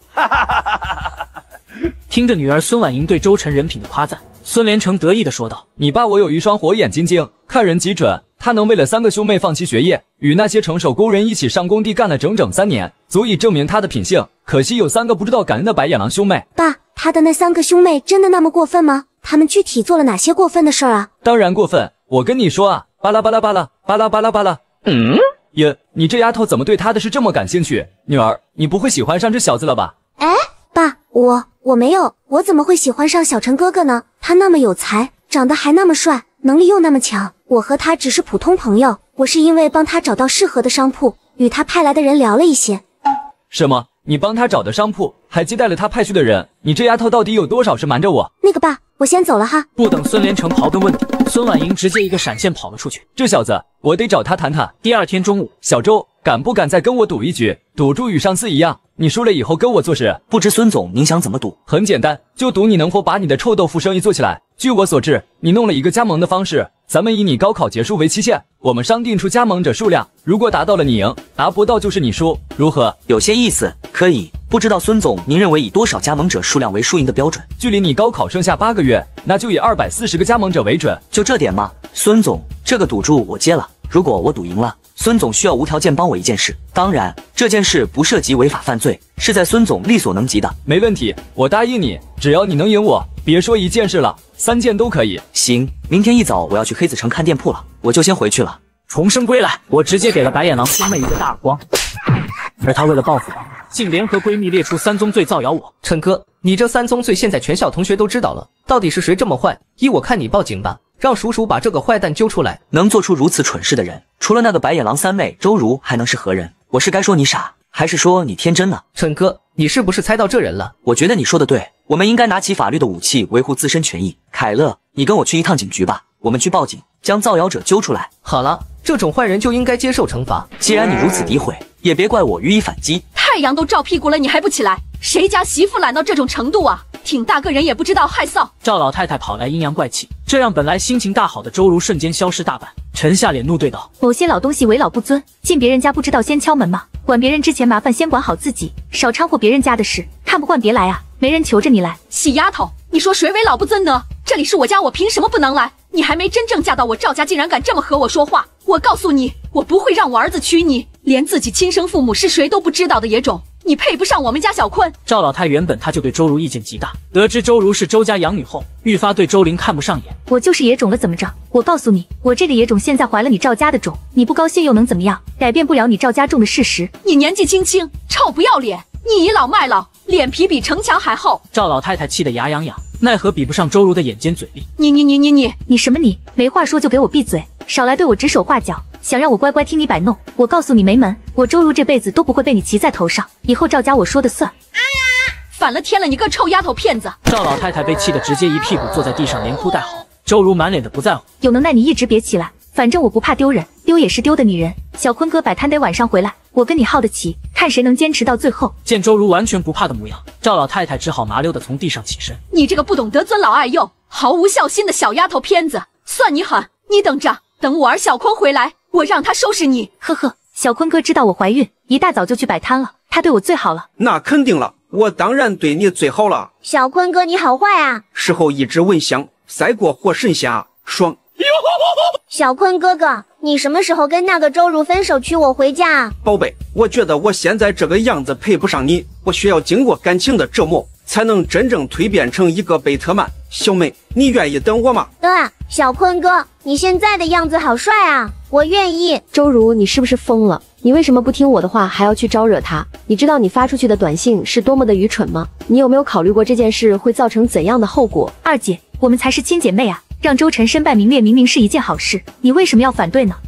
听着女儿孙婉莹对周晨人品的夸赞，孙连成得意地说道：“ 你爸我有一双火眼金睛，看人极准。他能为了3个兄妹放弃学业，与那些成手工人一起上工地干了整整3年，足以证明他的品性。可惜有3个不知道感恩的白眼狼兄妹。” 爸，他的那3个兄妹真的那么过分吗？他们具体做了哪些过分的事儿啊？ 当然过分，我跟你说啊，巴拉巴拉巴拉巴拉巴拉巴拉。耶，你这丫头怎么对他的事这么感兴趣？女儿，你不会喜欢上这小子了吧？ 哎，爸，我没有，我怎么会喜欢上小陈哥哥呢？他那么有才，长得还那么帅，能力又那么强，我和他只是普通朋友。我是因为帮他找到适合的商铺，与他派来的人聊了一些。 什么？你帮他找的商铺，还接待了他派去的人？你这丫头到底有多少是瞒着我？ 那个爸，我先走了哈。 不等孙连成刨根问底，孙婉莹直接一个闪现跑了出去。 这小子，我得找他谈谈。 第2天中午， 小周，敢不敢再跟我赌一局？赌注与上次一样，你输了以后跟我做事。 不知孙总您想怎么赌？ 很简单，就赌你能否把你的臭豆腐生意做起来。据我所知，你弄了一个加盟的方式，咱们以你高考结束为期限，我们商定出加盟者数量，如果达到了你赢，达不到就是你输，如何？ 有些意思，可以。不知道孙总您认为以多少加盟者数量为输赢的标准？ 距离你高考剩下8个月，那就以240个加盟者为准。 就这点吗？孙总，这个赌注我接了。如果我赌赢了，孙总需要无条件帮我一件事，当然这件事不涉及违法犯罪，是在孙总力所能及的。 没问题，我答应你，只要你能赢我，别说1件事了，3件都可以。 行，明天一早我要去黑子城看店铺了，我就先回去了。 重生归来，我直接给了白眼狼兄妹一个大耳光，而她为了报复我，竟联合闺蜜列出3宗罪造谣我。 陈哥，你这3宗罪现在全校同学都知道了，到底是谁这么坏？依我看，你报警吧，让叔叔把这个坏蛋揪出来。 能做出如此蠢事的人，除了那个白眼狼3妹周如，还能是何人？我是该说你傻，还是说你天真呢？ 陈哥，你是不是猜到这人了？ 我觉得你说的对，我们应该拿起法律的武器维护自身权益。凯乐，你跟我去一趟警局吧，我们去报警，将造谣者揪出来。 好了，这种坏人就应该接受惩罚。 既然你如此诋毁，也别怪我予以反击。 太阳都照屁股了，你还不起来？谁家媳妇懒到这种程度啊？挺大个人也不知道害臊。 赵老太太跑来阴阳怪气，这让本来心情大好的周如瞬间消失大半。沉下脸怒对道：“ 某些老东西为老不尊，进别人家不知道先敲门吗？管别人之前麻烦先管好自己，少掺和别人家的事。看不惯别来啊，没人求着你来。” 死丫头，你说谁为老不尊呢？这里是我家，我凭什么不能来？你还没真正嫁到我赵家，竟然敢这么和我说话！我告诉你，我不会让我儿子娶你，连自己亲生父母是谁都不知道的野种，你配不上我们家小坤。 赵老太原本她就对周如意见极大，得知周如是周家养女后，愈发对周玲看不上眼。 我就是野种了怎么着？我告诉你，我这个野种现在怀了你赵家的种，你不高兴又能怎么样？改变不了你赵家种的事实。 你年纪轻轻，臭不要脸，你倚老卖老，脸皮比城墙还厚。 赵老太太气得牙痒痒，奈何比不上周如的眼尖嘴利。 你什么你？没话说就给我闭嘴，少来对我指手画脚，想让我乖乖听你摆弄。我告诉你没门，我周如这辈子都不会被你骑在头上，以后赵家我说的算。 反了天了，你个臭丫头片子！ 赵老太太被气得直接一屁股坐在地上，连哭带吼。周如满脸的不在乎， 有能耐你一直别起来，反正我不怕丢人，丢也是丢的你人。小坤哥摆摊得晚上回来，我跟你耗得起，看谁能坚持到最后。 见周如完全不怕的模样，赵老太太只好麻溜的从地上起身。 你这个不懂得尊老爱幼、毫无孝心的小丫头片子，算你狠！你等着，等我儿小坤回来，我让他收拾你。 呵呵，小坤哥知道我怀孕，一大早就去摆摊了，他对我最好了。 那肯定了，我当然对你最好了。 小坤哥你好坏啊！ 事后一直闻香，赛过火神侠，爽。 小坤哥哥，你什么时候跟那个周如分手娶我回家啊？ 宝贝，我觉得我现在这个样子配不上你，我需要经过感情的折磨，才能真正蜕变成一个贝特曼。小妹，你愿意等我吗？ 小坤哥，你现在的样子好帅啊，我愿意。 周如，你是不是疯了？你为什么不听我的话，还要去招惹他？你知道你发出去的短信是多么的愚蠢吗？你有没有考虑过这件事会造成怎样的后果？ 二姐，我们才是亲姐妹啊，让周晨身败名裂明明是一件好事，你为什么要反对呢？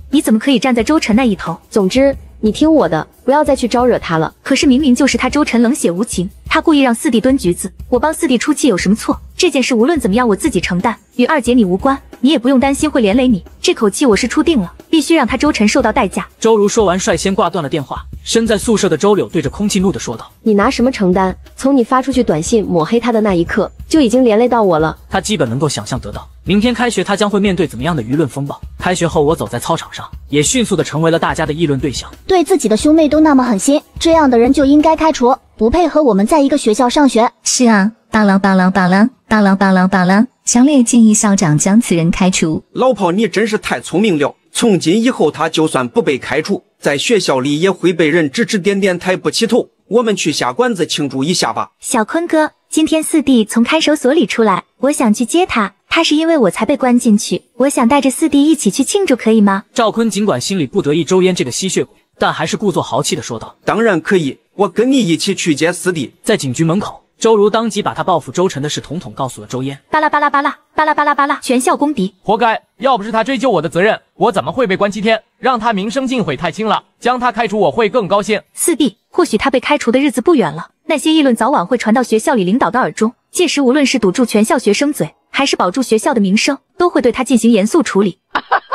你怎么可以站在周晨那一头？ 总之，你听我的，不要再去招惹他了。 可是明明就是他周晨冷血无情，他故意让四弟蹲局子，我帮四弟出气有什么错？这件事无论怎么样我自己承担，与二姐你无关，你也不用担心会连累你。这口气我是出定了，必须让他周晨受到代价。 周如说完，率先挂断了电话。身在宿舍的周柳对着空气怒地说道：“ 你拿什么承担？从你发出去短信抹黑他的那一刻，就已经连累到我了。” 他基本能够想象得到，明天开学他将会面对怎么样的舆论风暴。开学后，我走在操场上，也迅速的成为了大家的议论对象。 对自己的兄妹都那么狠心，这样的人就应该开除，不配和我们在一个学校上学。 是啊，巴郎巴郎巴郎巴郎巴郎巴郎，强烈建议校长将此人开除。 老炮，你真是太聪明了。从今以后，他就算不被开除，在学校里也会被人指指点点，抬不起头。我们去下馆子庆祝一下吧。 小坤哥，今天四弟从看守所里出来，我想去接他。他是因为我才被关进去，我想带着四弟一起去庆祝，可以吗？ 赵坤尽管心里不得意周嫣这个吸血鬼，但还是故作豪气的说道：“ 当然可以，我跟你一起去接四弟。” 在警局门口，周如当即把他报复周晨的事统统告诉了周嫣。 巴拉巴拉巴拉巴拉巴拉巴拉，全校公敌， 活该！要不是他追究我的责任，我怎么会被关7天？让他名声尽毁太轻了，将他开除我会更高兴。 四弟，或许他被开除的日子不远了，那些议论早晚会传到学校里领导的耳中，届时无论是堵住全校学生嘴，还是保住学校的名声，都会对他进行严肃处理。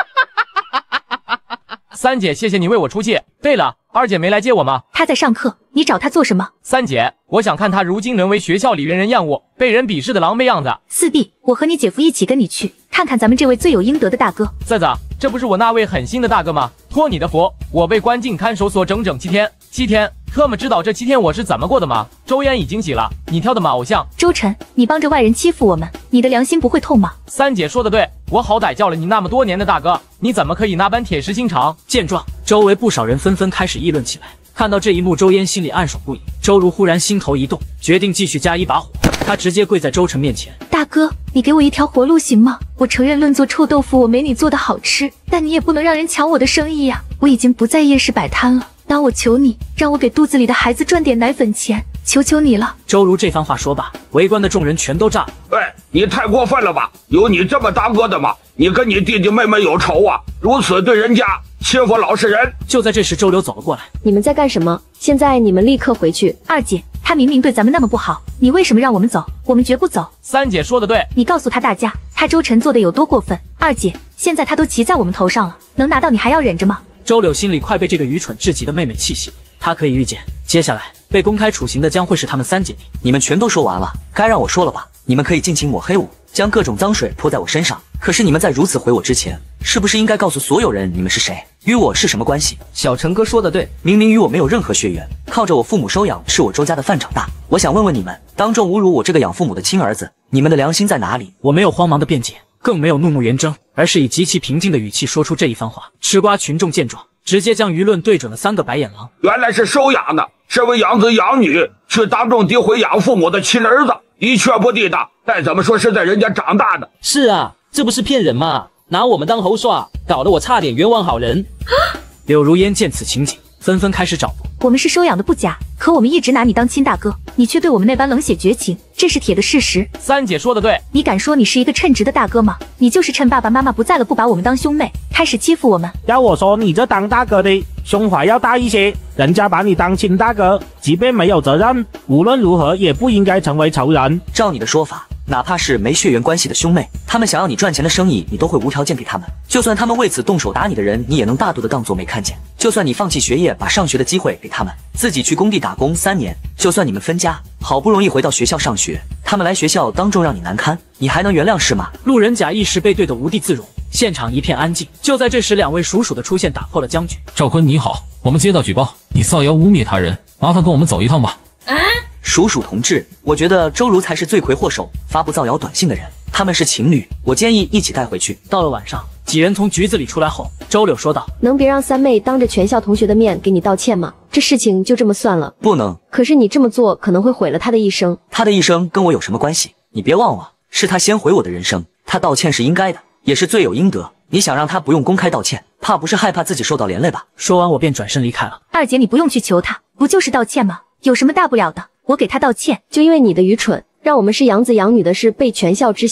三姐，谢谢你为我出气。对了，二姐没来接我吗？ 她在上课，你找她做什么？ 三姐，我想看她如今沦为学校里人人厌恶、被人鄙视的狼狈样子。 四弟，我和你姐夫一起跟你去，看看咱们这位罪有应得的大哥。 啧啧，这不是我那位狠心的大哥吗？托你的福，我被关进看守所整整7天。7天，特么知道这7天我是怎么过的吗？周嫣已经洗了，你挑的马偶像。 周晨，你帮着外人欺负我们，你的良心不会痛吗？ 三姐说的对，我好歹叫了你那么多年的大哥，你怎么可以那般铁石心肠？ 见状，周围不少人纷纷开始议论起来。看到这一幕，周嫣心里暗爽不已。周如忽然心头一动，决定继续加一把火。她直接跪在周晨面前：“ 大哥，你给我一条活路行吗？我承认论做臭豆腐我没你做的好吃，但你也不能让人抢我的生意呀！我已经不在夜市摆摊了，那我求你，让我给肚子里的孩子赚点奶粉钱，求求你了。” 周如这番话说罢，围观的众人全都炸了。 喂，你太过分了吧？有你这么大哥的吗？你跟你弟弟妹妹有仇啊？如此对人家，欺负老实人。 就在这时，周柳走了过来。 你们在干什么？现在你们立刻回去。 二姐，他明明对咱们那么不好，你为什么让我们走？我们绝不走。 三姐说的对， 你告诉他大家，他周晨做的有多过分。二姐，现在他都骑在我们头上了，能拿到你还要忍着吗？ 周柳心里快被这个愚蠢至极的妹妹气醒，她可以预见，接下来被公开处刑的将会是她们3姐弟。 你们全都说完了，该让我说了吧？你们可以尽情抹黑我，将各种脏水泼在我身上。可是你们在如此毁我之前，是不是应该告诉所有人你们是谁，与我是什么关系？ 小陈哥说的对， 明明与我没有任何血缘，靠着我父母收养，吃我周家的饭长大。我想问问你们，当众侮辱我这个养父母的亲儿子，你们的良心在哪里？ 我没有慌忙的辩解，更没有怒目圆睁，而是以极其平静的语气说出这一番话。吃瓜群众见状，直接将舆论对准了3个白眼狼。 原来是收养的，身为养子养女，却当众诋毁养父母的亲儿子，一蹶不地的。再怎么说是在人家长大的。 是啊，这不是骗人吗？拿我们当猴耍，搞得我差点冤枉好人。 柳如烟见此情景，纷纷开始找补。 我们是收养的不假，可我们一直拿你当亲大哥，你却对我们那般冷血绝情，这是铁的事实。 三姐说的对， 你敢说你是一个称职的大哥吗？你就是趁爸爸妈妈不在了，不把我们当兄妹，开始欺负我们。 要我说，你这当大哥的胸怀要大一些，人家把你当亲大哥，即便没有责任，无论如何也不应该成为仇人。 照你的说法，哪怕是没血缘关系的兄妹，他们想要你赚钱的生意，你都会无条件给他们。就算他们为此动手打你的人，你也能大度的当作没看见。就算你放弃学业，把上学的机会给他们，自己去工地打工3年，就算你们分家，好不容易回到学校上学，他们来学校当众让你难堪，你还能原谅是吗？ 路人甲一时被对得无地自容，现场一片安静。就在这时，2位叔叔的出现打破了僵局。 赵坤你好，我们接到举报，你造谣污蔑他人，麻烦跟我们走一趟吧。 叔叔同志，我觉得周如才是罪魁祸首，发布造谣短信的人。他们是情侣，我建议一起带回去。 到了晚上，几人从局子里出来后，周柳说道：“ 能别让三妹当着全校同学的面给你道歉吗？这事情就这么算了？ 不能。 可是你这么做可能会毁了他的一生。 他的一生跟我有什么关系？你别忘了，是他先毁我的人生，他道歉是应该的，也是罪有应得。你想让他不用公开道歉，怕不是害怕自己受到连累吧？” 说完，我便转身离开了。 二姐，你不用去求他，不就是道歉吗？有什么大不了的？我给他道歉， 就因为你的愚蠢，让我们是养子养女的事被全校知晓。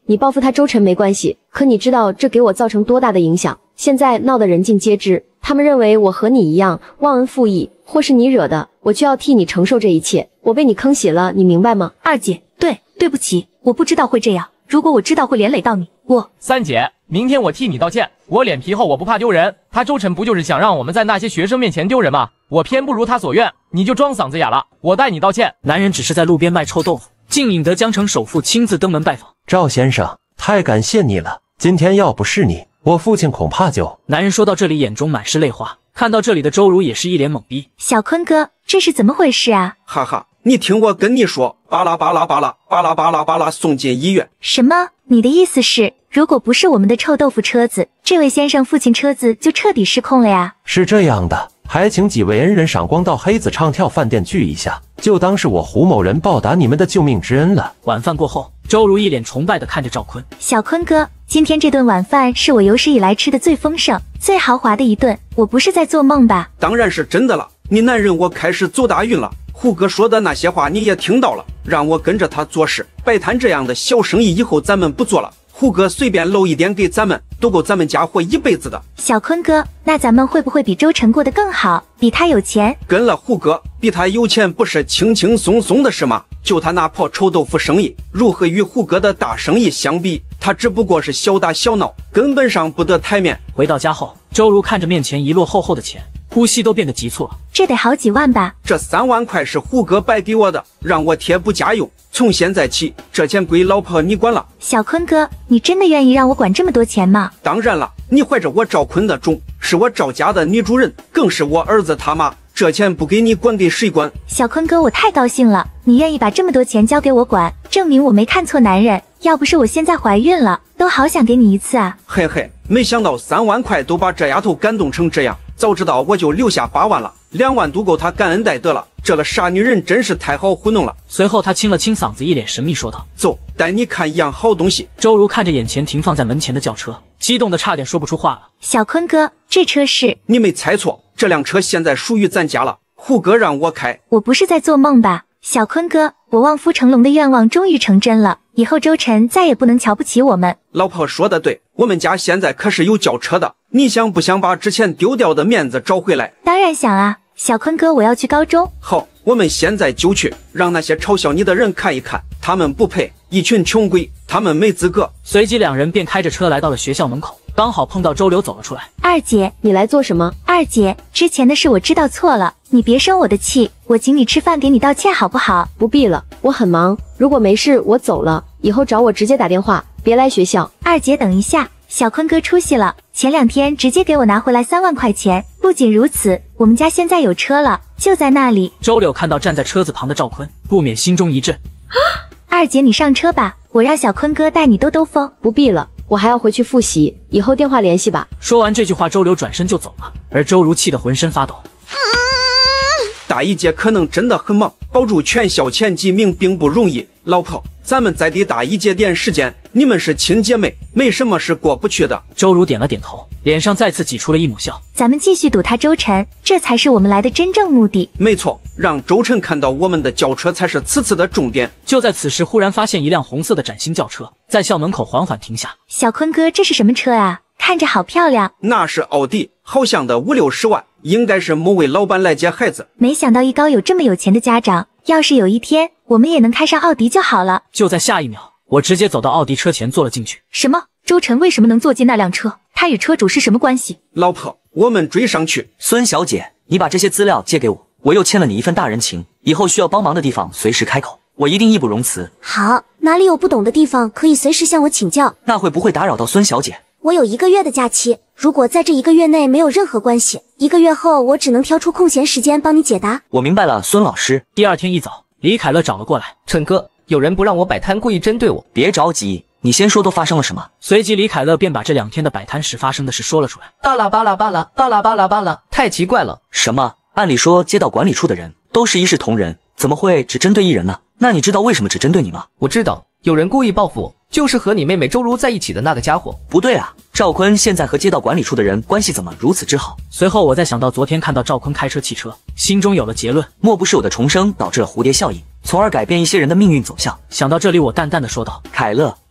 你报复他周晨没关系，可你知道这给我造成多大的影响？现在闹得人尽皆知，他们认为我和你一样忘恩负义，或是你惹的，我就要替你承受这一切。我被你坑血了，你明白吗？ 二姐，对不起，我不知道会这样，如果我知道会连累到你， 三姐，明天我替你道歉。我脸皮厚，我不怕丢人。他周晨不就是想让我们在那些学生面前丢人吗？我偏不如他所愿，你就装嗓子哑了。我代你道歉。 男人只是在路边卖臭豆腐，竟引得江城首富亲自登门拜访。 赵先生，太感谢你了，今天要不是你，我父亲恐怕就…… 男人说到这里，眼中满是泪花。看到这里的周如也是一脸懵逼。 小坤哥，这是怎么回事啊？ 哈哈，你听我跟你说，巴拉巴拉巴拉巴拉巴拉巴拉送进医院。 什么？你的意思是，如果不是我们的臭豆腐车子，这位先生父亲车子就彻底失控了呀？ 是这样的，还请几位恩人赏光到黑子唱跳饭店聚一下，就当是我胡某人报答你们的救命之恩了。 晚饭过后，周如一脸崇拜地看着赵坤。 小坤哥，今天这顿晚饭是我有史以来吃的最丰盛、最豪华的一顿，我不是在做梦吧？ 当然是真的了，你男人我开始走大运了。胡哥说的那些话你也听到了，让我跟着他做事。摆摊这样的小生意以后咱们不做了，胡哥随便搂一点给咱们，都够咱们家活一辈子的。 小坤哥，那咱们会不会比周晨过得更好，比他有钱？ 跟了胡哥，比他有钱不是轻轻松松的事吗？就他那破臭豆腐生意，如何与胡哥的大生意相比？他只不过是小打小闹，根本上不得台面。 回到家后，周如看着面前一摞厚厚的钱，呼吸都变得急促了。 这得好几万吧？ 这3万块是胡哥白给我的，让我贴补家用。从现在起，这钱归老婆你管了。 小坤哥，你真的愿意让我管这么多钱吗？ 当然了，你怀着我赵坤的种，是我赵家的女主人，更是我儿子他妈。这钱不给你管给谁管？ 小坤哥，我太高兴了，你愿意把这么多钱交给我管，证明我没看错男人。要不是我现在怀孕了，都好想给你一次啊！ 嘿嘿，没想到3万块都把这丫头感动成这样，早知道我就留下8万了，2万都够她感恩戴德了。这个傻女人真是太好糊弄了。 随后他清了清嗓子，一脸神秘说道：“ 走，带你看一样好东西。” 周如看着眼前停放在门前的轿车，激动的差点说不出话了。 小坤哥，这车是…… 你没猜错，这辆车现在属于咱家了，胡哥让我开。 我不是在做梦吧？小坤哥，我望夫成龙的愿望终于成真了，以后周晨再也不能瞧不起我们。 老婆说的对，我们家现在可是有轿车的，你想不想把之前丢掉的面子找回来？ 当然想啊，小坤哥，我要去高中。 好，我们现在就去，让那些嘲笑你的人看一看，他们不配，一群穷鬼，他们没资格。 随即两人便开着车来到了学校门口，刚好碰到周柳走了出来。 二姐， 你来做什么？ 二姐，之前的事我知道错了，你别生我的气，我请你吃饭给你道歉好不好？ 不必了，我很忙，如果没事我走了，以后找我直接打电话，别来学校。 二姐等一下，小坤哥出息了，前2天直接给我拿回来3万块钱。不仅如此，我们家现在有车了，就在那里。 周柳看到站在车子旁的赵坤，不免心中一震。 二姐，你上车吧，我让小坤哥带你兜兜风。 不必了，我还要回去复习，以后电话联系吧。 说完这句话，周柳转身就走了，而周如气得浑身发抖。 大一姐可能真的很忙，保住全校前几名并不容易。老婆，咱们再给大一姐点时间，你们是亲姐妹，没什么是过不去的。 周如点了点头，脸上再次挤出了一抹笑。 咱们继续堵他周晨，这才是我们来的真正目的。 没错，让周晨看到我们的轿车才是此次的重点。 就在此时，忽然发现一辆红色的崭新轿车在校门口缓缓停下。 小坤哥，这是什么车啊？看着好漂亮。 那是奥迪，好像的50-60万，应该是某位老板来接孩子。 没想到艺高有这么有钱的家长，要是有一天我们也能开上奥迪就好了。 就在下一秒，我直接走到奥迪车前坐了进去。 什么？周晨为什么能坐进那辆车？他与车主是什么关系？ 老婆，我们追上去。 孙小姐，你把这些资料借给我，我又欠了你一份大人情，以后需要帮忙的地方随时开口，我一定义不容辞。 好，哪里有不懂的地方可以随时向我请教。 那会不会打扰到孙小姐？ 我有1个月的假期，如果在这1个月内没有任何关系，1个月后我只能挑出空闲时间帮你解答。 我明白了，孙老师。 第2天一早，李凯乐找了过来。 陈哥，有人不让我摆摊，故意针对我。 别着急，你先说都发生了什么。 随即李凯乐便把这2天的摆摊时发生的事说了出来。 巴拉巴拉巴拉巴拉巴拉巴拉，太奇怪了。 什么？按理说街道管理处的人都是一视同仁，怎么会只针对一人呢？那你知道为什么只针对你吗？ 我知道，有人故意报复我，就是和你妹妹周如在一起的那个家伙。 不对啊，赵坤现在和街道管理处的人关系怎么如此之好？ 随后我再想到昨天看到赵坤开车汽车，心中有了结论， 莫不是我的重生导致了蝴蝶效应，从而改变一些人的命运走向。 想到这里，我淡淡的说道： 凯乐，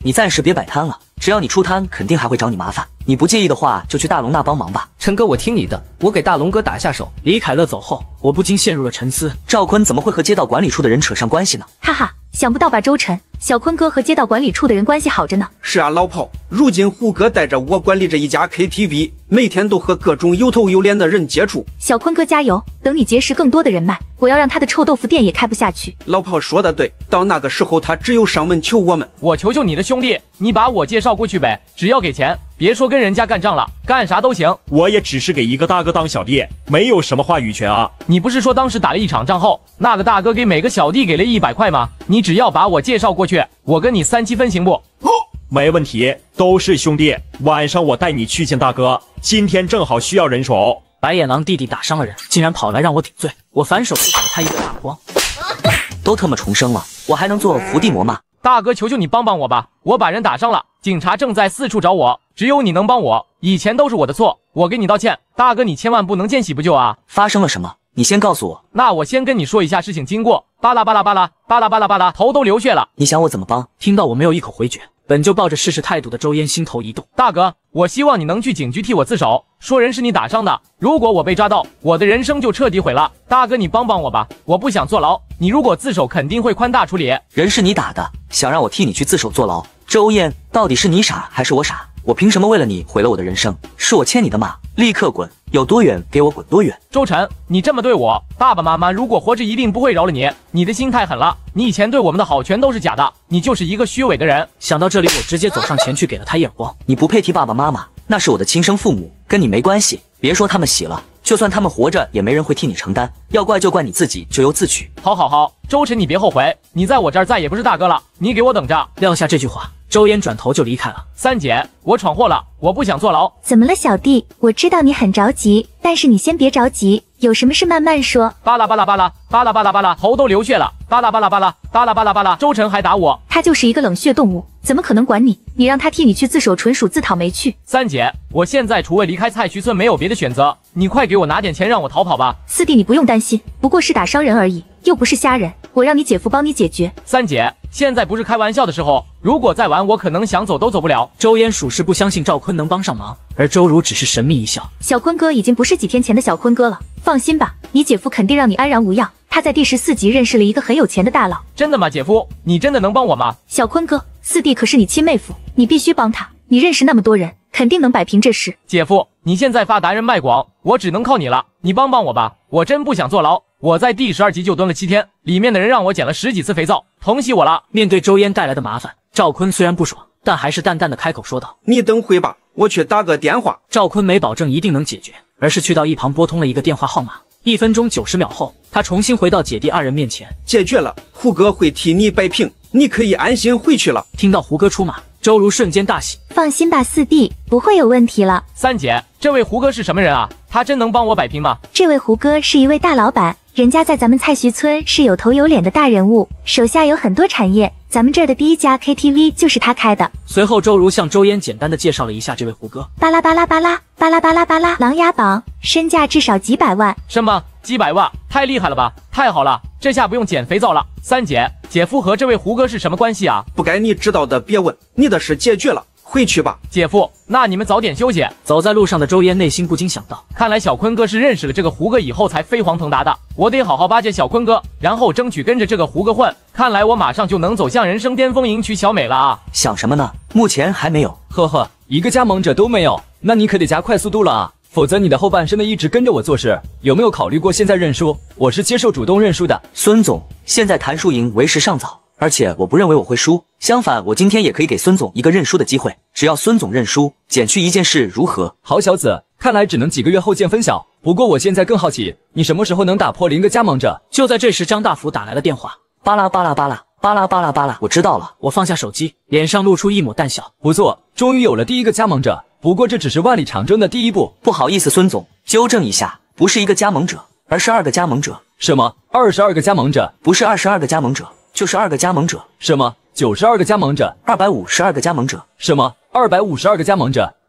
你暂时别摆摊了，只要你出摊，肯定还会找你麻烦。你不介意的话，就去大龙那帮忙吧。 陈哥，我听你的，我给大龙哥打下手。 李凯乐走后，我不禁陷入了沉思。 赵坤怎么会和街道管理处的人扯上关系呢？ 哈哈，想不到吧，周晨，小坤哥和街道管理处的人关系好着呢。 是啊，老炮，如今胡哥带着我管理着一家 KTV， 每天都和各种有头有脸的人接触。 小坤哥加油，等你结识更多的人脉，我要让他的臭豆腐店也开不下去。 老炮说的对，到那个时候他只有上门求我们。 我求求你的兄弟，你把我介绍过去呗，只要给钱，别说跟人家干仗了，干啥都行。 我也只是给一个大哥当小弟，没有什么话语权啊。 你不是说当时打了一场仗后，那个大哥给每个小弟给了100块吗？你只要把我介绍过去，我跟你3七分行不？ 没问题，都是兄弟。晚上我带你去见大哥，今天正好需要人手。 白眼狼弟弟打伤了人，竟然跑来让我顶罪，我反手就给了他一个大光。 都他妈重生了，我还能做伏地魔吗？ 大哥，求求你帮帮我吧，我把人打伤了，警察正在四处找我，只有你能帮我，以前都是我的错，我给你道歉。大哥，你千万不能见死不救啊！ 发生了什么？你先告诉我。 那我先跟你说一下事情经过。巴拉巴拉巴拉巴拉巴拉巴拉，头都流血了。 你想我怎么帮？ 听到我没有一口回绝，本就抱着试试态度的周烟心头一动。 大哥，我希望你能去警局替我自首，说人是你打伤的。如果我被抓到，我的人生就彻底毁了。大哥，你帮帮我吧，我不想坐牢。你如果自首，肯定会宽大处理。 人是你打的，想让我替你去自首坐牢？周烟，到底是你傻还是我傻？我凭什么为了你毁了我的人生？是我欠你的吗？立刻滚，有多远给我滚多远！ 周晨，你这么对我，爸爸妈妈如果活着一定不会饶了你。你的心太狠了，你以前对我们的好全都是假的，你就是一个虚伪的人。 想到这里，我直接走上前去给了他眼光。 你不配提爸爸妈妈，那是我的亲生父母，跟你没关系。别说他们死了，就算他们活着，也没人会替你承担。要怪就怪你自己，咎由自取。 好，周晨，你别后悔，你在我这儿再也不是大哥了，你给我等着。 撂下这句话，周烟转头就离开了。 三姐，我闯祸了，我不想坐牢。 怎么了，小弟？我知道你很着急，但是你先别着急，有什么事慢慢说。 巴拉巴拉巴拉巴拉巴拉巴拉，头都流血了。巴拉巴拉巴拉巴拉巴拉巴拉，周晨还打我。 他就是一个冷血动物，怎么可能管你？你让他替你去自首，纯属自讨没趣。 三姐，我现在除了离开菜徐村没有别的选择，你快给我拿点钱让我逃跑吧。 四弟，你不用担心，不过是打伤人而已，又不是瞎人，我让你姐夫帮你解决。 三姐，现在不是开玩笑的时候，如果再玩，我可能想走都走不了。 周烟属实不相信赵坤能帮上忙，而周如只是神秘一笑。 小坤哥已经不是几天前的小坤哥了，放心吧，你姐夫肯定让你安然无恙。他在第14集认识了一个很有钱的大佬。 真的吗，姐夫？你真的能帮我吗？ 小坤哥，四弟可是你亲妹夫，你必须帮他。你认识那么多人，肯定能摆平这事。 姐夫，你现在发达人脉广，我只能靠你了，你帮帮我吧，我真不想坐牢。我在第12集就蹲了7天，里面的人让我捡了10几次肥皂，疼死我了。 面对周烟带来的麻烦，赵坤虽然不爽，但还是淡淡的开口说道：“ 你等会吧，我去打个电话。” 赵坤没保证一定能解决，而是去到一旁拨通了一个电话号码。1分钟90秒后，他重新回到姐弟二人面前。 解决了，胡哥会替你摆平，你可以安心回去了。 听到胡哥出马，周如瞬间大喜。 放心吧，四弟，不会有问题了。 三姐，这位胡哥是什么人啊？他真能帮我摆平吗？ 这位胡哥是一位大老板，人家在咱们菜徐村是有头有脸的大人物，手下有很多产业，咱们这儿的第一家 KTV 就是他开的。 随后周如向周烟简单的介绍了一下这位胡哥。 巴拉巴拉巴拉巴拉巴拉巴拉，琅琊榜，身价至少几百万。 什么几百万？太厉害了吧！太好了，这下不用捡肥皂了。三姐，姐夫和这位胡哥是什么关系啊？ 不该你知道的别问，你的事解决了，回去吧。 姐夫，那你们早点休息。 走在路上的周烟内心不禁想到， 看来小坤哥是认识了这个胡哥以后才飞黄腾达的，我得好好巴结小坤哥，然后争取跟着这个胡哥混。看来我马上就能走向人生巅峰，迎娶小美了啊！ 想什么呢？目前还没有。 呵呵，一个加盟者都没有，那你可得加快速度了啊！否则你的后半生的一直跟着我做事，有没有考虑过现在认输？我是接受主动认输的。 孙总，现在谈输赢为时尚早，而且我不认为我会输。相反，我今天也可以给孙总一个认输的机会，只要孙总认输，减去一件事如何？ 好小子，看来只能几个月后见分晓。不过我现在更好奇，你什么时候能打破0个加盟者？ 就在这时，张大福打来了电话。 巴拉巴拉巴拉巴拉巴拉巴拉，我知道了。 我放下手机，脸上露出一抹淡笑。 不错，终于有了第1个加盟者。不过这只是万里长征的第1步。 不好意思，孙总，纠正一下，不是1个加盟者，而是2个加盟者。 什么？22个加盟者？ 不是22个加盟者，就是2个加盟者。 什么？92个加盟者 ？252个加盟者。 什么？252个加盟者？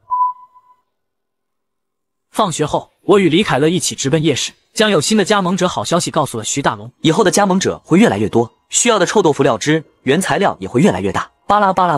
放学后，我与李凯乐一起直奔夜市，将有新的加盟者好消息告诉了徐大龙。 以后的加盟者会越来越多，需要的臭豆腐料汁、原材料也会越来越大。巴拉巴拉巴拉。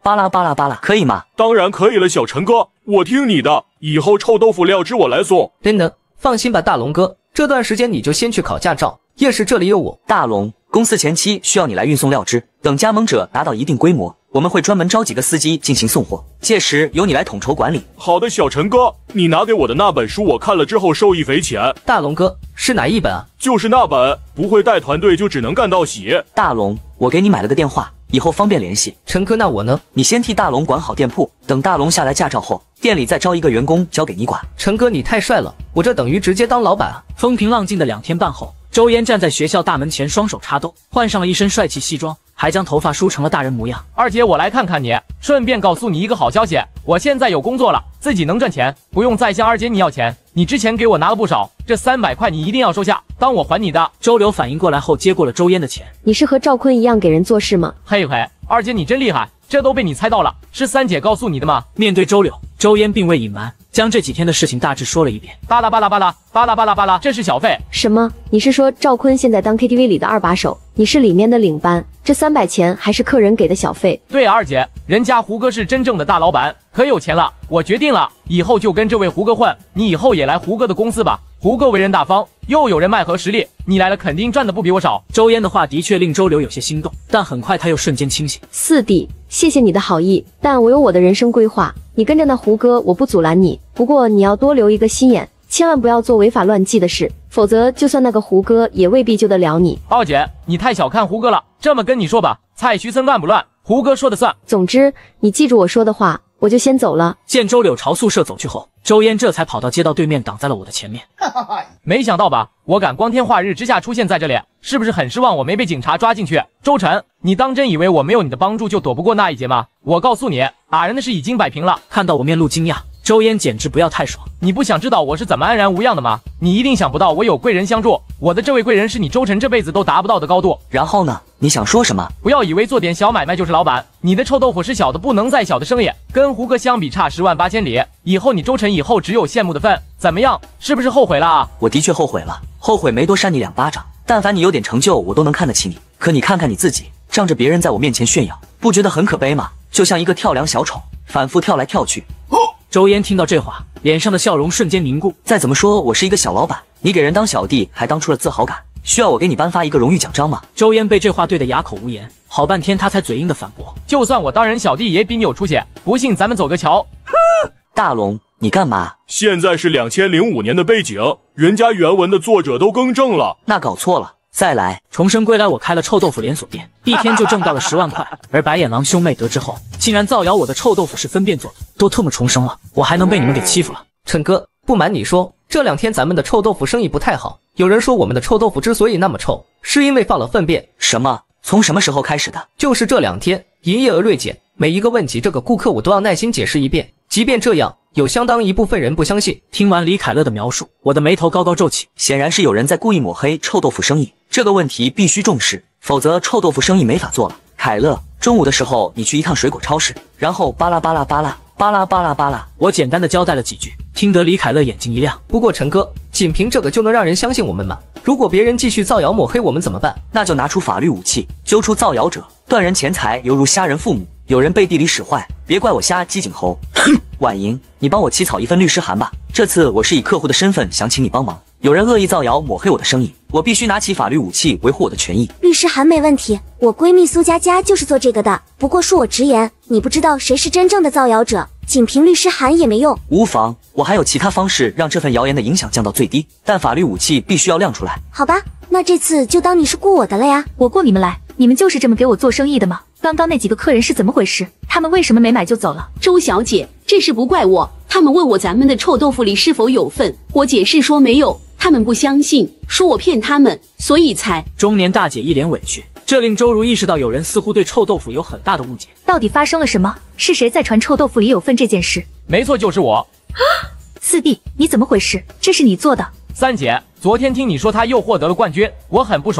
巴拉巴拉巴拉，可以吗？ 当然可以了，小陈哥，我听你的，以后臭豆腐料汁我来送。 等等，放心吧，大龙哥，这段时间你就先去考驾照，夜市这里有我。 大龙，公司前期需要你来运送料汁，等加盟者达到一定规模，我们会专门招几个司机进行送货，届时由你来统筹管理。 好的，小陈哥，你拿给我的那本书我看了之后受益匪浅。 大龙哥，是哪一本啊？ 就是那本，不会带团队就只能干到喜。 大龙，我给你买了个电话，以后方便联系。 陈哥，那我呢？ 你先替大龙管好店铺，等大龙下来驾照后，店里再招一个员工交给你管。 陈哥，你太帅了，我这等于直接当老板啊！ 风平浪静的2天半后，周嫣站在学校大门前，双手插兜，换上了一身帅气西装，还将头发梳成了大人模样。 二姐，我来看看你，顺便告诉你一个好消息，我现在有工作了，自己能赚钱，不用再向二姐你要钱。你之前给我拿了不少，这300块你一定要收下，当我还你的。 周柳反应过来后，接过了周嫣的钱。 你是和赵坤一样给人做事吗？ 嘿嘿，二姐你真厉害，这都被你猜到了，是3姐告诉你的吗？ 面对周柳，周嫣并未隐瞒，将这几天的事情大致说了一遍。 巴拉巴拉巴拉巴拉巴拉巴拉，这是小费。 什么？你是说赵坤现在当 KTV 里的2把手，你是里面的领班，这300钱还是客人给的小费？ 对啊，二姐，人家胡哥是真正的大老板，可有钱了。我决定了，以后就跟这位胡哥混，你以后也来胡哥的公司吧。胡哥为人大方，又有人脉和实力，你来了肯定赚的不比我少。 周嫣的话的确令周柳有些心动，但很快他又瞬间清醒。 四弟，谢谢你的好意，但我有我的人生规划，你跟着那胡哥，我不阻拦你，不过你要多留一个心眼，千万不要做违法乱纪的事，否则就算那个胡哥也未必救得了你。 二姐，你太小看胡哥了，这么跟你说吧，蔡徐森乱不乱，胡哥说的算。 总之，你记住我说的话，我就先走了。 见周柳朝宿舍走去后，周嫣这才跑到街道对面，挡在了我的前面。 没想到吧，我敢光天化日之下出现在这里，是不是很失望我没被警察抓进去？周晨，你当真以为我没有你的帮助就躲不过那一劫吗？我告诉你，打人的事已经摆平了。 看到我面露惊讶，周嫣简直不要太爽。 你不想知道我是怎么安然无恙的吗？你一定想不到我有贵人相助，我的这位贵人是你周晨这辈子都达不到的高度。 然后呢？你想说什么？ 不要以为做点小买卖就是老板，你的臭豆腐是小的不能再小的生意，跟胡哥相比差10万8千里。以后你周晨以后只有羡慕的份，怎么样？是不是后悔了啊？ 我的确后悔了，后悔没多扇你2巴掌。但凡你有点成就，我都能看得起你。可你看看你自己，仗着别人在我面前炫耀，不觉得很可悲吗？就像一个跳梁小丑，反复跳来跳去。 周嫣听到这话，脸上的笑容瞬间凝固。 再怎么说，我是一个小老板，你给人当小弟还当出了自豪感，需要我给你颁发一个荣誉奖章吗？ 周嫣被这话对得哑口无言，好半天她才嘴硬的反驳： 就算我当人小弟也比你有出息，不信咱们走个桥。 大龙，你干嘛？ 现在是2005年的背景，人家原文的作者都更正了。 那搞错了，再来。 重生归来，我开了臭豆腐连锁店，一天就挣到了10万块。而白眼狼兄妹得知后，竟然造谣我的臭豆腐是分辨做的，都特么重生了，我还能被你们给欺负了？ 陈哥，不瞒你说，这2天咱们的臭豆腐生意不太好，有人说我们的臭豆腐之所以那么臭，是因为放了粪便。 什么？从什么时候开始的？ 就是这2天，营业额锐减，每一个问及这个顾客，我都要耐心解释一遍。即便这样，有相当一部分人不相信。 听完李凯乐的描述，我的眉头高高皱起。 显然是有人在故意抹黑臭豆腐生意，这个问题必须重视，否则臭豆腐生意没法做了。凯乐，中午的时候你去一趟水果超市，然后巴拉巴拉巴拉巴拉巴拉巴拉。 我简单的交代了几句，听得李凯乐眼睛一亮。 不过陈哥，仅凭这个就能让人相信我们吗？如果别人继续造谣抹黑我们怎么办？ 那就拿出法律武器，揪出造谣者，断人钱财犹如杀人父母。有人背地里使坏，别怪我瞎鸡儆猴。婉莹，你帮我起草一份律师函吧，这次我是以客户的身份想请你帮忙。有人恶意造谣抹黑我的生意，我必须拿起法律武器维护我的权益。 律师函没问题，我闺蜜苏佳佳就是做这个的。不过恕我直言，你不知道谁是真正的造谣者，仅凭律师函也没用。 无妨，我还有其他方式让这份谣言的影响降到最低，但法律武器必须要亮出来。 好吧，那这次就当你是雇我的了呀。 我雇你们来，你们就是这么给我做生意的吗？刚刚那几个客人是怎么回事？他们为什么没买就走了？ 周小姐，这事不怪我，他们问我咱们的臭豆腐里是否有粪，我解释说没有，他们不相信，说我骗他们，所以才…… 中年大姐一脸委屈，这令周如意识到有人似乎对臭豆腐有很大的误解。 到底发生了什么？是谁在传臭豆腐里有粪这件事？ 没错，就是我。 四弟，你怎么回事？这是你做的？ 三姐，昨天听你说他又获得了冠军，我很不爽，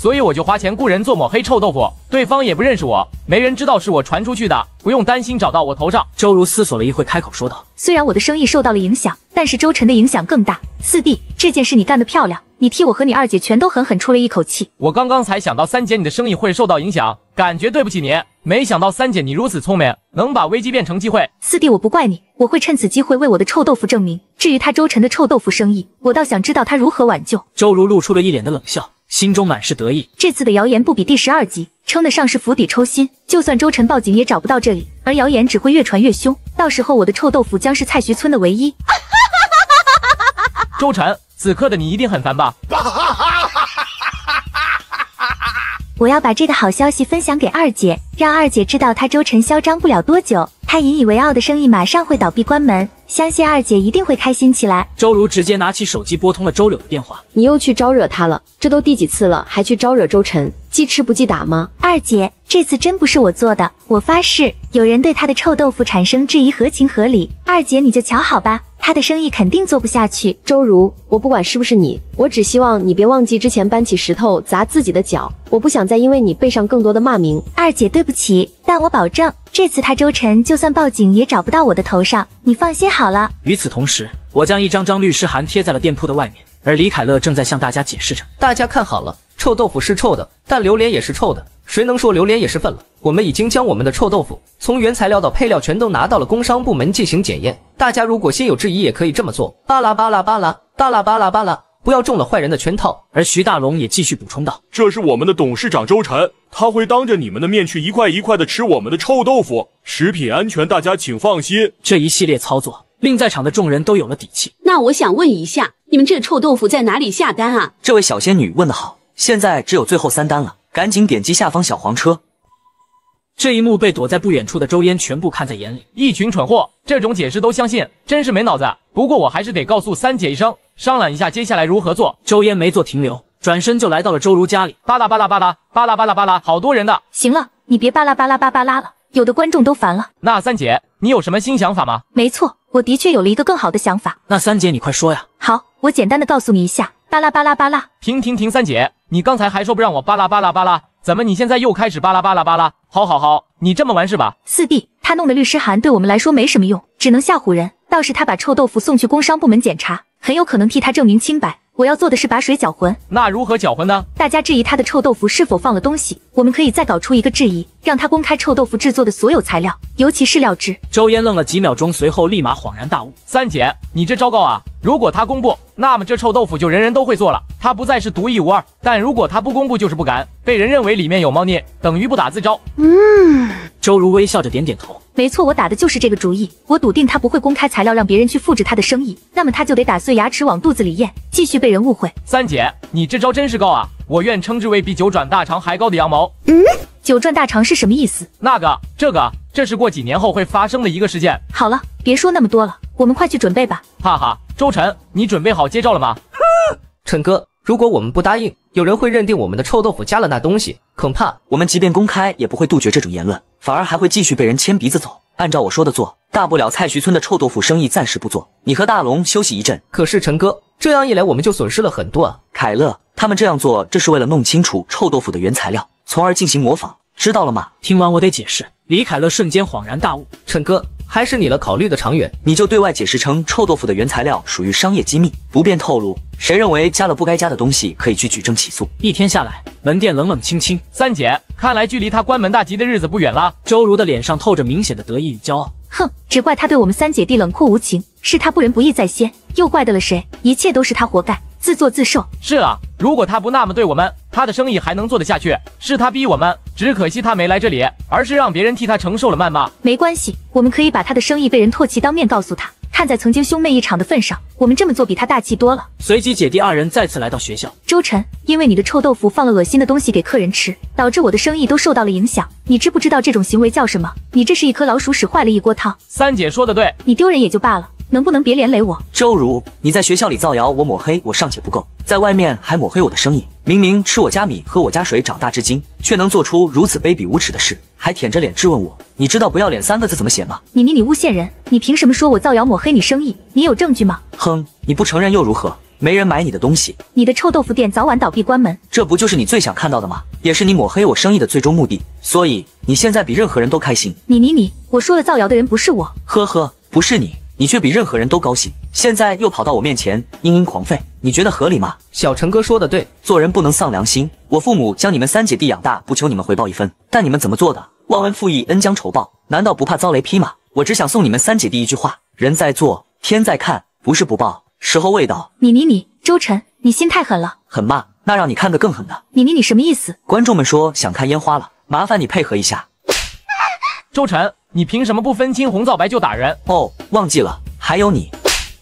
所以我就花钱雇人做抹黑臭豆腐，对方也不认识我，没人知道是我传出去的，不用担心找到我头上。 周如思索了一会，开口说道：“ 虽然我的生意受到了影响，但是周晨的影响更大。四弟，这件事你干得漂亮，你替我和你二姐全都狠狠出了一口气。 我刚刚才想到三姐你的生意会受到影响，感觉对不起你，没想到三姐你如此聪明，能把危机变成机会。 四弟，我不怪你，我会趁此机会为我的臭豆腐证明。至于他周晨的臭豆腐生意，我倒想知道他如何挽救。” 周如露出了一脸的冷笑，心中满是得意。 这次的谣言不比第12集，称得上是釜底抽薪。就算周晨报警也找不到这里，而谣言只会越传越凶，到时候我的臭豆腐将是蔡徐村的唯一。 周晨，此刻的你一定很烦吧？ 我要把这个好消息分享给二姐，让二姐知道她周晨嚣张不了多久，她引以为傲的生意马上会倒闭关门，相信二姐一定会开心起来。 周如直接拿起手机拨通了周柳的电话。 你又去招惹他了，这都第几次了，还去招惹周晨，记吃不记打吗？ 二姐，这次真不是我做的，我发誓，有人对他的臭豆腐产生质疑合情合理。二姐你就瞧好吧，他的生意肯定做不下去。 周如，我不管是不是你，我只希望你别忘记之前搬起石头砸自己的脚，我不想再因为你背上更多的骂名。 二姐对不起，但我保证，这次他周晨就算报警也找不到我的头上，你放心好了。 与此同时，我将一张张律师函贴在了店铺的外面，而李凯乐正在向大家解释着。 大家看好了，臭豆腐是臭的，但榴莲也是臭的，谁能说榴莲也是粪了？我们已经将我们的臭豆腐从原材料到配料全都拿到了工商部门进行检验，大家如果心有质疑也可以这么做。巴拉巴拉巴拉，巴拉巴拉巴拉，不要中了坏人的圈套。 而徐大龙也继续补充道：“ 这是我们的董事长周晨，他会当着你们的面去一块一块的吃我们的臭豆腐，食品安全大家请放心。” 这一系列操作令在场的众人都有了底气。 那我想问一下，你们这臭豆腐在哪里下单啊？ 这位小仙女问得好，现在只有最后3单了，赶紧点击下方小黄车。 这一幕被躲在不远处的周嫣全部看在眼里， 一群蠢货，这种解释都相信，真是没脑子。不过我还是得告诉三姐一声，商量一下接下来如何做。 周嫣没做停留，转身就来到了周如家里。 巴拉巴拉巴拉巴拉巴拉巴拉，好多人的。 行了，你别巴拉巴拉巴拉了，有的观众都烦了。 那三姐，你有什么新想法吗？ 没错，我的确有了一个更好的想法。 那三姐你快说呀。 好，我简单的告诉你一下，巴拉巴拉巴拉。 停，三姐，你刚才还说不让我巴拉巴拉巴拉，怎么你现在又开始巴拉巴拉巴拉？好，你这么玩是吧？ 四弟，他弄的律师函对我们来说没什么用，只能吓唬人。倒是他把臭豆腐送去工商部门检查，很有可能替他证明清白。我要做的是把水搅浑。 那如何搅浑呢？ 大家质疑他的臭豆腐是否放了东西，我们可以再搞出一个质疑，让他公开臭豆腐制作的所有材料，尤其是料汁。 周嫣愣了几秒钟，随后立马恍然大悟。 三姐，你这糟糕啊！如果他公布，那么这臭豆腐就人人都会做了，他不再是独一无二。但如果他不公布，就是不敢，被人认为里面有猫腻，等于不打自招。 周如微笑着点点头。 没错，我打的就是这个主意。我笃定他不会公开材料让别人去复制他的生意，那么他就得打碎牙齿往肚子里咽，继续被人误会。 三姐，你这招真是高啊！我愿称之为比九转大肠还高的羊毛。 九转大肠是什么意思？ 这是过几年后会发生的一个事件。 好了，别说那么多了，我们快去准备吧。 哈哈，周晨，你准备好接招了吗？ 陈哥，如果我们不答应，有人会认定我们的臭豆腐加了那东西，恐怕我们即便公开也不会杜绝这种言论，反而还会继续被人牵鼻子走。按照我说的做，大不了蔡徐村的臭豆腐生意暂时不做，你和大龙休息一阵。 可是陈哥，这样一来我们就损失了很多啊。 凯乐，他们这样做，这是为了弄清楚臭豆腐的原材料，从而进行模仿，知道了吗？ 听完我得解释。李凯乐瞬间恍然大悟。 陈哥，还是你了，考虑的长远。 你就对外解释称臭豆腐的原材料属于商业机密，不便透露。谁认为加了不该加的东西，可以去举证起诉。 一天下来，门店冷冷清清。 三姐，看来距离他关门大吉的日子不远了。 周如的脸上透着明显的得意与骄傲。 哼，只怪他对我们三姐弟冷酷无情，是他不仁不义在先，又怪得了谁？一切都是他活该，自作自受。 是啊，如果他不那么对我们，他的生意还能做得下去。是他逼我们，只可惜他没来这里，而是让别人替他承受了谩骂。 没关系，我们可以把他的生意被人唾弃当面告诉他。看在曾经兄妹一场的份上，我们这么做比他大气多了。 随即姐弟二人再次来到学校。 周晨，因为你的臭豆腐放了恶心的东西给客人吃，导致我的生意都受到了影响。你知不知道这种行为叫什么？你这是一颗老鼠屎坏了一锅汤。 三姐说的对， 你丢人也就罢了，能不能别连累我？ 周如，你在学校里造谣我抹黑我尚且不够，在外面还抹黑我的生意。明明吃我家米喝我家水长大至今，却能做出如此卑鄙无耻的事，还舔着脸质问我，你知道不要脸3个字怎么写吗？ 你诬陷人，你凭什么说我造谣抹黑你生意？你有证据吗？ 哼，你不承认又如何？ 没人买你的东西， 你的臭豆腐店早晚倒闭关门。 这不就是你最想看到的吗？也是你抹黑我生意的最终目的。所以你现在比任何人都开心。 你，我说了造谣的人不是我。 呵呵，不是你，你却比任何人都高兴。现在又跑到我面前嘤嘤狂吠，你觉得合理吗？ 小陈哥说的对， 做人不能丧良心。我父母将你们3姐弟养大，不求你们回报一分，但你们怎么做的？忘恩负义，恩将仇报，难道不怕遭雷劈吗？我只想送你们3姐弟一句话：人在做，天在看，不是不报，时候未到。 你，周晨，你心太狠了。 狠吗？那让你看个更狠的。 你什么意思？ 观众们说想看烟花了，麻烦你配合一下。 周晨，你凭什么不分青红皂白就打人？ 哦，忘记了，还有你。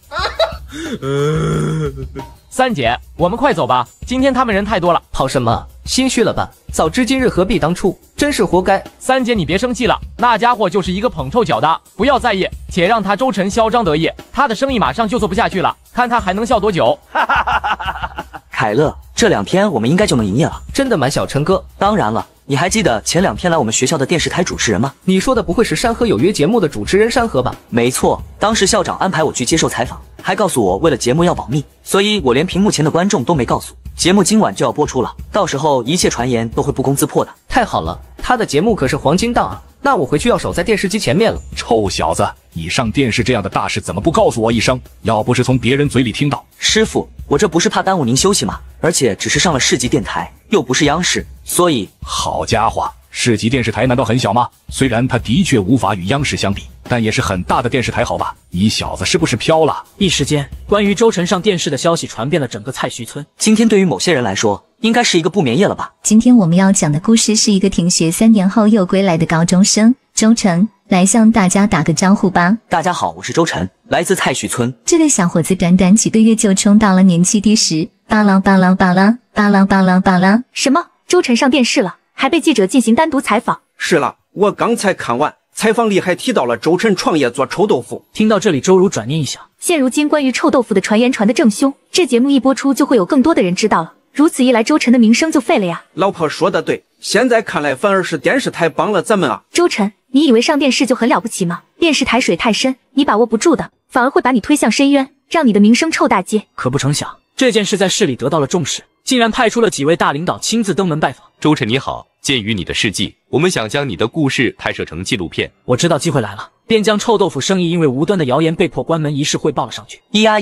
3姐，我们快走吧，今天他们人太多了。 跑什么？心虚了吧？早知今日何必当初，真是活该。 3姐，你别生气了，那家伙就是一个捧臭脚的，不要在意，且让他周晨嚣张得意，他的生意马上就做不下去了，看他还能笑多久。 凯乐，这2天我们应该就能营业了。 真的吗，小陈哥？ 当然了，你还记得前2天来我们学校的电视台主持人吗？ 你说的不会是山河有约节目的主持人山河吧？ 没错，当时校长安排我去接受采访，还告诉我为了节目要保密，所以我连屏幕前的观众都没告诉。节目今晚就要播出了，到时候一切传言都会不攻自破的。 太好了，他的节目可是黄金档啊！那我回去要守在电视机前面了。 臭小子，你上电视这样的大事怎么不告诉我一声？要不是从别人嘴里听到。 师傅，我这不是怕耽误您休息吗？而且只是上了市级电台，又不是央视，所以…… 好家伙，市级电视台难道很小吗？虽然它的确无法与央视相比，但也是很大的电视台，好吧？你小子是不是飘了？ 一时间，关于周晨上电视的消息传遍了整个菜墟村。 今天对于某些人来说，应该是一个不眠夜了吧？ 今天我们要讲的故事是一个停学3年后又归来的高中生周晨，来向大家打个招呼吧。 大家好，我是周晨，来自菜墟村。 这个小伙子短短几个月就冲到了年级第10，巴拉巴拉巴拉巴拉巴拉巴拉。 什么？周晨上电视了，还被记者进行单独采访？ 是了，我刚才看完。采访里还提到了周晨创业做臭豆腐。 听到这里，周如转念一想， 现如今关于臭豆腐的传言传得正凶，这节目一播出就会有更多的人知道了，如此一来周晨的名声就废了呀。 老婆说的对，现在看来反而是电视台帮了咱们啊。 周晨，你以为上电视就很了不起吗？电视台水太深，你把握不住的，反而会把你推向深渊，让你的名声臭大街。 可不成想，这件事在市里得到了重视，竟然派出了几位大领导亲自登门拜访。 周晨你好，鉴于你的事迹，我们想将你的故事拍摄成纪录片。 我知道机会来了，便将臭豆腐生意因为无端的谣言被迫关门一事汇报了上去。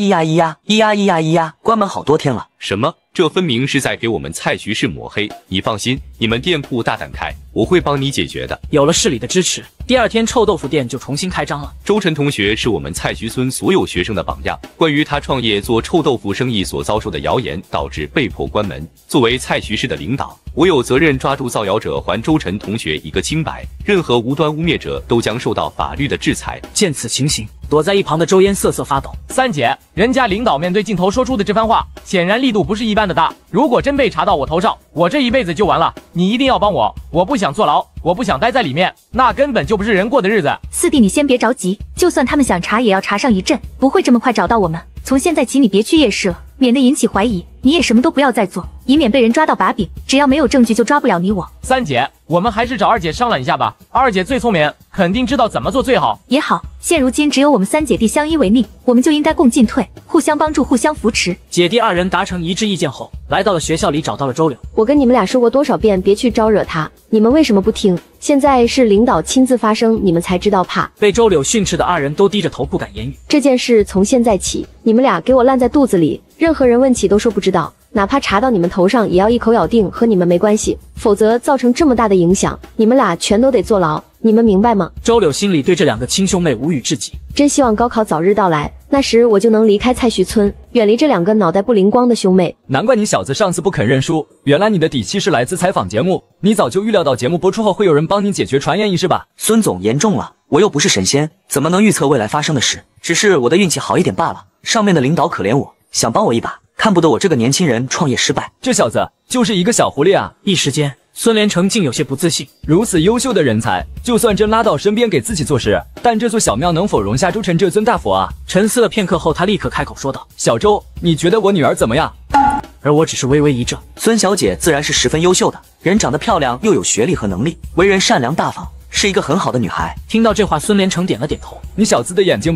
关门好多天了。 什么？这分明是在给我们菜墟市抹黑。你放心，你们店铺大胆开，我会帮你解决的。 有了市里的支持，第2天臭豆腐店就重新开张了。 周晨同学是我们菜墟村所有学生的榜样。关于他创业做臭豆腐生意所遭受的谣言，导致被迫关门。作为菜墟市的领导，我有责任抓住造谣者，还周晨同学一个清白。任何无端污蔑者都将受到法律的制裁。 见此情形，躲在一旁的周嫣瑟瑟发抖。 3姐，人家领导面对镜头说出的这番话，显然力度不是一般的大。如果真被查到我头上，我这一辈子就完了。你一定要帮我，我不想坐牢，我不想待在里面，那根本就不是人过的日子。 4弟，你先别着急，就算他们想查，也要查上一阵，不会这么快找到我们。从现在起，你别去夜市了，免得引起怀疑。你也什么都不要再做，以免被人抓到把柄。只要没有证据，就抓不了你我。 3姐，我们还是找2姐商量一下吧。2姐最聪明，肯定知道怎么做最好。 也好，现如今只有我们3姐弟相依为命，我们就应该共进退，互相帮助，互相扶持。 姐弟2人达成一致意见后，来到了学校里，找到了周柳。 我跟你们俩说过多少遍，别去招惹他，你们为什么不听？现在是领导亲自发声，你们才知道怕。 被周柳训斥的2人都低着头，不敢言语。 这件事从现在起，你们俩给我烂在肚子里，任何人问起都说不知道，哪怕查到你们头上，也要一口咬定和你们没关系，否则造成这么大的影响，你们俩全都得坐牢。你们明白吗？ 周柳心里对这2个亲兄妹无语至极， 真希望高考早日到来，那时我就能离开菜墟村，远离这2个脑袋不灵光的兄妹。 难怪你小子上次不肯认输，原来你的底气是来自采访节目，你早就预料到节目播出后会有人帮你解决传言一事吧？ 孙总严重了，我又不是神仙，怎么能预测未来发生的事？只是我的运气好一点罢了。上面的领导可怜我，想帮我一把，看不得我这个年轻人创业失败。 这小子就是一个小狐狸啊！ 一时间，孙连成竟有些不自信。 如此优秀的人才，就算真拉到身边给自己做事，但这座小庙能否容下周晨这尊大佛啊？ 沉思了片刻后，他立刻开口说道：“ 小周，你觉得我女儿怎么样？” 而我只是微微一怔。 孙小姐自然是十分优秀的，人长得漂亮，又有学历和能力，为人善良大方，是一个很好的女孩。 听到这话，孙连成点了点头。 你小子的眼睛不赖，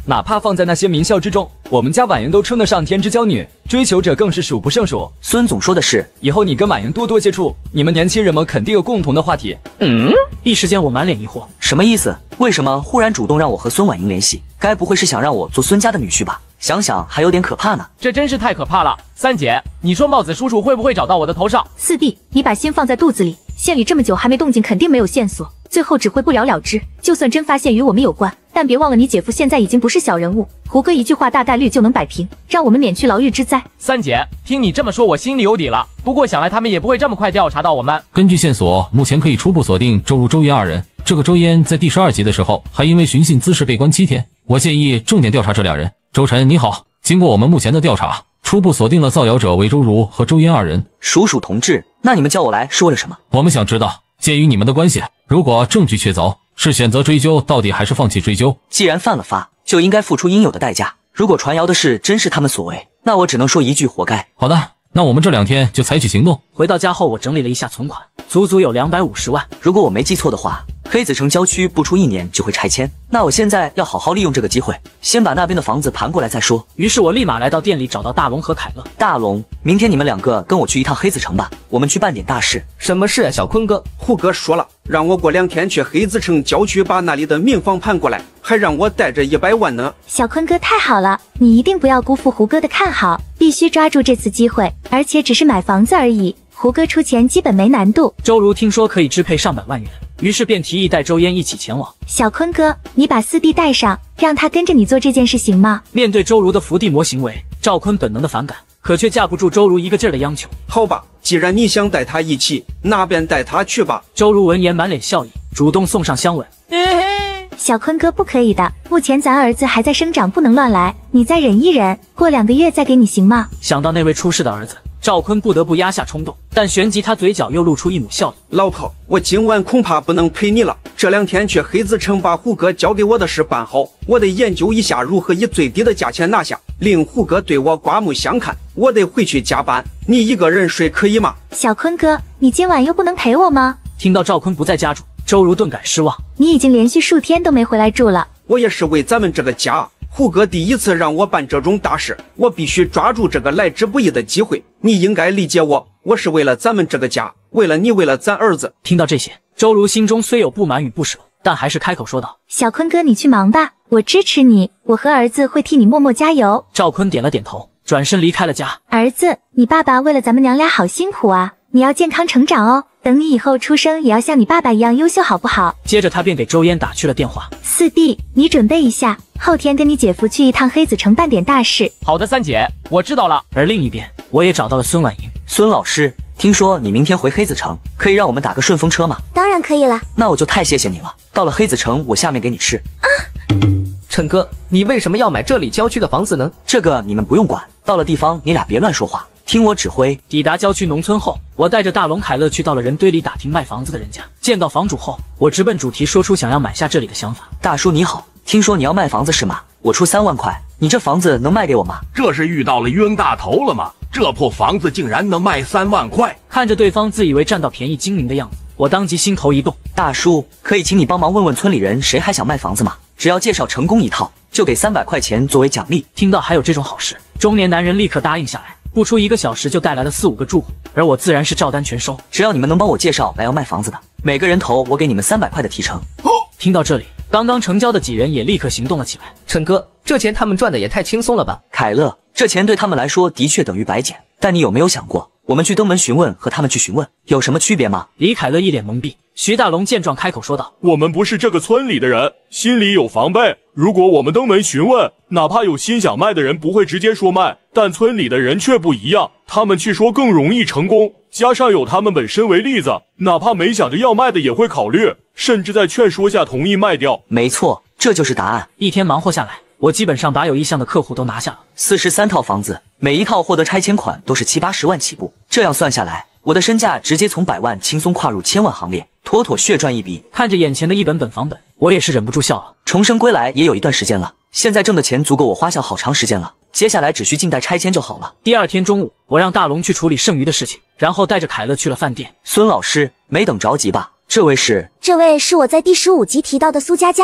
哪怕放在那些名校之中，我们家婉莹都称得上天之娇女，追求者更是数不胜数。 孙总说的是， 以后你跟婉莹多多接触，你们年轻人们肯定有共同的话题。 一时间我满脸疑惑， 什么意思？为什么忽然主动让我和孙婉莹联系？该不会是想让我做孙家的女婿吧？想想还有点可怕呢。 这真是太可怕了。三姐，你说帽子叔叔会不会找到我的头上？ 四弟，你把心放在肚子里，县里这么久还没动静，肯定没有线索，最后只会不了了之。就算真发现与我们有关，但别忘了你姐夫现在已经不是小人物，胡哥一句话大概率就能摆平，让我们免去牢狱之灾。 三姐，听你这么说，我心里有底了。不过想来他们也不会这么快调查到我们。 根据线索，目前可以初步锁定周如、周嫣二人。这个周嫣在第12集的时候，还因为寻衅滋事被关7天。我建议重点调查这2人。周晨，你好，经过我们目前的调查，初步锁定了造谣者为周如和周嫣2人。 叔叔同志，那你们叫我来是为了什么？ 我们想知道，鉴于你们的关系，如果证据确凿，是选择追究到底还是放弃追究？ 既然犯了法，就应该付出应有的代价。如果传谣的事真是他们所为，那我只能说一句活该。 好的，那我们这2天就采取行动。 回到家后，我整理了一下存款，足足有250万。 如果我没记错的话，黑子城郊区不出1年就会拆迁，那我现在要好好利用这个机会，先把那边的房子盘过来再说。 于是我立马来到店里，找到大龙和凯乐。 大龙，明天你们2个跟我去一趟黑子城吧，我们去办点大事。 什么事啊，小坤哥？ 胡哥说了，让我过2天去黑子城郊区把那里的民房盘过来，还让我带着100万呢。 小坤哥太好了，你一定不要辜负胡哥的看好，必须抓住这次机会，而且只是买房子而已，胡哥出钱基本没难度。 周如听说可以支配上百万元，于是便提议带周嫣一起前往。 小坤哥，你把四弟带上，让他跟着你做这件事行吗？ 面对周如的伏地魔行为，赵坤本能的反感，可却架不住周如一个劲儿的央求。 好吧，既然你想带他一起，那便带他去吧。 周如闻言满脸笑意，主动送上香吻。 小坤哥不可以的，目前咱儿子还在生长，不能乱来，你再忍一忍，过2个月再给你行吗？ 想到那位出事的儿子，赵坤不得不压下冲动，但旋即他嘴角又露出一抹笑意。 老婆，我今晚恐怕不能陪你了，这2天去黑子城把胡哥交给我的事办好，我得研究一下如何以最低的价钱拿下，令胡哥对我刮目相看。我得回去加班，你一个人睡可以吗？ 小坤哥，你今晚又不能陪我吗？ 听到赵坤不在家住，周如顿感失望。 你已经连续数天都没回来住了。 我也是为咱们这个家。胡哥第一次让我办这种大事，我必须抓住这个来之不易的机会。你应该理解我，我是为了咱们这个家，为了你，为了咱儿子。 听到这些，周如心中虽有不满与不舍，但还是开口说道： 小坤哥，你去忙吧，我支持你，我和儿子会替你默默加油。 赵坤点了点头，转身离开了家。 儿子，你爸爸为了咱们娘俩好辛苦啊，你要健康成长哦，等你以后出生也要像你爸爸一样优秀，好不好？ 接着他便给周嫣打去了电话。 四弟，你准备一下，后天跟你姐夫去一趟黑子城办点大事。 好的，三姐，我知道了。 而另一边，我也找到了孙婉莹。 孙老师，听说你明天回黑子城，可以让我们打个顺风车吗？ 当然可以了。 那我就太谢谢你了。到了黑子城，我下面给你吃。 陈哥，你为什么要买这里郊区的房子呢？ 这个你们不用管，到了地方你俩别乱说话，听我指挥。 抵达郊区农村后，我带着大龙、凯乐去到了人堆里打听卖房子的人家。见到房主后，我直奔主题说出想要买下这里的想法。 大叔你好，听说你要卖房子是吗？我出3万块，你这房子能卖给我吗？ 这是遇到了冤大头了吗？这破房子竟然能卖3万块！ 看着对方自以为占到便宜精明的样子，我当即心头一动。 大叔，可以请你帮忙问问村里人谁还想卖房子吗？只要介绍成功1套，就给300块钱作为奖励。 听到还有这种好事，中年男人立刻答应下来。不出1个小时就带来了4、5个住户，而我自然是照单全收。 只要你们能帮我介绍来要卖房子的，每个人头我给你们300块的提成。 听到这里，刚刚成交的几人也立刻行动了起来。 陈哥，这钱他们赚的也太轻松了吧？ 凯乐，这钱对他们来说的确等于白捡，但你有没有想过，我们去登门询问和他们去询问有什么区别吗？ 李凯乐一脸懵逼。徐大龙见状开口说道： 我们不是这个村里的人，心里有防备。如果我们登门询问，哪怕有心想卖的人不会直接说卖，但村里的人却不一样，他们去说更容易成功。加上有他们本身为例子，哪怕没想着要卖的也会考虑，甚至在劝说下同意卖掉。 没错，这就是答案。 一天忙活下来，我基本上把有意向的客户都拿下了。 43套房子，每一套获得拆迁款都是70、80万起步，这样算下来，我的身价直接从100万轻松跨入千万行列，妥妥血赚一笔。 看着眼前的一本本房本，我也是忍不住笑了。 重生归来也有一段时间了，现在挣的钱足够我花销好长时间了，接下来只需静待拆迁就好了。 第2天中午，我让大龙去处理剩余的事情，然后带着凯乐去了饭店。 孙老师，没等着急吧？这位是我在第15集提到的苏佳佳呀。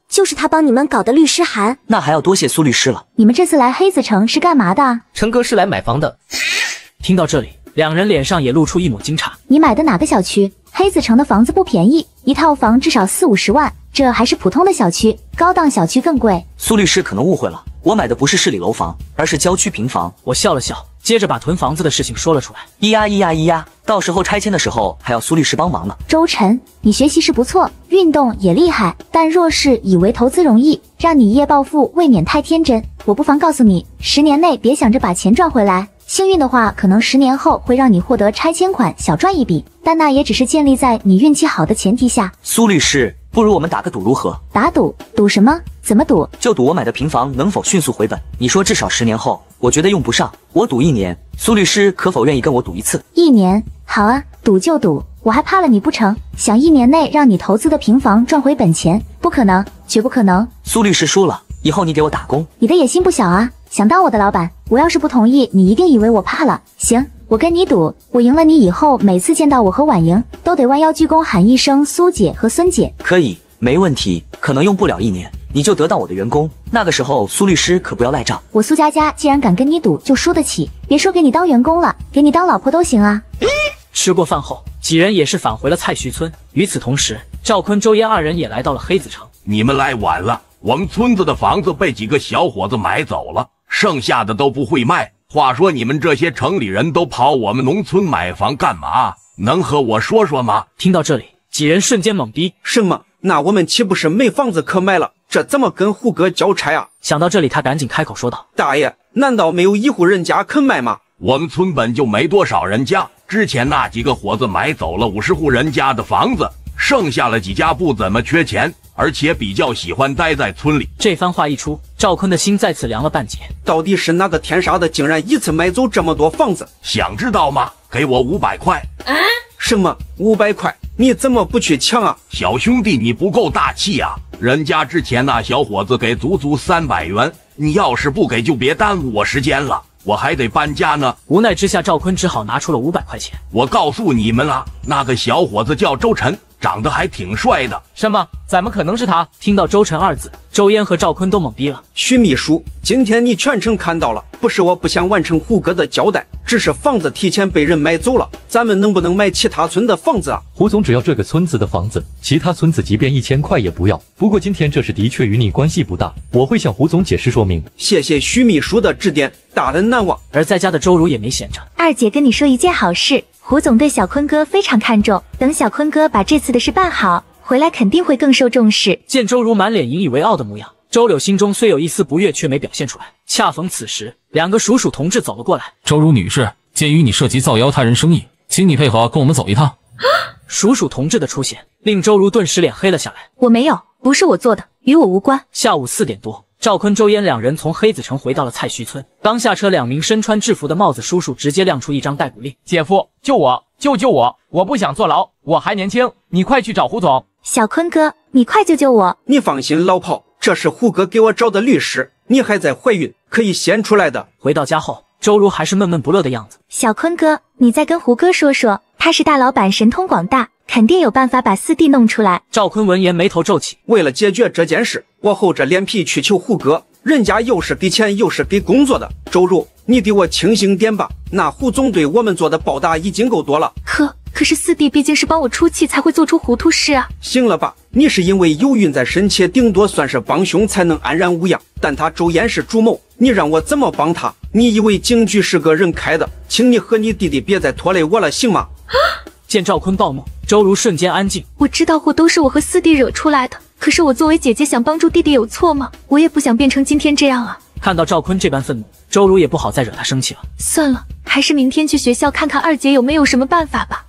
就是他帮你们搞的律师函。 那还要多谢苏律师了。 你们这次来黑子城是干嘛的？ 陈哥是来买房的。 听到这里，两人脸上也露出一抹惊诧。 你买的哪个小区？黑子城的房子不便宜，一套房至少40-50万，这还是普通的小区，高档小区更贵。 苏律师可能误会了，我买的不是市里楼房，而是郊区平房。 我笑了笑，接着把囤房子的事情说了出来。 咿呀，到时候拆迁的时候还要苏律师帮忙呢。 周晨，你学习是不错，运动也厉害，但若是以为投资容易，让你一夜暴富，未免太天真。我不妨告诉你，10年内别想着把钱赚回来。幸运的话，可能10年后会让你获得拆迁款，小赚一笔，但那也只是建立在你运气好的前提下。 苏律师，不如我们打个赌如何？ 打赌？赌什么？怎么赌？ 就赌我买的平房能否迅速回本。你说至少10年后，我觉得用不上，我赌1年。苏律师可否愿意跟我赌一次 ？1年？好啊，赌就赌，我还怕了你不成？想1年内让你投资的平房赚回本钱，不可能，绝不可能。 苏律师输了，以后你给我打工。 你的野心不小啊，想当我的老板，我要是不同意，你一定以为我怕了。行，我跟你赌，我赢了你以后，每次见到我和婉莹，都得弯腰鞠躬喊一声苏姐和孙姐。 可以，没问题，可能用不了1年，你就得到我的员工。那个时候，苏律师可不要赖账。 我苏佳佳既然敢跟你赌，就输得起，别说给你当员工了，给你当老婆都行啊。 吃过饭后，几人也是返回了蔡徐村。与此同时，赵坤、周嫣2人也来到了黑子城。 你们来晚了，我们村子的房子被几个小伙子买走了，剩下的都不会卖。话说你们这些城里人都跑我们农村买房干嘛？能和我说说吗？ 听到这里，几人瞬间懵逼。 什么？那我们岂不是没房子可卖了？这怎么跟胡哥交差啊？ 想到这里，他赶紧开口说道： 大爷，难道没有一户人家肯卖吗？ 我们村本就没多少人家，之前那几个伙子买走了50户人家的房子，剩下了几家不怎么缺钱，而且比较喜欢待在村里。 这番话一出，赵坤的心再次凉了半截。 到底是哪个天杀的竟然一次买走这么多房子？ 想知道吗？给我500块。 什么500块？你怎么不去抢啊？ 小兄弟，你不够大气啊！人家之前那小伙子给足300元，你要是不给就别耽误我时间了，我还得搬家呢。 无奈之下，赵坤只好拿出了500块钱。 我告诉你们了，那个小伙子叫周晨，长得还挺帅的。 什么？怎么可能是他？ 听到周晨2字，周嫣和赵坤都懵逼了。 徐秘书，今天你全程看到了，不是我不想完成胡哥的交代，只是房子提前被人买走了，咱们能不能买其他村的房子啊？ 胡总只要这个村子的房子，其他村子即便1000块也不要。不过今天这事的确与你关系不大，我会向胡总解释说明。 谢谢徐秘书的指点，大人难忘。 而在家的周如也没闲着。 二姐跟你说一件好事，胡总对小坤哥非常看重，等小坤哥把这次的事办好，回来肯定会更受重视。 见周如满脸引以为傲的模样，周柳心中虽有一丝不悦，却没表现出来。恰逢此时，2个叔叔同志走了过来。 周如女士，鉴于你涉及造谣他人生意，请你配合跟我们走一趟。 叔叔同志的出现令周如顿时脸黑了下来。 我没有，不是我做的，与我无关。 下午4点多，赵坤、周嫣2人从黑子城回到了蔡徐村。刚下车，2名身穿制服的帽子叔叔直接亮出一张逮捕令： 姐夫，救我，救我！我不想坐牢，我还年轻，你快去找胡总。 小坤哥，你快救救我！ 你放心，老炮，这是胡哥给我找的律师，你还在怀孕，可以先出来的。 回到家后，周如还是闷闷不乐的样子。 小坤哥，你再跟胡哥说说，他是大老板，神通广大，肯定有办法把4弟弄出来。 赵坤闻言眉头皱起， 为了解决这件事，我厚着脸皮去求胡哥，人家又是给钱又是给工作的。周如，你对我清醒点吧，那胡总对我们做的报答已经够多了。 可是4弟毕竟是帮我出气才会做出糊涂事啊。 行了吧，你是因为有孕在身，且顶多算是帮凶才能安然无恙，但他周嫣是主谋，你让我怎么帮他？你以为警局是个人开的？请你和你弟弟别再拖累我了，行吗？ 见赵坤暴怒，周如瞬间安静。 我知道祸都是我和4弟惹出来的，可是我作为姐姐想帮助弟弟有错吗？我也不想变成今天这样啊。 看到赵坤这般愤怒，周如也不好再惹他生气了。 算了，还是明天去学校看看二姐有没有什么办法吧。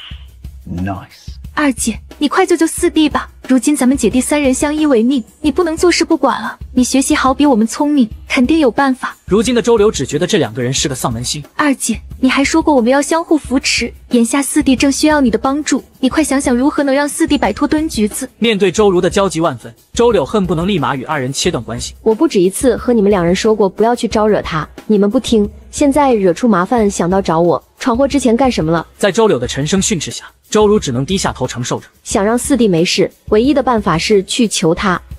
Nice， 二姐，你快救救4弟吧！如今咱们姐弟3人相依为命，你不能坐视不管了。你学习好，比我们聪明，肯定有办法。 如今的周柳只觉得这2个人是个丧门星。 二姐，你还说过我们要相互扶持，眼下4弟正需要你的帮助，你快想想如何能让4弟摆脱蹲局子。 面对周如的焦急万分，周柳恨不能立马与2人切断关系。 我不止一次和你们2人说过不要去招惹他，你们不听，现在惹出麻烦想到找我，闯祸之前干什么了？ 在周柳的沉声训斥下，周如只能低下头承受着。 想让4弟没事，唯一的办法是去求他，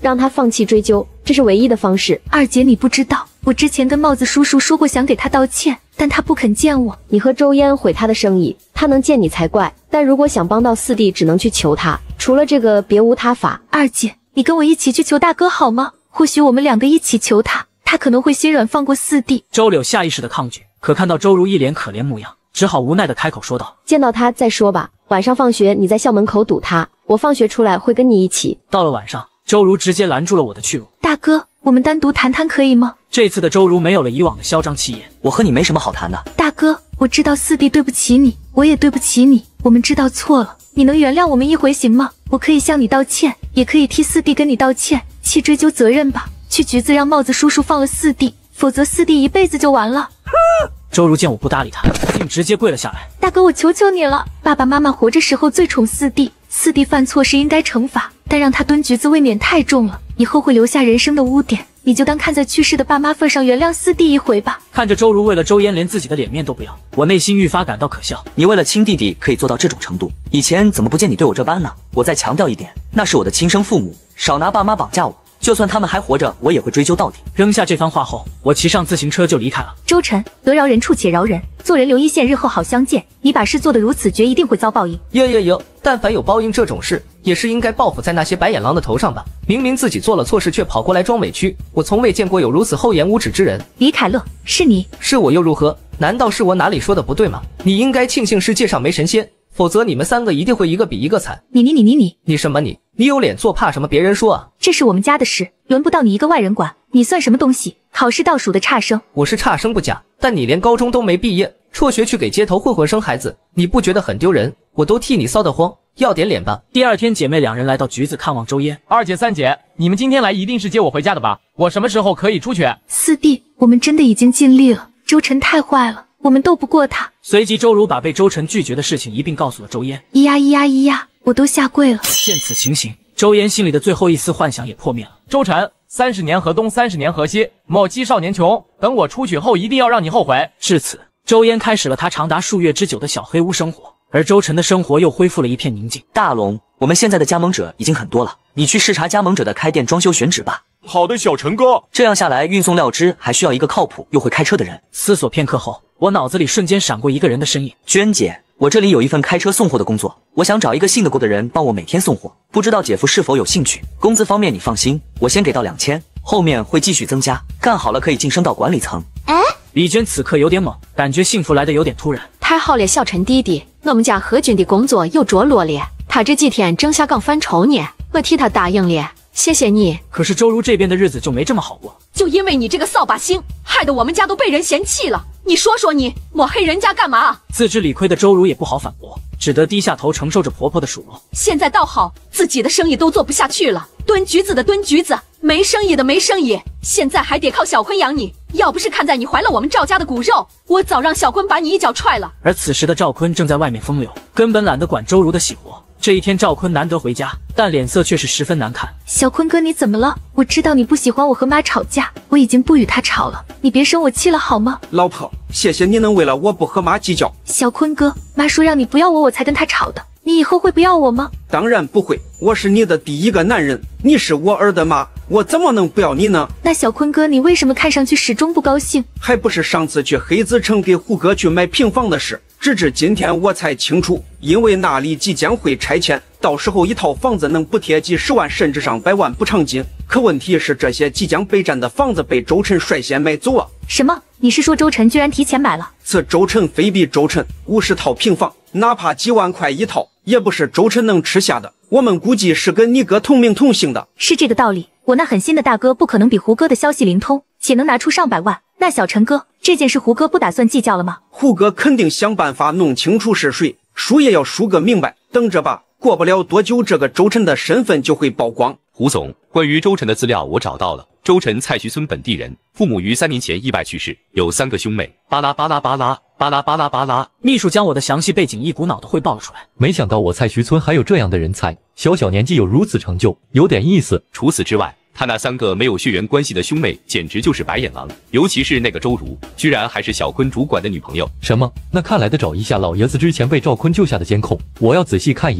让他放弃追究，这是唯一的方式。 二姐，你不知道，我之前跟帽子叔叔说过想给他道歉，但他不肯见我。 你和周嫣毁他的生意，他能见你才怪。但如果想帮到四弟，只能去求他，除了这个别无他法。 二姐，你跟我一起去求大哥好吗？或许我们两个一起求他，他可能会心软放过四弟。 周柳下意识的抗拒，可看到周如一脸可怜模样，只好无奈的开口说道： 见到他再说吧，晚上放学你在校门口堵他，我放学出来会跟你一起。 到了晚上，周如直接拦住了我的去路。 大哥，我们单独谈谈可以吗？ 这次的周如没有了以往的嚣张气焰。 我和你没什么好谈的。 大哥，我知道四弟对不起你，我也对不起你，我们知道错了，你能原谅我们一回行吗？我可以向你道歉，也可以替四弟跟你道歉，去追究责任吧。去橘子让帽子叔叔放了四弟，否则四弟一辈子就完了。 周如见我不搭理他，竟直接跪了下来。 大哥，我求求你了，爸爸妈妈活着时候最宠四弟，四弟犯错是应该惩罚，但让他蹲橘子未免太重了，以后会留下人生的污点。你就当看在去世的爸妈份上原谅四弟一回吧。 看着周如为了周嫣连自己的脸面都不要，我内心愈发感到可笑。 你为了亲弟弟可以做到这种程度，以前怎么不见你对我这般呢？我再强调一点，那是我的亲生父母，少拿爸妈绑架我。就算他们还活着，我也会追究到底。 扔下这番话后，我骑上自行车就离开了。 周晨，得饶人处且饶人，做人留一线，日后好相见。你把事做得如此绝，一定会遭报应。 哟，但凡有报应这种事，也是应该报复在那些白眼狼的头上吧？明明自己做了错事，却跑过来装委屈，我从未见过有如此厚颜无耻之人。 李凯乐，是你？ 是我又如何？难道是我哪里说的不对吗？你应该庆幸世界上没神仙，否则你们三个一定会一个比一个惨。你什么你？你有脸做怕什么别人说啊？ 这是我们家的事，轮不到你一个外人管。你算什么东西？考试倒数的差生。 我是差生不假，但你连高中都没毕业，辍学去给街头混混生孩子，你不觉得很丢人？我都替你臊得慌，要点脸吧。 第二天，姐妹两人来到橘子看望周嫣。 二姐、三姐，你们今天来一定是接我回家的吧？我什么时候可以出去？ 四弟，我们真的已经尽力了，周晨太坏了，我们斗不过他。 随即，周如把被周晨拒绝的事情一并告诉了周嫣。 咿呀，我都下跪了。 见此情形，周嫣心里的最后一丝幻想也破灭了。 周晨，30年河东，30年河西，莫欺少年穷。等我出去后，一定要让你后悔。 至此，周嫣开始了她长达数月之久的小黑屋生活，而周晨的生活又恢复了一片宁静。 大龙，我们现在的加盟者已经很多了，你去视察加盟者的开店装修选址吧。 好的，小陈哥。 这样下来，运送料汁还需要一个靠谱又会开车的人。 思索片刻后，我脑子里瞬间闪过一个人的身影。 娟姐，我这里有一份开车送货的工作，我想找一个信得过的人帮我每天送货，不知道姐夫是否有兴趣？工资方面你放心，我先给到2000，后面会继续增加，干好了可以晋升到管理层。 李娟此刻有点懵，感觉幸福来得有点突然。 太好了，小陈弟弟，我们家何军的工作又着落了，他这几天正下岗犯愁呢，我替他答应了，谢谢你。 可是周如这边的日子就没这么好过， 就因为你这个扫把星，害得我们家都被人嫌弃了。你说说你抹黑人家干嘛？ 自知理亏的周如也不好反驳，只得低下头承受着婆婆的数落。 现在倒好，自己的生意都做不下去了，蹲橘子的蹲橘子，没生意的没生意，现在还得靠小坤养你。要不是看在你怀了我们赵家的骨肉，我早让小坤把你一脚踹了。 而此时的赵坤正在外面风流，根本懒得管周如的喜活。这一天，赵坤难得回家，但脸色却是十分难看。 小坤哥，你怎么了？我知道你不喜欢我和妈吵架，我已经不与她吵了，你别生我气了好吗？ 老婆，谢谢你能为了我不和妈计较。 小坤哥，妈说让你不要我，我才跟她吵的。你以后会不要我吗？ 当然不会，我是你的第一个男人，你是我儿的妈，我怎么能不要你呢？ 那小坤哥，你为什么看上去始终不高兴？ 还不是上次去黑子城给胡哥去买平房的事，直至今天我才清楚，因为那里即将会拆迁，到时候一套房子能补贴几十万甚至上百万补偿金。可问题是，这些即将备战的房子被周晨率先买走了。 什么？你是说周晨居然提前买了？ 此周晨非比周晨，50套平房，哪怕几万块一套，也不是周晨能吃下的。我们估计是跟你哥同名同姓的。 是这个道理。我那狠心的大哥不可能比胡歌的消息灵通，且能拿出上百万。那小陈哥，这件事胡歌不打算计较了吗？ 胡歌肯定想办法弄清楚是谁，输也要输个明白。等着吧，过不了多久，这个周晨的身份就会曝光。 胡总，关于周晨的资料我找到了。周晨，蔡徐村本地人，父母于3年前意外去世，有3个兄妹。巴拉巴拉巴拉巴拉巴拉巴拉。 秘书将我的详细背景一股脑的汇报了出来。 没想到我蔡徐村还有这样的人才，小年纪有如此成就，有点意思。 除此之外，他那3个没有血缘关系的兄妹简直就是白眼狼，尤其是那个周如，居然还是小坤主管的女朋友。 什么？那看来得找一下老爷子之前被赵坤救下的监控，我要仔细看一遍。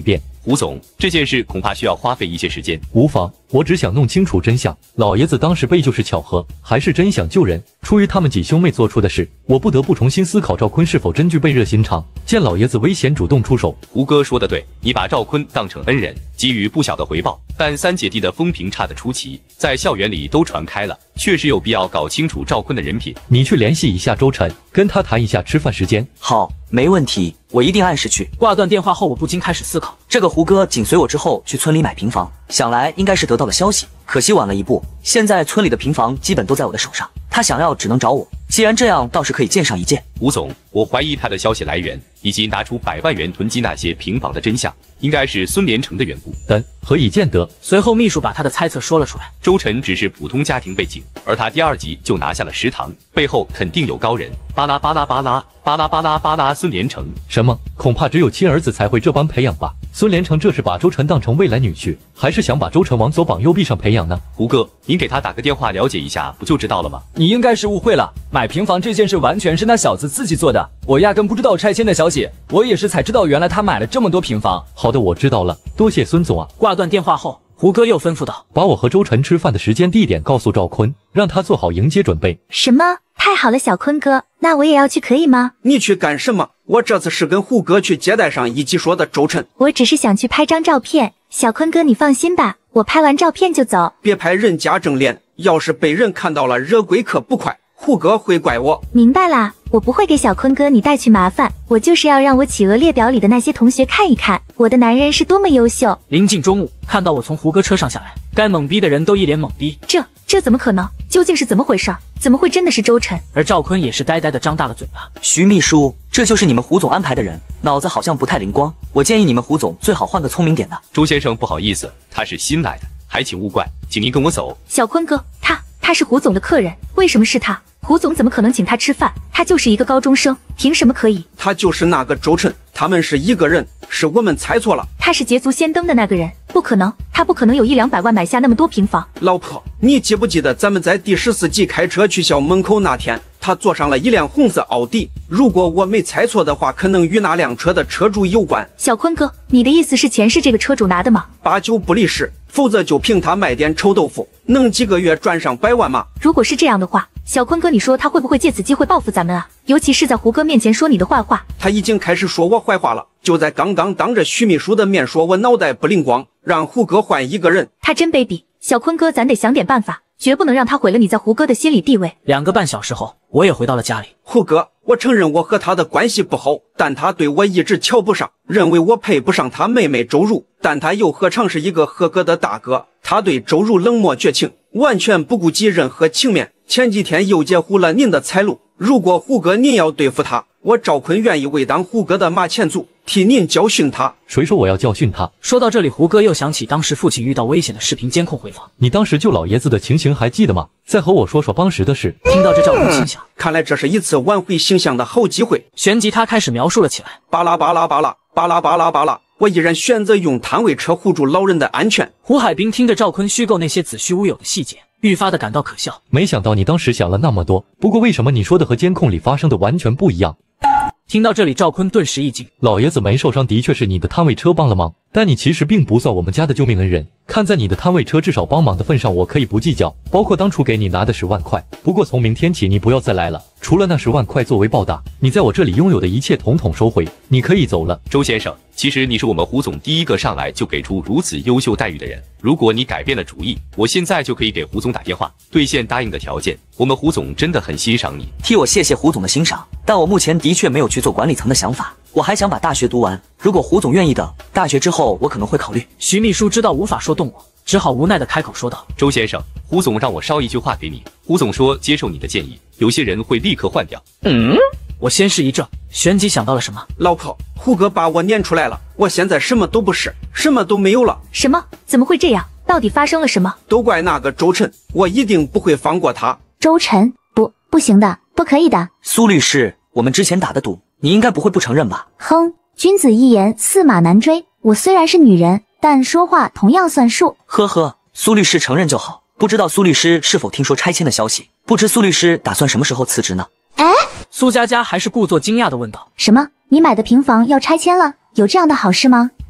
胡总，这件事恐怕需要花费一些时间。 无妨，我只想弄清楚真相。老爷子当时背就是巧合，还是真想救人？出于他们几兄妹做出的事，我不得不重新思考赵坤是否真具备热心肠。见老爷子危险，主动出手。 胡哥说的对，你把赵坤当成恩人，给予不小的回报。但三姐弟的风评差得出奇，在校园里都传开了，确实有必要搞清楚赵坤的人品。 你去联系一下周晨，跟他谈一下吃饭时间。 好，没问题，我一定按时去。 挂断电话后，我不禁开始思考， 这个胡歌紧随我之后去村里买平房，想来应该是得到了消息，可惜晚了一步。现在村里的平房基本都在我的手上，他想要只能找我。既然这样，倒是可以见上一见。 吴总，我怀疑他的消息来源以及拿出100万元囤积那些平房的真相，应该是孙连成的缘故。 但何以见得？ 随后秘书把他的猜测说了出来。 周晨只是普通家庭背景，而他第2集就拿下了食堂，背后肯定有高人。巴拉巴拉巴拉巴拉巴拉巴拉，孙连成什么？恐怕只有亲儿子才会这般培养吧。孙连成这是把周晨当成未来女婿，还是想把周晨往左膀右臂上培养呢？ 胡哥，您给他打个电话了解一下，不就知道了吗？ 你应该是误会了，买平房这件事完全是那小子自己做的，我压根不知道拆迁的消息，我也是才知道原来他买了这么多平房。 好的，我知道了，多谢孙总啊。 挂断电话后，胡歌又吩咐道：“ 把我和周晨吃饭的时间地点告诉赵坤，让他做好迎接准备。” 什么？太好了，小坤哥，那我也要去，可以吗？ 你去干什么？我这次是跟胡哥去接待上一起说的周晨。 我只是想去拍张照片，小坤哥你放心吧，我拍完照片就走。 别拍人家正脸，要是被人看到了，惹贵可不快，胡哥会怪我。 明白啦，我不会给小坤哥你带去麻烦，我就是要让我企鹅列表里的那些同学看一看，我的男人是多么优秀。 临近中午，看到我从胡歌车上下来，该懵逼的人都一脸懵逼。 这怎么可能？究竟是怎么回事？怎么会真的是周晨？ 而赵坤也是呆呆的张大了嘴巴。 徐秘书，这就是你们胡总安排的人，脑子好像不太灵光。我建议你们胡总最好换个聪明点的。 周先生，不好意思，他是新来的，还请勿怪，请您跟我走。 小坤哥，他是胡总的客人，为什么是他？胡总怎么可能请他吃饭？他就是一个高中生，凭什么可以？ 他就是那个周晨，他们是一个人，是我们猜错了。 他是捷足先登的那个人，不可能，他不可能有100-200万买下那么多平房。 老婆，你记不记得咱们在第14集开车去校门口那天，他坐上了一辆红色奥迪？如果我没猜错的话，可能与那辆车的车主有关。 小坤哥，你的意思是钱是这个车主拿的吗 ？8九不离10，否则就凭他卖点臭豆腐，能几个月赚上100万吗？ 如果是这样的话，小坤哥，你说他会不会借此机会报复咱们啊？尤其是在胡歌面前说你的坏话。 他已经开始说我坏话了，就在刚刚当着徐秘书的面说我脑袋不灵光，让胡歌换一个人。 他真卑鄙，小坤哥，咱得想点办法，绝不能让他毁了你在胡歌的心理地位。 2个半小时后，我也回到了家里。 胡歌，我承认我和他的关系不好，但他对我一直瞧不上，认为我配不上他妹妹周如，但他又何尝是一个合格的大哥？他对周如冷漠绝情，完全不顾及任何情面。前几天又截胡了您的财路，如果胡歌您要对付他，我赵坤愿意为当胡歌的马前卒，替您教训他。 谁说我要教训他？ 说到这里，胡歌又想起当时父亲遇到危险的视频监控回放。 你当时救老爷子的情形还记得吗？再和我说说当时的事。 听到这，赵坤心想， 看来这是一次挽回形象的好机会。 旋即他开始描述了起来。 巴拉巴拉巴拉巴拉巴拉巴拉，我依然选择用摊位车护住老人的安全。 胡海滨听着赵坤虚构那些子虚乌有的细节，愈发的感到可笑。 没想到你当时想了那么多，不过为什么你说的和监控里发生的完全不一样？ 听到这里，赵坤顿时一惊。 老爷子没受伤的确是你的摊位车帮了忙，但你其实并不算我们家的救命恩人。看在你的摊位车至少帮忙的份上，我可以不计较，包括当初给你拿的10万块。不过从明天起你不要再来了，除了那10万块作为报答，你在我这里拥有的一切统统收回，你可以走了。 周先生，其实你是我们胡总第一个上来就给出如此优秀待遇的人。如果你改变了主意，我现在就可以给胡总打电话，兑现答应的条件。我们胡总真的很欣赏你。 替我谢谢胡总的欣赏，但我目前的确没有去做管理层的想法，我还想把大学读完。如果胡总愿意的，大学之后我可能会考虑。 徐秘书知道无法说动我，只好无奈的开口说道：“ 周先生，胡总让我捎一句话给你。胡总说接受你的建议，有些人会立刻换掉。” 我先是一怔，旋即想到了什么。 老婆，胡歌把我撵出来了，我现在什么都不是，什么都没有了。 什么？怎么会这样？到底发生了什么？ 都怪那个周晨，我一定不会放过他。 周晨，不行的，不可以的。 苏律师，我们之前打的赌，你应该不会不承认吧？ 哼，君子一言，驷马难追。我虽然是女人，但说话同样算数。 呵呵，苏律师承认就好。不知道苏律师是否听说拆迁的消息？不知苏律师打算什么时候辞职呢？ 苏佳佳还是故作惊讶地问道：“ 什么？你买的平房要拆迁了？有这样的好事吗？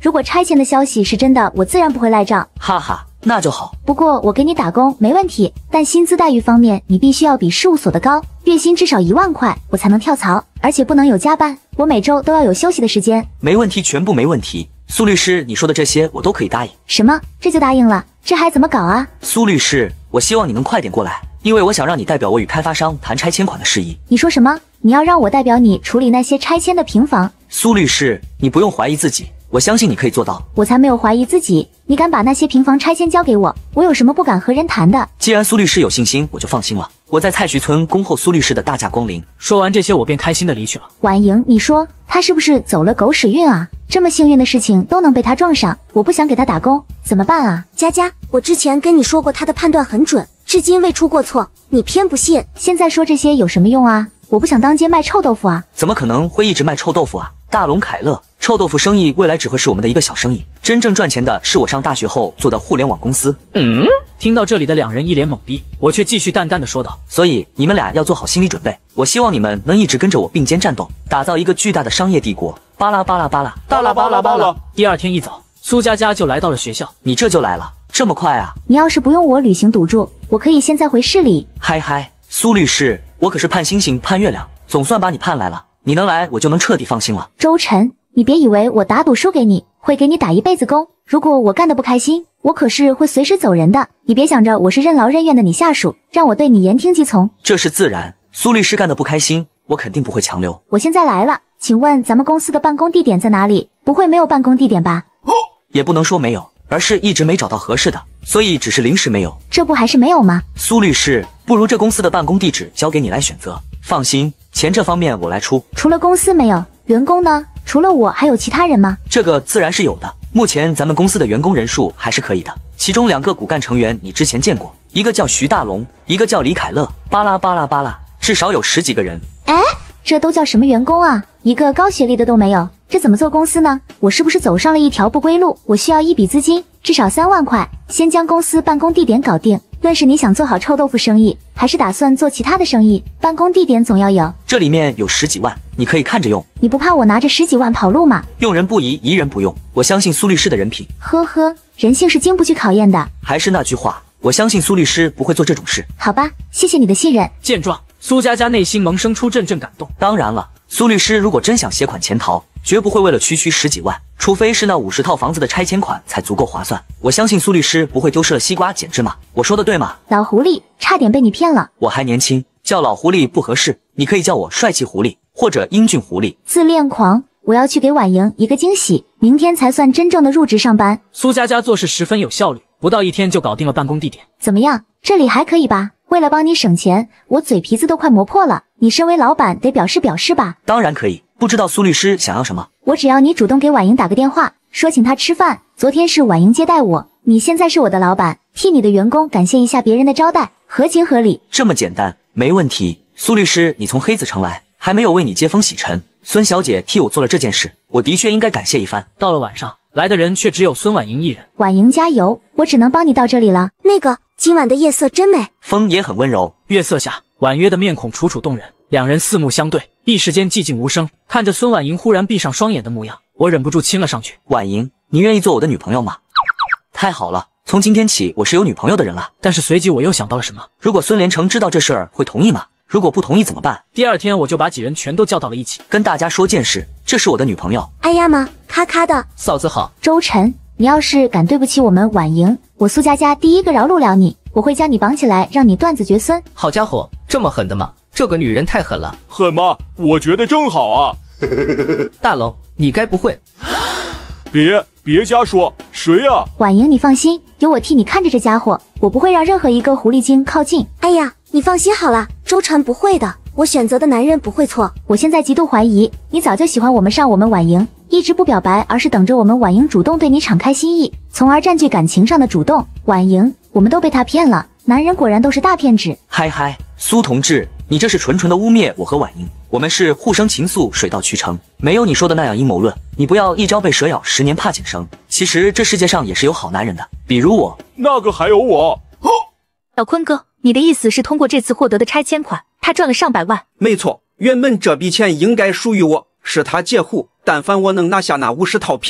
如果拆迁的消息是真的，我自然不会赖账。 哈哈，那就好。 不过我给你打工没问题，但薪资待遇方面你必须要比事务所的高，月薪至少1万块，我才能跳槽，而且不能有加班，我每周都要有休息的时间。 没问题，全部没问题。苏律师，你说的这些我都可以答应。 什么？这就答应了？这还怎么搞啊？ 苏律师，我希望你能快点过来，因为我想让你代表我与开发商谈拆迁款的事宜。 你说什么？你要让我代表你处理那些拆迁的平房？ 苏律师，你不用怀疑自己，我相信你可以做到。 我才没有怀疑自己，你敢把那些平房拆迁交给我，我有什么不敢和人谈的？ 既然苏律师有信心，我就放心了。我在蔡徐村恭候苏律师的大驾光临。 说完这些，我便开心的离去了。 婉莹，你说他是不是走了狗屎运啊？这么幸运的事情都能被他撞上，我不想给他打工，怎么办啊？ 佳佳，我之前跟你说过他的判断很准，至今未出过错，你偏不信。 现在说这些有什么用啊？我不想当街卖臭豆腐啊！ 怎么可能会一直卖臭豆腐啊？大龙凯乐，臭豆腐生意未来只会是我们的一个小生意，真正赚钱的是我上大学后做的互联网公司。 听到这里的两人一脸懵逼，我却继续淡淡的说道： 所以你们俩要做好心理准备，我希望你们能一直跟着我并肩战斗，打造一个巨大的商业帝国。巴拉巴拉巴拉， 巴拉巴拉巴拉。第二天一早，苏佳佳就来到了学校。 你这就来了，这么快啊？ 你要是不用我履行赌注，我可以现在回市里。 嗨嗨，苏律师，我可是盼星星盼月亮，总算把你盼来了。你能来，我就能彻底放心了。 周晨，你别以为我打赌输给你，会给你打一辈子工。如果我干得不开心，我可是会随时走人的。你别想着我是任劳任怨的你下属，让我对你言听计从。 这是自然。苏律师干得不开心，我肯定不会强留。 我现在来了，请问咱们公司的办公地点在哪里？不会没有办公地点吧？ 也不能说没有，而是一直没找到合适的，所以只是临时没有。 这不还是没有吗？ 苏律师，不如这公司的办公地址交给你来选择。放心，钱这方面我来出。 除了公司没有，员工呢？除了我还有其他人吗？ 这个自然是有的。目前咱们公司的员工人数还是可以的，其中2个骨干成员你之前见过，一个叫徐大龙，一个叫李凯乐。巴拉巴拉巴拉，至少有10几个人。 哎，这都叫什么员工啊？一个高学历的都没有，这怎么做公司呢？我是不是走上了一条不归路？我需要一笔资金，至少3万块，先将公司办公地点搞定。论是你想做好臭豆腐生意，还是打算做其他的生意，办公地点总要有。 这里面有10几万，你可以看着用。 你不怕我拿着10几万跑路吗？ 用人不疑，疑人不用。我相信苏律师的人品。 呵呵，人性是经不起考验的。 还是那句话，我相信苏律师不会做这种事。 好吧，谢谢你的信任。 见状，苏佳佳内心萌生出阵阵感动。 当然了，苏律师如果真想携款潜逃，绝不会为了区10几万，除非是那50套房子的拆迁款才足够划算。我相信苏律师不会丢失了西瓜捡芝麻，我说的对吗？ 老狐狸，差点被你骗了。 我还年轻，叫老狐狸不合适，你可以叫我帅气狐狸或者英俊狐狸。 自恋狂，我要去给婉莹一个惊喜，明天才算真正的入职上班。 苏佳佳做事十分有效率，不到1天就搞定了办公地点。 怎么样，这里还可以吧？为了帮你省钱，我嘴皮子都快磨破了，你身为老板得表示吧。 当然可以，不知道苏律师想要什么？ 我只要你主动给婉莹打个电话，说请她吃饭。昨天是婉莹接待我，你现在是我的老板，替你的员工感谢一下别人的招待，合情合理。 这么简单，没问题。苏律师，你从黑子城来，还没有为你接风洗尘，孙小姐替我做了这件事，我的确应该感谢一番。 到了晚上，来的人却只有孙婉莹一人。 婉莹加油，我只能帮你到这里了。 那个，今晚的夜色真美， 风也很温柔。 月色下，婉约的面孔楚楚动人，两人四目相对，一时间寂静无声。看着孙婉莹忽然闭上双眼的模样，我忍不住亲了上去。 婉莹，你愿意做我的女朋友吗？太好了，从今天起我是有女朋友的人了。 但是随即我又想到了什么， 如果孙连成知道这事儿会同意吗？如果不同意怎么办？ 第二天我就把几人全都叫到了一起， 跟大家说件事，这是我的女朋友。 哎呀妈，咔咔的。 嫂子好。 周晨，你要是敢对不起我们婉莹，我苏佳佳第一个饶恕了你，我会将你绑起来，让你断子绝孙。 好家伙，这么狠的吗？这个女人太狠了。 狠吗？我觉得正好啊。 大龙，你该不会…… 别瞎说，谁呀？ 婉莹，你放心，有我替你看着这家伙，我不会让任何一个狐狸精靠近。 哎呀，你放心好了，周晨不会的，我选择的男人不会错。 我现在极度怀疑，你早就喜欢我们婉莹，一直不表白，而是等着我们婉莹主动对你敞开心意，从而占据感情上的主动。婉莹，我们都被他骗了，男人果然都是大骗子。 嗨嗨，苏同志，你这是纯纯的污蔑我和婉莹，我们是互生情愫，水到渠成，没有你说的那样阴谋论。你不要一朝被蛇咬，10年怕井绳。其实这世界上也是有好男人的，比如我。 那个还有我。 老坤哥，你的意思是通过这次获得的拆迁款，他赚了上百万？ 没错，原本这笔钱应该属于我，是他截胡，但凡我能拿下那50套平房，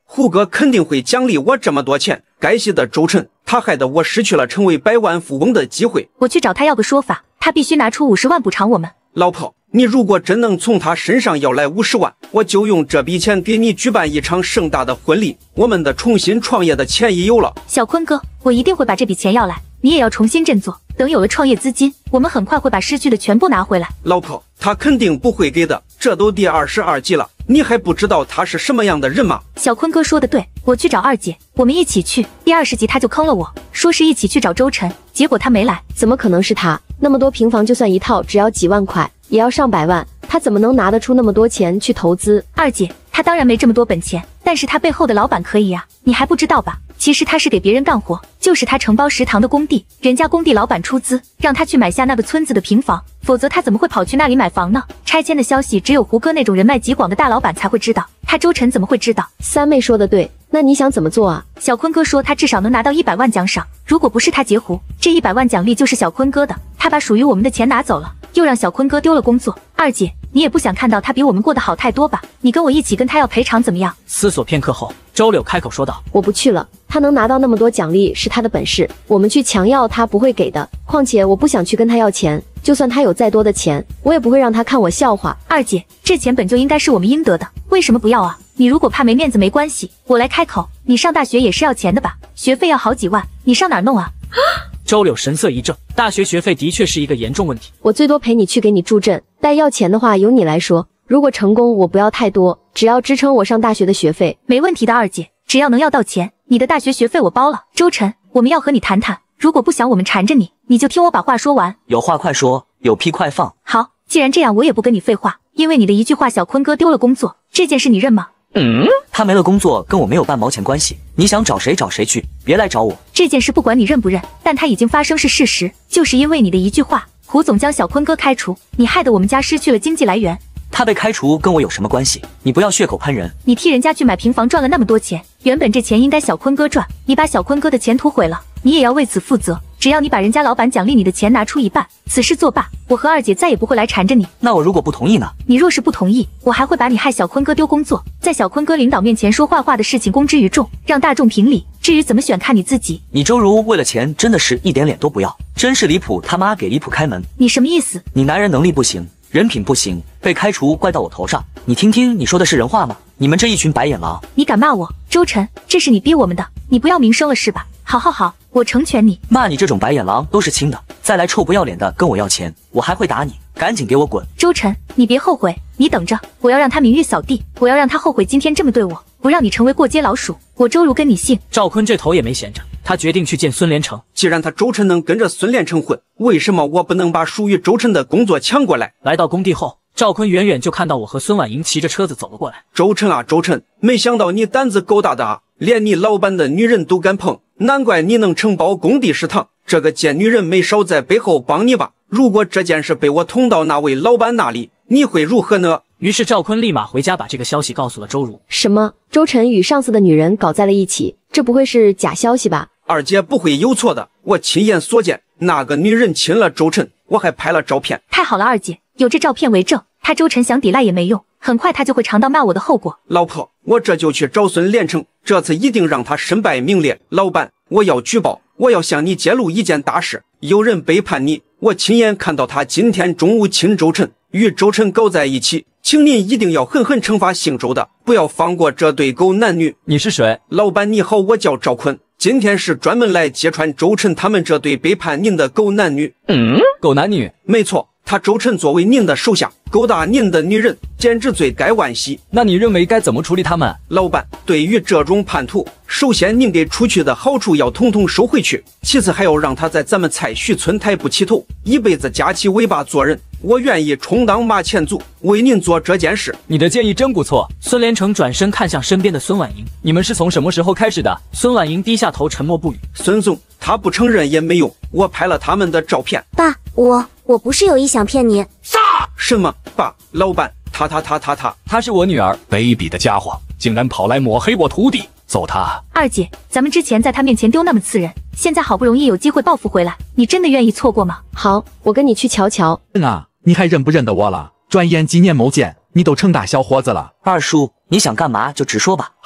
胡哥肯定会奖励我这么多钱。该死的周晨，他害得我失去了成为百万富翁的机会。 我去找他要个说法，他必须拿出50万补偿我们。 老婆，你如果真能从他身上要来50万，我就用这笔钱给你举办一场盛大的婚礼，我们的重新创业的钱也有了。 小坤哥，我一定会把这笔钱要来，你也要重新振作。等有了创业资金，我们很快会把失去的全部拿回来。 老婆，他肯定不会给的，这都第22集了，你还不知道他是什么样的人吗？ 小坤哥说的对，我去找二姐，我们一起去。第20集他就坑了我，说是一起去找周晨，结果他没来。 怎么可能是他？那么多平房就算一套只要几万块，也要上百万，他怎么能拿得出那么多钱去投资？ 二姐，他当然没这么多本钱，但是他背后的老板可以呀，你还不知道吧？其实他是给别人干活，就是他承包食堂的工地，人家工地老板出资让他去买下那个村子的平房，否则他怎么会跑去那里买房呢？拆迁的消息只有胡歌那种人脉极广的大老板才会知道，他周晨怎么会知道？ 三妹说的对，那你想怎么做啊？ 小坤哥说他至少能拿到100万奖赏，如果不是他截胡，这100万奖励就是小坤哥的，他把属于我们的钱拿走了，又让小坤哥丢了工作。二姐，你也不想看到他比我们过得好太多吧？你跟我一起跟他要赔偿怎么样？ 思索片刻后，周柳开口说道： 我不去了，他能拿到那么多奖励是他的本事，我们去强要他不会给的，况且我不想去跟他要钱，就算他有再多的钱，我也不会让他看我笑话。 二姐，这钱本就应该是我们应得的，为什么不要啊？你如果怕没面子没关系，我来开口，你上大学也是要钱的吧？学费要好几万，你上哪儿弄啊？ 周柳神色一正，大学学费的确是一个严重问题。 我最多陪你去给你助阵，但要钱的话由你来说，如果成功我不要太多，只要支撑我上大学的学费。 没问题的二姐，只要能要到钱，你的大学学费我包了。周晨，我们要和你谈谈，如果不想我们缠着你，你就听我把话说完。 有话快说，有屁快放。 好，既然这样，我也不跟你废话，因为你的一句话，小坤哥丢了工作，这件事你认吗？ 他没了工作跟我没有半毛钱关系，你想找谁找谁去，别来找我。 这件事不管你认不认，但它已经发生是事实，就是因为你的一句话，胡总将小坤哥开除，你害得我们家失去了经济来源。 他被开除跟我有什么关系？你不要血口喷人。 你替人家去买平房赚了那么多钱，原本这钱应该小坤哥赚，你把小坤哥的前途毁了，你也要为此负责。只要你把人家老板奖励你的钱拿出一半，此事作罢，我和二姐再也不会来缠着你。 那我如果不同意呢？ 你若是不同意，我还会把你害小坤哥丢工作，在小坤哥领导面前说坏话的事情公之于众，让大众评理。至于怎么选，看你自己。 你周如为了钱真的是一点脸都不要，真是离谱，他妈给离谱开门。 你什么意思？ 你男人能力不行，人品不行，被开除怪到我头上。你听听，你说的是人话吗？你们这一群白眼狼！ 你敢骂我？周晨，这是你逼我们的，你不要名声了是吧？好好好，我成全你。 骂你这种白眼狼都是轻的，再来臭不要脸的跟我要钱，我还会打你，赶紧给我滚！ 周晨，你别后悔，你等着，我要让他名誉扫地，我要让他后悔今天这么对我，不让你成为过街老鼠。我周如跟你姓。 赵坤这头也没闲着，他决定去见孙连成。 既然他周晨能跟着孙连成混，为什么我不能把属于周晨的工作抢过来？ 来到工地后，赵坤远远就看到我和孙婉莹骑着车子走了过来。 周晨啊周晨，没想到你胆子够大的啊，连你老板的女人都敢碰，难怪你能承包工地食堂。这个贱女人没少在背后帮你吧？如果这件事被我捅到那位老板那里，你会如何呢？ 于是赵坤立马回家把这个消息告诉了周如。 什么？周晨与上司的女人搞在了一起，这不会是假消息吧？ 二姐不会有错的，我亲眼所见，那个女人亲了周晨，我还拍了照片。 太好了，二姐，有这照片为证，他周晨想抵赖也没用，很快他就会尝到骂我的后果。 老婆，我这就去找孙连成，这次一定让他身败名裂。老板，我要举报，我要向你揭露一件大事，有人背叛你，我亲眼看到他今天中午亲周晨，与周晨搞在一起，请您一定要狠狠惩罚姓周的，不要放过这对狗男女。 你是谁？ 老板你好，我叫赵坤，今天是专门来揭穿周晨他们这对背叛您的狗男女。 狗男女？ 没错，他周晨作为您的手下，勾搭您的女人，简直罪该万死。 那你认为该怎么处理他们？ 老板，对于这种叛徒，首先您给出去的好处要统统收回去，其次还要让他在咱们蔡徐村抬不起头，一辈子夹起尾巴做人。我愿意充当马前卒，为您做这件事。 你的建议真不错。 孙连成转身看向身边的孙婉莹， 你们是从什么时候开始的？ 孙婉莹低下头沉默不语。 孙总，他不承认也没用，我拍了他们的照片。 爸，我不是有意想骗你。 什么？爸，老板， 她是我女儿。 卑鄙的家伙，竟然跑来抹黑我徒弟，揍他！ 二姐，咱们之前在他面前丢那么刺人，现在好不容易有机会报复回来，你真的愿意错过吗？ 好，我跟你去瞧瞧。 你还认不认得我了？转眼几年没见，你都成大小伙子了。 二叔，你想干嘛就直说吧。 好，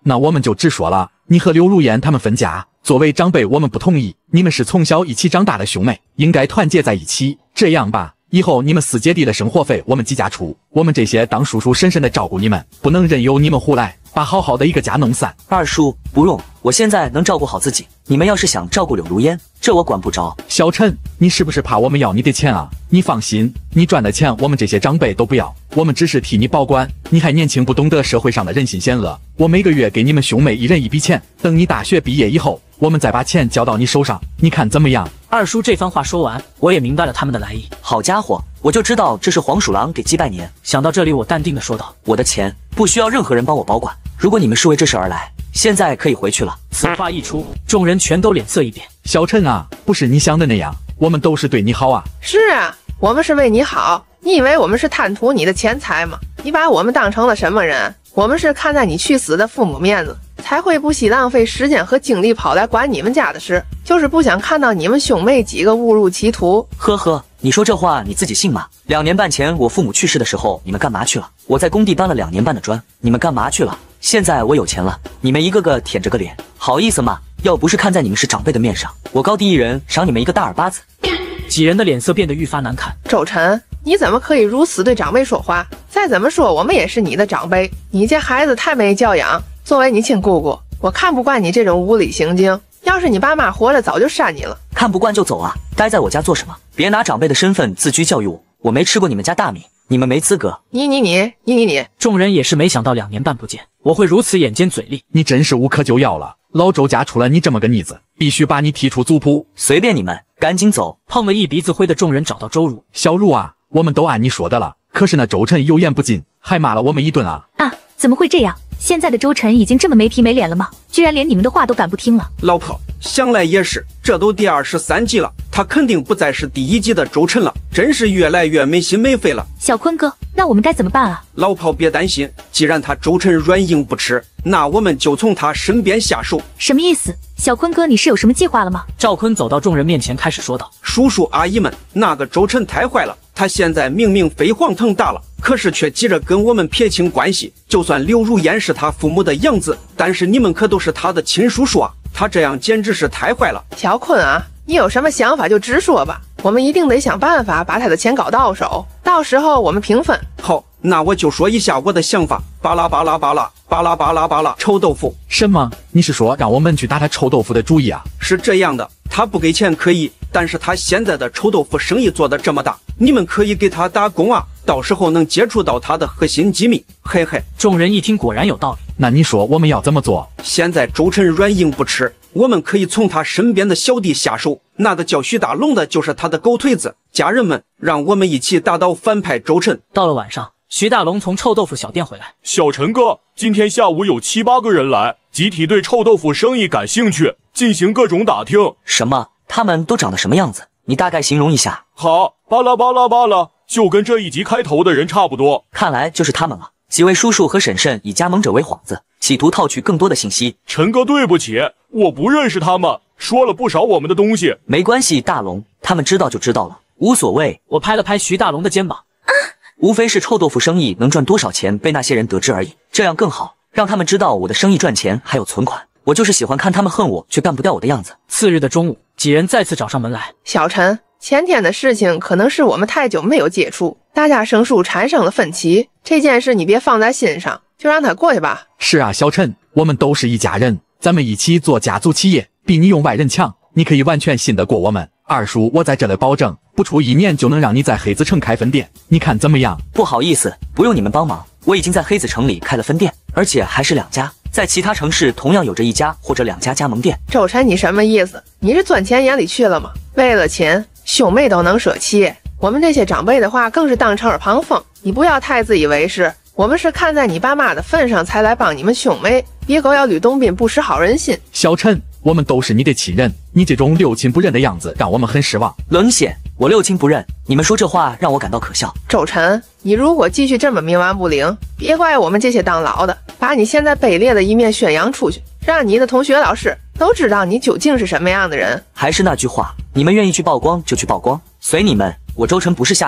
那我们就直说了，你和刘如烟他们分家，作为长辈我们不同意，你们是从小一起长大的兄妹，应该团结在一起。这样吧，以后你们4姐弟的生活费我们几家出，我们这些当叔叔婶婶的照顾你们，不能任由你们胡来，把好好的一个家弄散。 二叔不用，我现在能照顾好自己，你们要是想照顾柳如烟，这我管不着。 小陈，你是不是怕我们要你的钱啊？你放心，你赚的钱我们这些长辈都不要，我们只是替你保管。你还年轻，不懂得社会上的人心险恶，我每个月给你们兄妹1人1笔钱，等你大学毕业以后，我们再把钱交到你手上，你看怎么样？ 二叔这番话说完，我也明白了他们的来意。 好家伙，我就知道这是黄鼠狼给鸡拜年。 想到这里，我淡定地说道：“ 我的钱不需要任何人帮我保管，如果你们是为这事而来，现在可以回去了。” 此话一出，众人全都脸色一变。 小陈啊，不是你想的那样，我们都是对你好啊。 是啊，我们是为你好，你以为我们是贪图你的钱财吗？你把我们当成了什么人？我们是看在你去死的父母面子，才会不惜浪费时间和精力跑来管你们家的事，就是不想看到你们兄妹几个误入歧途。 呵呵，你说这话你自己信吗？2年半前我父母去世的时候，你们干嘛去了？我在工地搬了2年半的砖，你们干嘛去了？现在我有钱了，你们一个个舔着个脸，好意思吗？要不是看在你们是长辈的面上，我高低一人赏你们一个大耳巴子。 几人的脸色变得愈发难看。 周晨，你怎么可以如此对长辈说话？再怎么说，我们也是你的长辈，你这孩子太没教养。作为你亲姑姑，我看不惯你这种无理行径。要是你爸妈活着，早就删你了。 看不惯就走啊，待在我家做什么？别拿长辈的身份自居教育我，我没吃过你们家大米，你们没资格。 你！ 众人也是没想到2年半不见，我会如此眼尖嘴利。 你真是无可救药了，老周家出了你这么个逆子，必须把你踢出族谱。 随便你们，赶紧走。 碰了一鼻子灰的众人找到周如， 小如啊，我们都按你说的了，可是那周晨有言不尽，还骂了我们一顿啊！ 啊，怎么会这样？现在的周晨已经这么没皮没脸了吗？居然连你们的话都敢不听了。 老婆，想来也是，这都第23集了，他肯定不再是第1集的周晨了，真是越来越没心没肺了。 小坤哥，那我们该怎么办啊？ 老婆别担心，既然他周晨软硬不吃，那我们就从他身边下手。 什么意思？小坤哥，你是有什么计划了吗？ 赵坤走到众人面前开始说道： 叔叔阿姨们，那个周晨太坏了，他现在明明飞黄腾达了，可是却急着跟我们撇清关系。就算刘如烟是他父母的养子，但是你们可都是他的亲叔叔啊，他这样简直是太坏了。 小坤啊，你有什么想法就直说吧，我们一定得想办法把他的钱搞到手，到时候我们平分。 好，那我就说一下我的想法。巴拉巴拉巴拉巴拉巴拉巴拉，臭豆腐。 什么？你是说让我们去打他臭豆腐的主意啊？ 是这样的，他不给钱可以，但是他现在的臭豆腐生意做得这么大，你们可以给他打工啊，到时候能接触到他的核心机密。嘿嘿。 众人一听果然有道理。 那你说我们要怎么做？ 现在周晨软硬不吃，我们可以从他身边的小弟下手，那个叫徐大龙的就是他的狗腿子。家人们，让我们一起打倒反派周晨。 到了晚上，徐大龙从臭豆腐小店回来。 小陈哥，今天下午有7、8个人来，集体对臭豆腐生意感兴趣，进行各种打听。 什么？他们都长得什么样子？你大概形容一下。 好，巴拉巴拉巴拉，就跟这一集开头的人差不多。 看来就是他们了。几位叔叔和婶婶以加盟者为幌子，企图套取更多的信息。 陈哥，对不起，我不认识他们，说了不少我们的东西。 没关系，大龙，他们知道就知道了，无所谓。 我拍了拍徐大龙的肩膀。 无非是臭豆腐生意能赚多少钱被那些人得知而已，这样更好，让他们知道我的生意赚钱还有存款。我就是喜欢看他们恨我却干不掉我的样子。 次日的中午，几人再次找上门来。 小陈，前天的事情可能是我们太久没有接触，大家生疏产生了分歧，这件事你别放在心上，就让他过去吧。 是啊，小陈，我们都是一家人，咱们一起做家族企业，比你用外人强，你可以完全信得过我们。二叔，我在这里保证，不出1年就能让你在黑子城开分店，你看怎么样？ 不好意思，不用你们帮忙，我已经在黑子城里开了分店，而且还是2家，在其他城市同样有着1家或者2家加盟店。 周晨，你什么意思？你是钻钱眼里去了吗？为了钱，兄妹都能舍弃，我们这些长辈的话更是当成耳旁风，你不要太自以为是。我们是看在你爸妈的份上才来帮你们兄妹，别狗咬吕洞宾，不识好人心。 小陈，我们都是你的亲人，你这种六亲不认的样子让我们很失望。 冷血，我六亲不认，你们说这话让我感到可笑。 周晨，你如果继续这么冥顽不灵，别怪我们这些当老的把你现在卑劣的一面宣扬出去，让你的同学老师都知道你究竟是什么样的人。 还是那句话，你们愿意去曝光就去曝光，随你们。我周晨不是吓大的，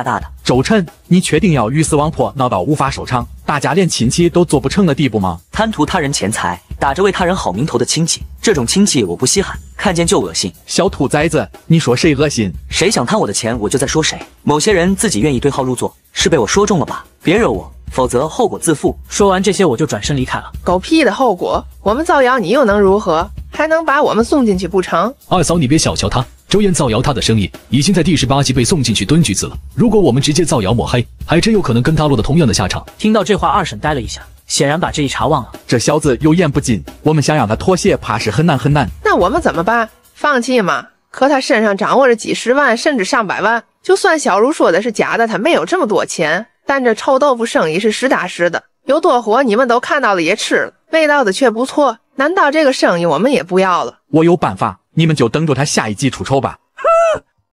周琛，你确定要鱼死网破，闹到无法收场，大家连亲戚都做不成的地步吗？ 贪图他人钱财，打着为他人好名头的亲戚，这种亲戚我不稀罕，看见就恶心。 小兔崽子，你说谁恶心？ 谁想贪我的钱，我就在说谁。某些人自己愿意对号入座，是被我说中了吧？别惹我，否则后果自负。 说完这些，我就转身离开了。 狗屁的后果！我们造谣，你又能如何？还能把我们送进去不成？ 二嫂，你别小瞧他，周岩造谣他的生意已经在第18集被送进去蹲局子了。如果我们直接造谣抹黑，还真有可能跟他落得同样的下场。 听到这话，二婶呆了一下，显然把这一茬忘了。 这小子有眼不进，我们想让他妥协，怕是很难很难。 那我们怎么办？放弃吗？可他身上掌握着几十万甚至上百万，就算小茹说的是假的，他没有这么多钱，但这臭豆腐生意是实打实的，有多火你们都看到了也吃了，味道的却不错。难道这个生意我们也不要了？ 我有办法，你们就等着他下一集出丑吧。